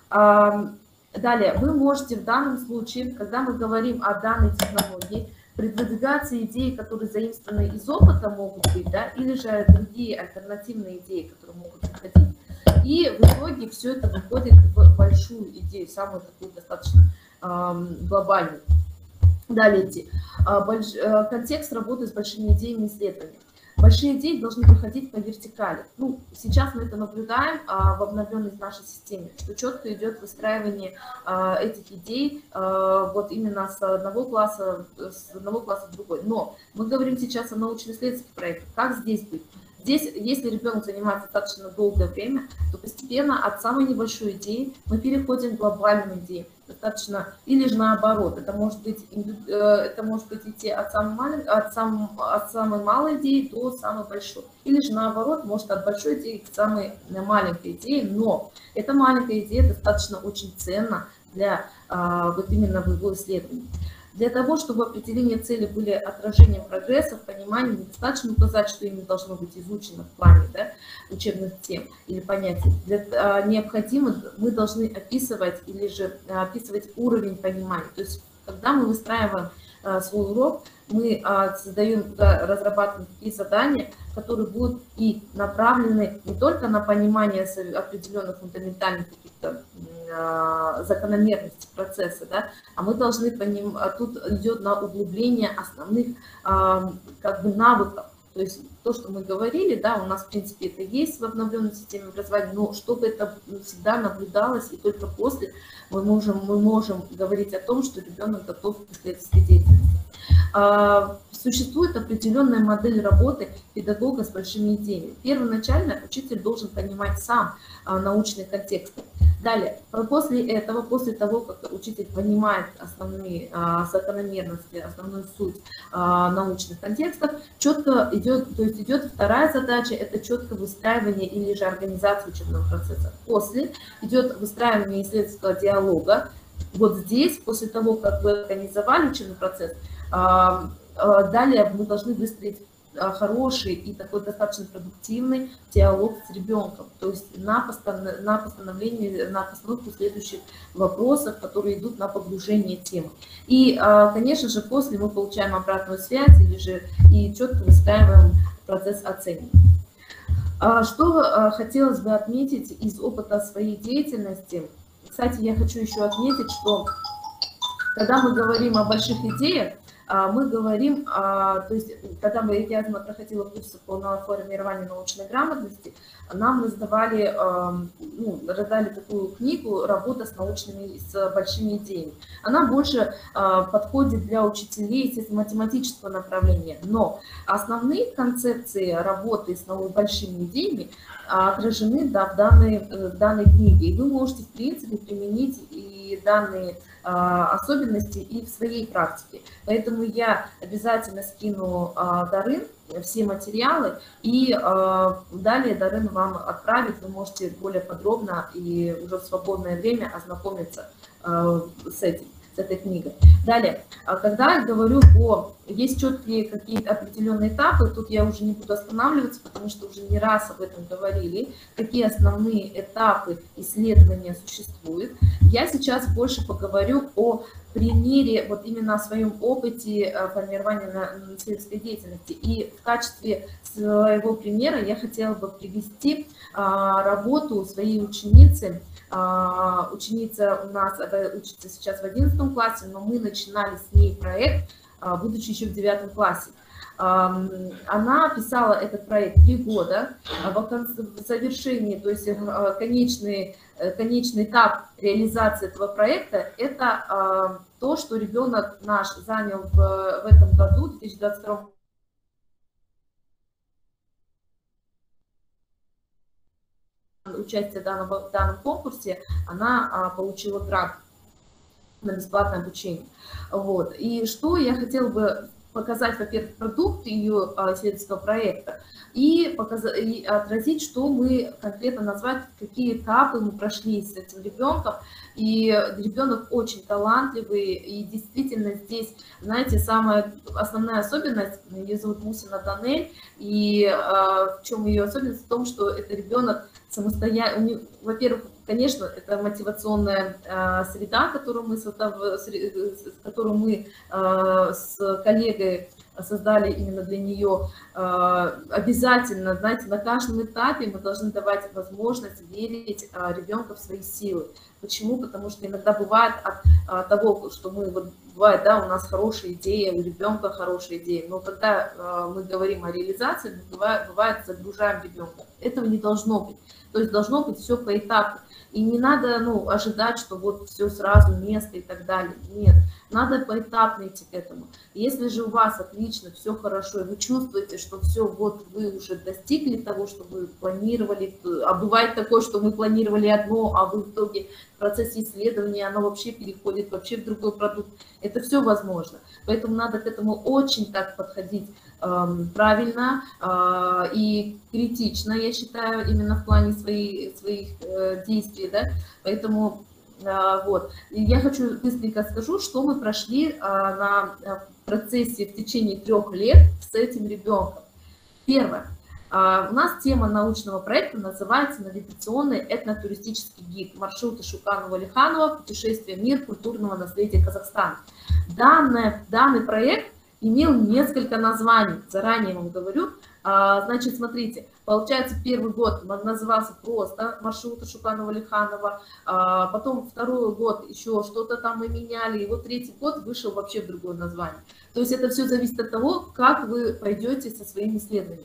Далее, вы можете в данном случае, когда мы говорим о данной технологии, предвыдвигаться идеи, которые заимствованы из опыта могут быть, да, или же другие альтернативные идеи, которые могут приходить. И в итоге все это выходит в большую идею, самую такую достаточно э, глобальную. Далее идти. Больш... Контекст работы с большими идеями исследований. Большие идеи должны проходить по вертикали. Ну, сейчас мы это наблюдаем а, в обновленной нашей системе, что четко идет выстраивание а, этих идей а, вот именно с одного класса, с одного класса в другой. Но мы говорим сейчас о научно-исследовательских проектах. Как здесь быть? Здесь, если ребенок занимается достаточно долгое время, то постепенно от самой небольшой идеи мы переходим к глобальной идее. Достаточно, или же наоборот, это может быть, это может быть идти от самой, маленькой, от, сам, от самой малой идеи до самой большой. Или же наоборот, может от большой идеи к самой маленькой идее, но эта маленькая идея достаточно очень ценна для вот именно его исследований. Для того, чтобы определение цели были отражением прогресса, в понимании, недостаточно указать, что ими должно быть изучено в плане, да, учебных тем или понятий. Для, а, необходимо, мы должны описывать или же описывать уровень понимания. То есть, когда мы выстраиваем а, свой урок, мы а, создаем, да, разрабатываем такие задания, которые будут и направлены не только на понимание определенных фундаментальных каких-то закономерности процесса, да, а мы должны понимать, тут идет на углубление основных как бы навыков. То есть то, что мы говорили, да, у нас в принципе это есть в обновленной системе образования, но чтобы это всегда наблюдалось, и только после мы можем, мы можем говорить о том, что ребенок готов к исследовательской деятельности. Существует определенная модель работы педагога с большими идеями. Первоначально учитель должен понимать сам научный контекст. Далее, после этого, после того, как учитель понимает основные закономерности, основную суть научных контекстов, четко идет, то есть идет вторая задача, это четкое выстраивание или же организация учебного процесса. После идет выстраивание исследовательского диалога. Вот здесь, после того, как вы организовали учебный процесс, далее мы должны выстроить хороший и такой достаточно продуктивный диалог с ребенком, то есть на, постанов... на постановление, на постановку следующих вопросов, которые идут на погружение темы. И, конечно же, после мы получаем обратную связь или же и четко выстраиваем процесс оценки. Что хотелось бы отметить из опыта своей деятельности. Кстати, я хочу еще отметить, что когда мы говорим о больших идеях, мы говорим, то есть, когда мы, я проходила курсы по формированию научной грамотности, нам раздавали, ну, раздали такую книгу «Работа с научными, с большими идеями». Она больше подходит для учителей, естественно, математического направления, но основные концепции работы с большими идеями отражены, да, в данной, в данной книге. И вы можете, в принципе, применить и данные особенности и в своей практике. Поэтому я обязательно скину Дарын все материалы, и далее Дарын вам отправит, вы можете более подробно и уже в свободное время ознакомиться с этим, с этой книгой. Далее, когда я говорю о... Есть четкие какие-то определенные этапы, тут я уже не буду останавливаться, потому что уже не раз об этом говорили, какие основные этапы исследования существуют. Я сейчас больше поговорю о примере, вот именно о своем опыте формирования исследовательской деятельности. И в качестве своего примера я хотела бы привести работу своей ученицы. Ученица у нас учится сейчас в одиннадцатом классе, но мы начинали с ней проект, будучи еще в девятом классе. Она писала этот проект три года, в завершении, то есть конечный, конечный этап реализации этого проекта, это то, что ребенок наш занял в, в этом году, в две тысячи двадцать втором участие в данном, в данном конкурсе, она получила грант на бесплатное обучение. Вот. И что я хотела бы показать, во-первых, продукт ее исследовательского проекта и, показать, и отразить, что мы конкретно назвать, какие этапы мы прошли с этим ребенком И ребенок очень талантливый, и действительно здесь, знаете, самая основная особенность, ее зовут Мусина Данель, и э, в чем ее особенность? В том, что это ребенок самостоятельный, во-первых, конечно, это мотивационная э, среда, которую мы, создав... которую мы э, с коллегой создали именно для нее. Обязательно, знаете, на каждом этапе мы должны давать возможность верить ребенка в свои силы. Почему? Потому что иногда бывает от того, что мы, вот бывает, да, у нас хорошая идея, у ребенка хорошая идея, но когда мы говорим о реализации, бывает, бывает загружаем ребенка. Этого не должно быть. То есть должно быть все поэтапно. И не надо, ну, ожидать, что вот все сразу, место и так далее. Нет, надо поэтапно идти к этому. Если же у вас отлично, все хорошо, и вы чувствуете, что все, вот вы уже достигли того, что вы планировали, а бывает такое, что мы планировали одно, а вы в итоге в процессе исследования оно вообще переходит вообще в другой продукт. Это все возможно. Поэтому надо к этому очень так подходить эм, правильно э, и критично, я считаю, именно в плане своих, своих э, действий. Да? Поэтому э, вот. Я хочу быстренько скажу, что мы прошли э, на процессе в течение трех лет с этим ребенком. Первое. Uh, у нас тема научного проекта называется «Навигационный этнотуристический гид. Маршруты Шуканова-Алиханова. Путешествие в мир культурного наследия Казахстана». Данный, данный проект имел несколько названий, заранее вам говорю. Uh, значит, смотрите, получается, первый год назывался просто «Маршруты Шуканова-Алиханова», uh, потом второй год еще что-то там мы меняли, и вот третий год вышел вообще в другое название. То есть это все зависит от того, как вы пойдете со своими исследованиями.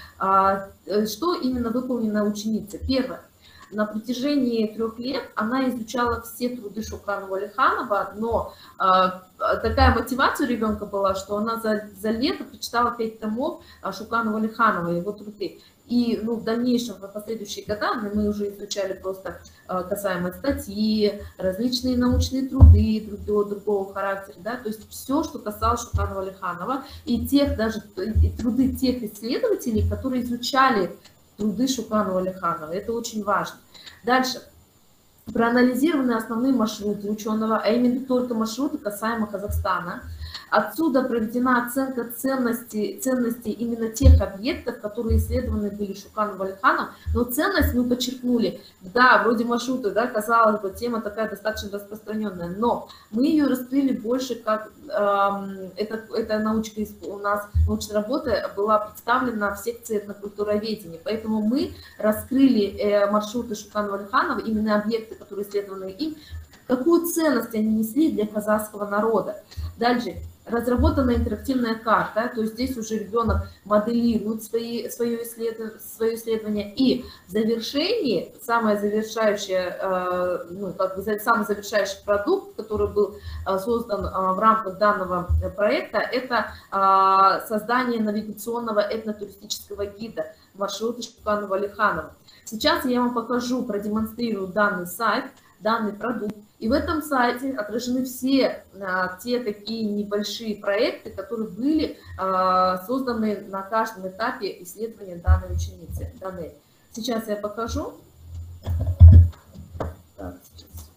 Что именно выполнена ученица? Первое. На протяжении трех лет она изучала все труды Шуканова-Алиханова, но а, такая мотивация у ребенка была, что она за, за лето прочитала пять томов Шуканова-Алиханова, его труды. И ну, в дальнейшем, в последующие годы мы уже изучали просто а, касаемо статьи, различные научные труды другого, другого характера, да, то есть все, что касалось Шуканова-Алиханова, и тех даже и труды тех исследователей, которые изучали труды Шуканова-Алиханова. Это очень важно. Дальше. Проанализированы основные маршруты ученого, а именно только маршруты касаемо Казахстана. Отсюда проведена оценка ценности, ценности именно тех объектов, которые исследованы были Шуканов-Алиханов. Но ценность мы подчеркнули. Да, вроде маршрута, да, казалось бы, тема такая достаточно распространенная, но мы ее раскрыли больше как... Э, это, эта научка у нас, научная работа была представлена в секции этнокультуроведения. Поэтому мы раскрыли э, маршруты Шуканова-Алиханова, именно объекты, которые исследованы им, какую ценность они несли для казахского народа. Дальше. Разработана интерактивная карта, то есть здесь уже ребенок моделирует свои, свое, исследование, свое исследование. И в завершении, самое завершающее, ну, как бы самый завершающий продукт, который был создан в рамках данного проекта, это создание навигационного этнотуристического гида маршрута Шуканова-Алиханова. Сейчас я вам покажу, продемонстрирую данный сайт, данный продукт. И в этом сайте отражены все а, те такие небольшие проекты, которые были а, созданы на каждом этапе исследования данной ученицы. Данной. Сейчас я покажу. Так, сейчас.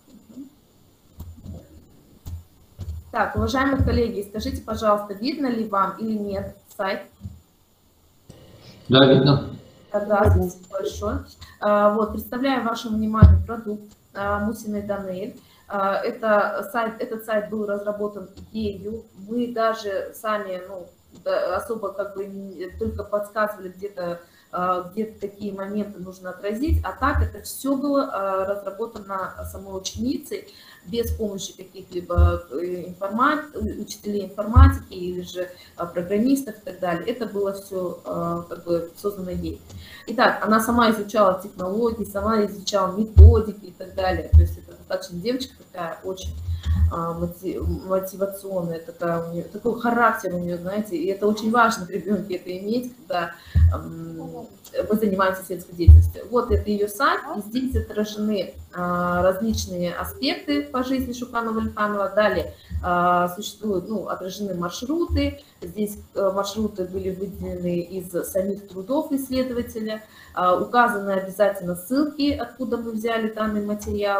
Так, уважаемые коллеги, скажите, пожалуйста, видно ли вам или нет сайт? Да, видно. Да, спасибо большое. А, вот, представляю вашему вниманию продукт Мусиной Данель. Это сайт, этот сайт был разработан ею. Мы даже сами ну, особо как бы только подсказывали где-то, где-то такие моменты нужно отразить. А так это все было разработано самой ученицей без помощи каких-либо информат... учителей информатики или же программистов и так далее. Это было все как бы создано ей. Итак, она сама изучала технологии, сама изучала методики и так далее. То есть это достаточно девочка такая очень мотивационная, такая, у нее, такой характер у нее, знаете, и это очень важно в ребенке это иметь, когда мы занимаемся сельской деятельностью. Вот это ее сайт, и здесь отражены различные аспекты по жизни Шуканова-Алиханова. Далее существуют, ну, отражены маршруты, здесь маршруты были выделены из самих трудов исследователя, указаны обязательно ссылки, откуда мы взяли данные материалы.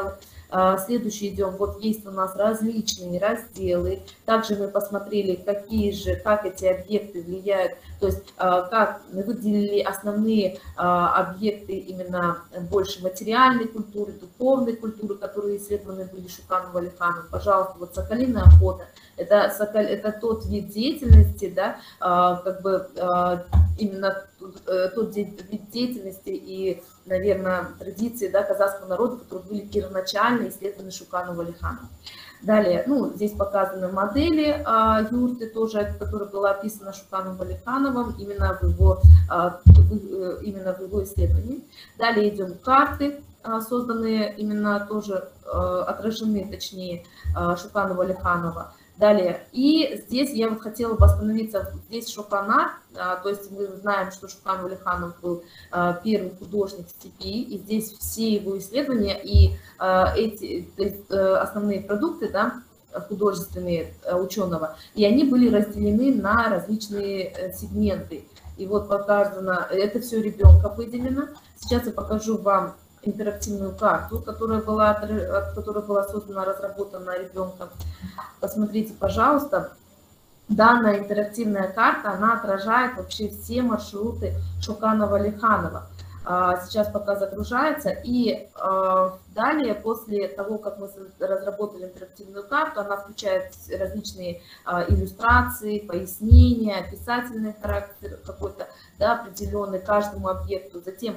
Следующий идем, вот есть у нас различные разделы. Также мы посмотрели, какие же, как эти объекты влияют, то есть как мы выделили основные объекты именно больше материальной культуры, духовной культуры, которые исследованы были Шуканом Валихановым. Пожалуйста, вот соколиная охота, это, соколь, это тот вид деятельности, да, как бы именно тот вид деятельности и, наверное, традиции, да, казахского народа, которые были первоначально исследованы Шуканом Валихановым. Далее, ну, здесь показаны модели а, юрты, тоже, которая была описана Шуканом Валихановым именно в его, а, в, именно в его исследовании. Далее идем карты, а, созданные именно тоже, а, отражены, точнее, а, Шукана Валиханова. Далее, и здесь я вот хотела бы остановиться, здесь Шукана, а, то есть мы знаем, что Шукан Валиханов был а, первый художник степи, и здесь все его исследования и а, эти то есть, а, основные продукты, да, художественные а, ученого, и они были разделены на различные сегменты. И вот показано, это все ребенка выделено. Сейчас я покажу вам интерактивную карту, которая была, которая была создана, разработана ребенком. Посмотрите, пожалуйста, данная интерактивная карта, она отражает вообще все маршруты Шукана Валиханова. Сейчас пока загружается, и далее, после того, как мы разработали интерактивную карту, она включает различные иллюстрации, пояснения, описательный характер какой-то, да, определенный каждому объекту. Затем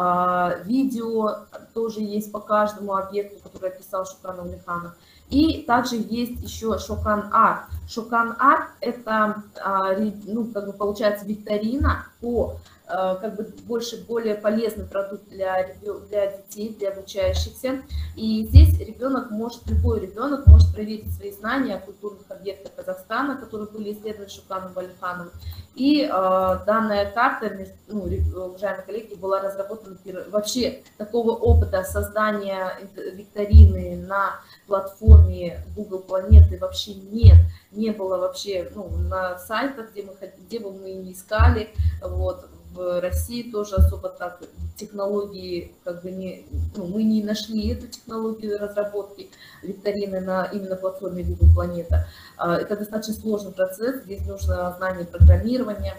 видео тоже есть по каждому объекту, который описал Шукан Валиханов. И также есть еще Шукан Арт. Шукан Арт – это, ну, как бы получается, викторина по, как бы, больше, более полезный продукт для, для детей, для обучающихся. И здесь ребенок может, любой ребенок может проверить свои знания о культурных объектах Казахстана, которые были исследованы Шуканом Валихановым. И э, данная карта, ну, уважаемые коллеги, была разработана вообще такого опыта создания викторины на платформе Google Планеты вообще нет, не было вообще, ну, на сайтах, где, мы, где бы мы не искали, вот, в России тоже особо так технологии, как бы не, ну, мы не нашли эту технологию разработки викторины на именно платформе Google Планета. Это достаточно сложный процесс, здесь нужно знание программирования,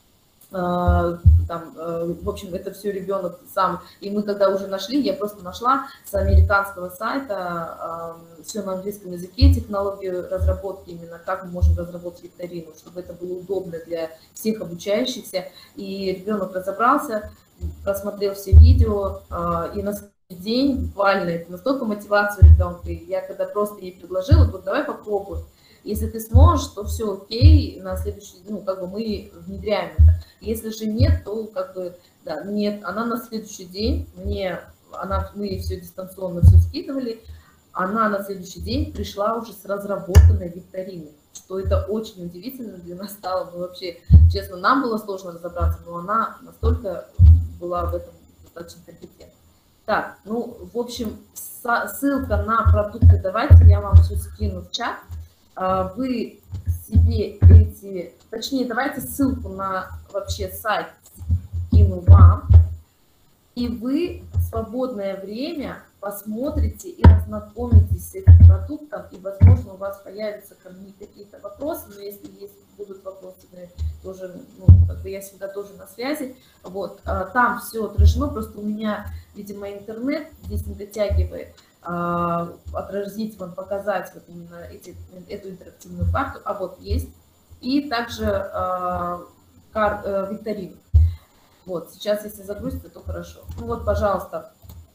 там, в общем, это все ребенок сам. И мы когда уже нашли, я просто нашла с американского сайта все на английском языке, технологию разработки, именно как мы можем разработать викторину, чтобы это было удобно для всех обучающихся. И ребенок разобрался, просмотрел все видео, и на следующий день буквально это настолько мотивация ребенка. И я когда просто ей предложила, говорю, давай попробуем. Если ты сможешь, то все окей, на следующий, ну, как бы мы внедряем это. Если же нет, то как бы, да, нет, она на следующий день, мне, она, мы все дистанционно все скидывали, она на следующий день пришла уже с разработанной викториной, что это очень удивительно для нас стало, мы вообще, честно, нам было сложно разобраться, но она настолько была в этом достаточно компетентна. Так, ну, в общем, ссылка на продукты, давайте я вам все скину в чат. Вы себе эти, точнее, давайте ссылку на вообще сайт скину вам, и вы в свободное время посмотрите и ознакомитесь с этим продуктом, и, возможно, у вас появятся ко мне какие-то вопросы, но если есть, будут вопросы, тоже, ну, как бы я всегда тоже на связи. Вот, там все отражено, просто у меня, видимо, интернет здесь не дотягивает. Отразить вам, показать вот именно эти, эту интерактивную карту, а вот есть, и также э, кар, э, викторину. Вот, сейчас, если загрузится, то хорошо. Ну вот, пожалуйста,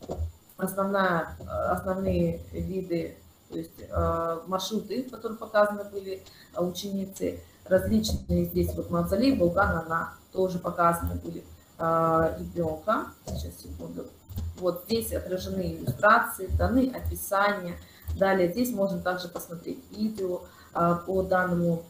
основная, основные виды, то есть э, маршруты, которые показаны были ученицы, различные здесь, вот Мавзолей, Булган, она тоже показаны были э, ребенка. Сейчас, секунду. Вот здесь отражены иллюстрации, даны описания. Далее здесь можно также посмотреть видео а, по данному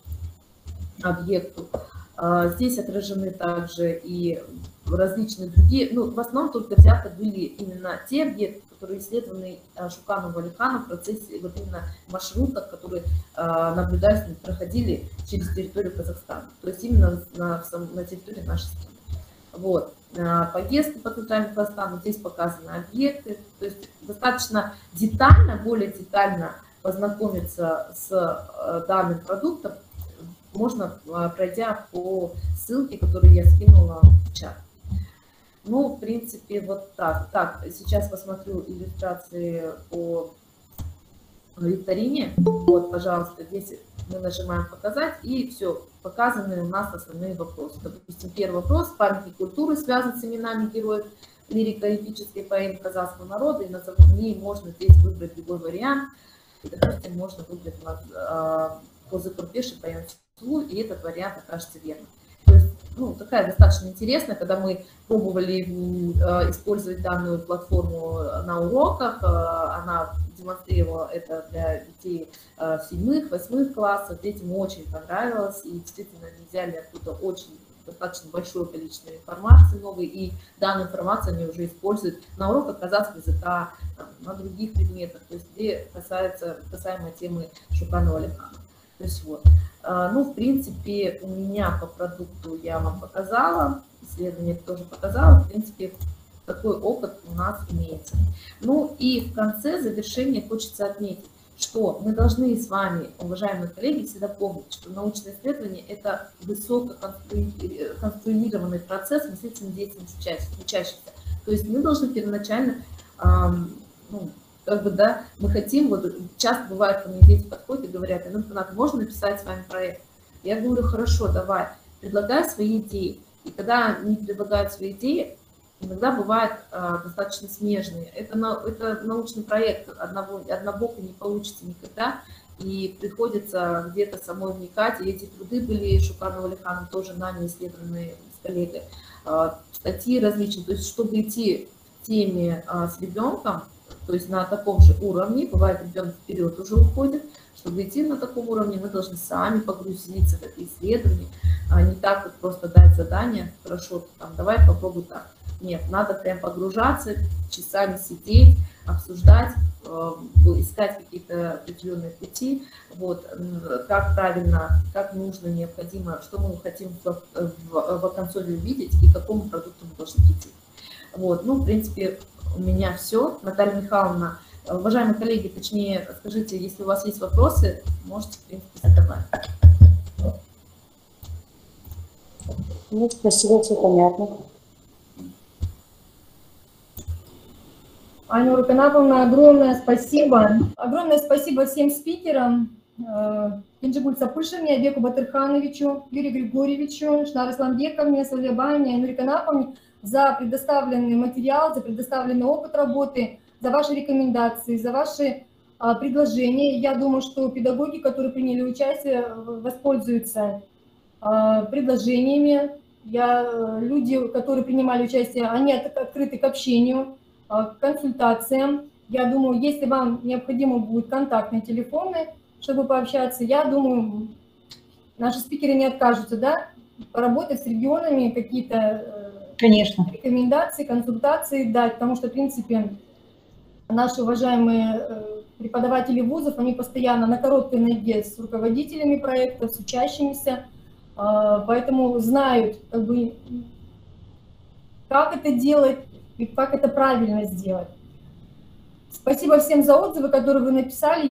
объекту. А, здесь отражены также и различные другие, ну, в основном только взяты были именно те объекты, которые исследованы Шуканом Валихановым в процессе вот именно маршрутов, которые а, наблюдались, проходили через территорию Казахстана, то есть именно на, на территории нашей страны. Вот. поездки по Центральному Казахстану, здесь показаны объекты. То есть достаточно детально, более детально познакомиться с данным продуктом можно, пройдя по ссылке, которую я скинула в чат. Ну, в принципе, вот так. Так, сейчас посмотрю иллюстрации по викторине. Вот, пожалуйста, здесь мы нажимаем «Показать», и все, показаны у нас основные вопросы. Допустим, первый вопрос: памятник культуры связан с именами героев лирико-эпической поэмы казахского народа, и на ней можно здесь выбрать любой вариант. И, допустим, можно выбрать «Козы Курпеши поем Сулу», и этот вариант окажется верным. То есть, ну, такая достаточно интересная, когда мы пробовали использовать данную платформу на уроках, она демонстрировала это для детей седьмых, восьмых классов, детям очень понравилось, и действительно они взяли оттуда очень достаточно большое количество информации новой, и данную информацию они уже используют на уроках казахского языка, на других предметах, то есть где касается, касаемо темы Шуканова Алихана. То есть вот. Ну, в принципе, у меня по продукту я вам показала, исследование тоже показала, в принципе, такой опыт у нас имеется. Ну и в конце завершения хочется отметить, что мы должны с вами, уважаемые коллеги, всегда помнить, что научное исследование – это высококонструированный процесс мыслительной деятельности учащихся. То есть мы должны первоначально, ну, как бы, да, мы хотим, вот часто бывает, ко мне дети подходят и говорят: ну, можно написать с вами проект? Я говорю: хорошо, давай, предлагай свои идеи. И когда они предлагают свои идеи, иногда бывают а, достаточно смежные. Это, на, это научный проект, одного, однобоко не получится никогда, и приходится где-то самой вникать. И эти труды были Шуканова Алиханом тоже нами исследованы с коллегой, а, статьи различные. То есть, чтобы идти в теме а, с ребенком, то есть на таком же уровне, бывает, ребенок вперед уже уходит, чтобы идти на таком уровне, мы должны сами погрузиться в это исследование, а не так вот просто дать задание: хорошо, там, давай попробуй так. Нет, надо прям погружаться, часами сидеть, обсуждать, искать какие-то определенные пути, вот, как правильно, как нужно, необходимо, что мы хотим в, в, в консоли увидеть и к какому продукту мы должны прийти. Вот, ну, в принципе, у меня все. Наталья Михайловна, уважаемые коллеги, точнее, скажите, если у вас есть вопросы, можете, в принципе, задавать. Ну, спасибо, все понятно. Аня Руканаповна, огромное спасибо. Огромное спасибо всем спикерам. Кенжигуль Сапульшине, Айбеку Батырхановичу, Юрию Григорьевичу, Шнар Исламбековне, Савлебане, Айнуре Канаповне за предоставленный материал, за предоставленный опыт работы, за ваши рекомендации, за ваши а, предложения. Я думаю, что педагоги, которые приняли участие, воспользуются а, предложениями. Я, люди, которые принимали участие, они от, открыты к общению, а, к консультациям. Я думаю, если вам необходимо будут контактные телефоны, чтобы пообщаться, я думаю, наши спикеры не откажутся, да, поработать с регионами, какие-то Конечно. рекомендации, консультации дать, потому что, в принципе, наши уважаемые преподаватели вузов, они постоянно на короткой ноге с руководителями проектов, с учащимися, поэтому знают, как бы, как это делать и как это правильно сделать. Спасибо всем за отзывы, которые вы написали.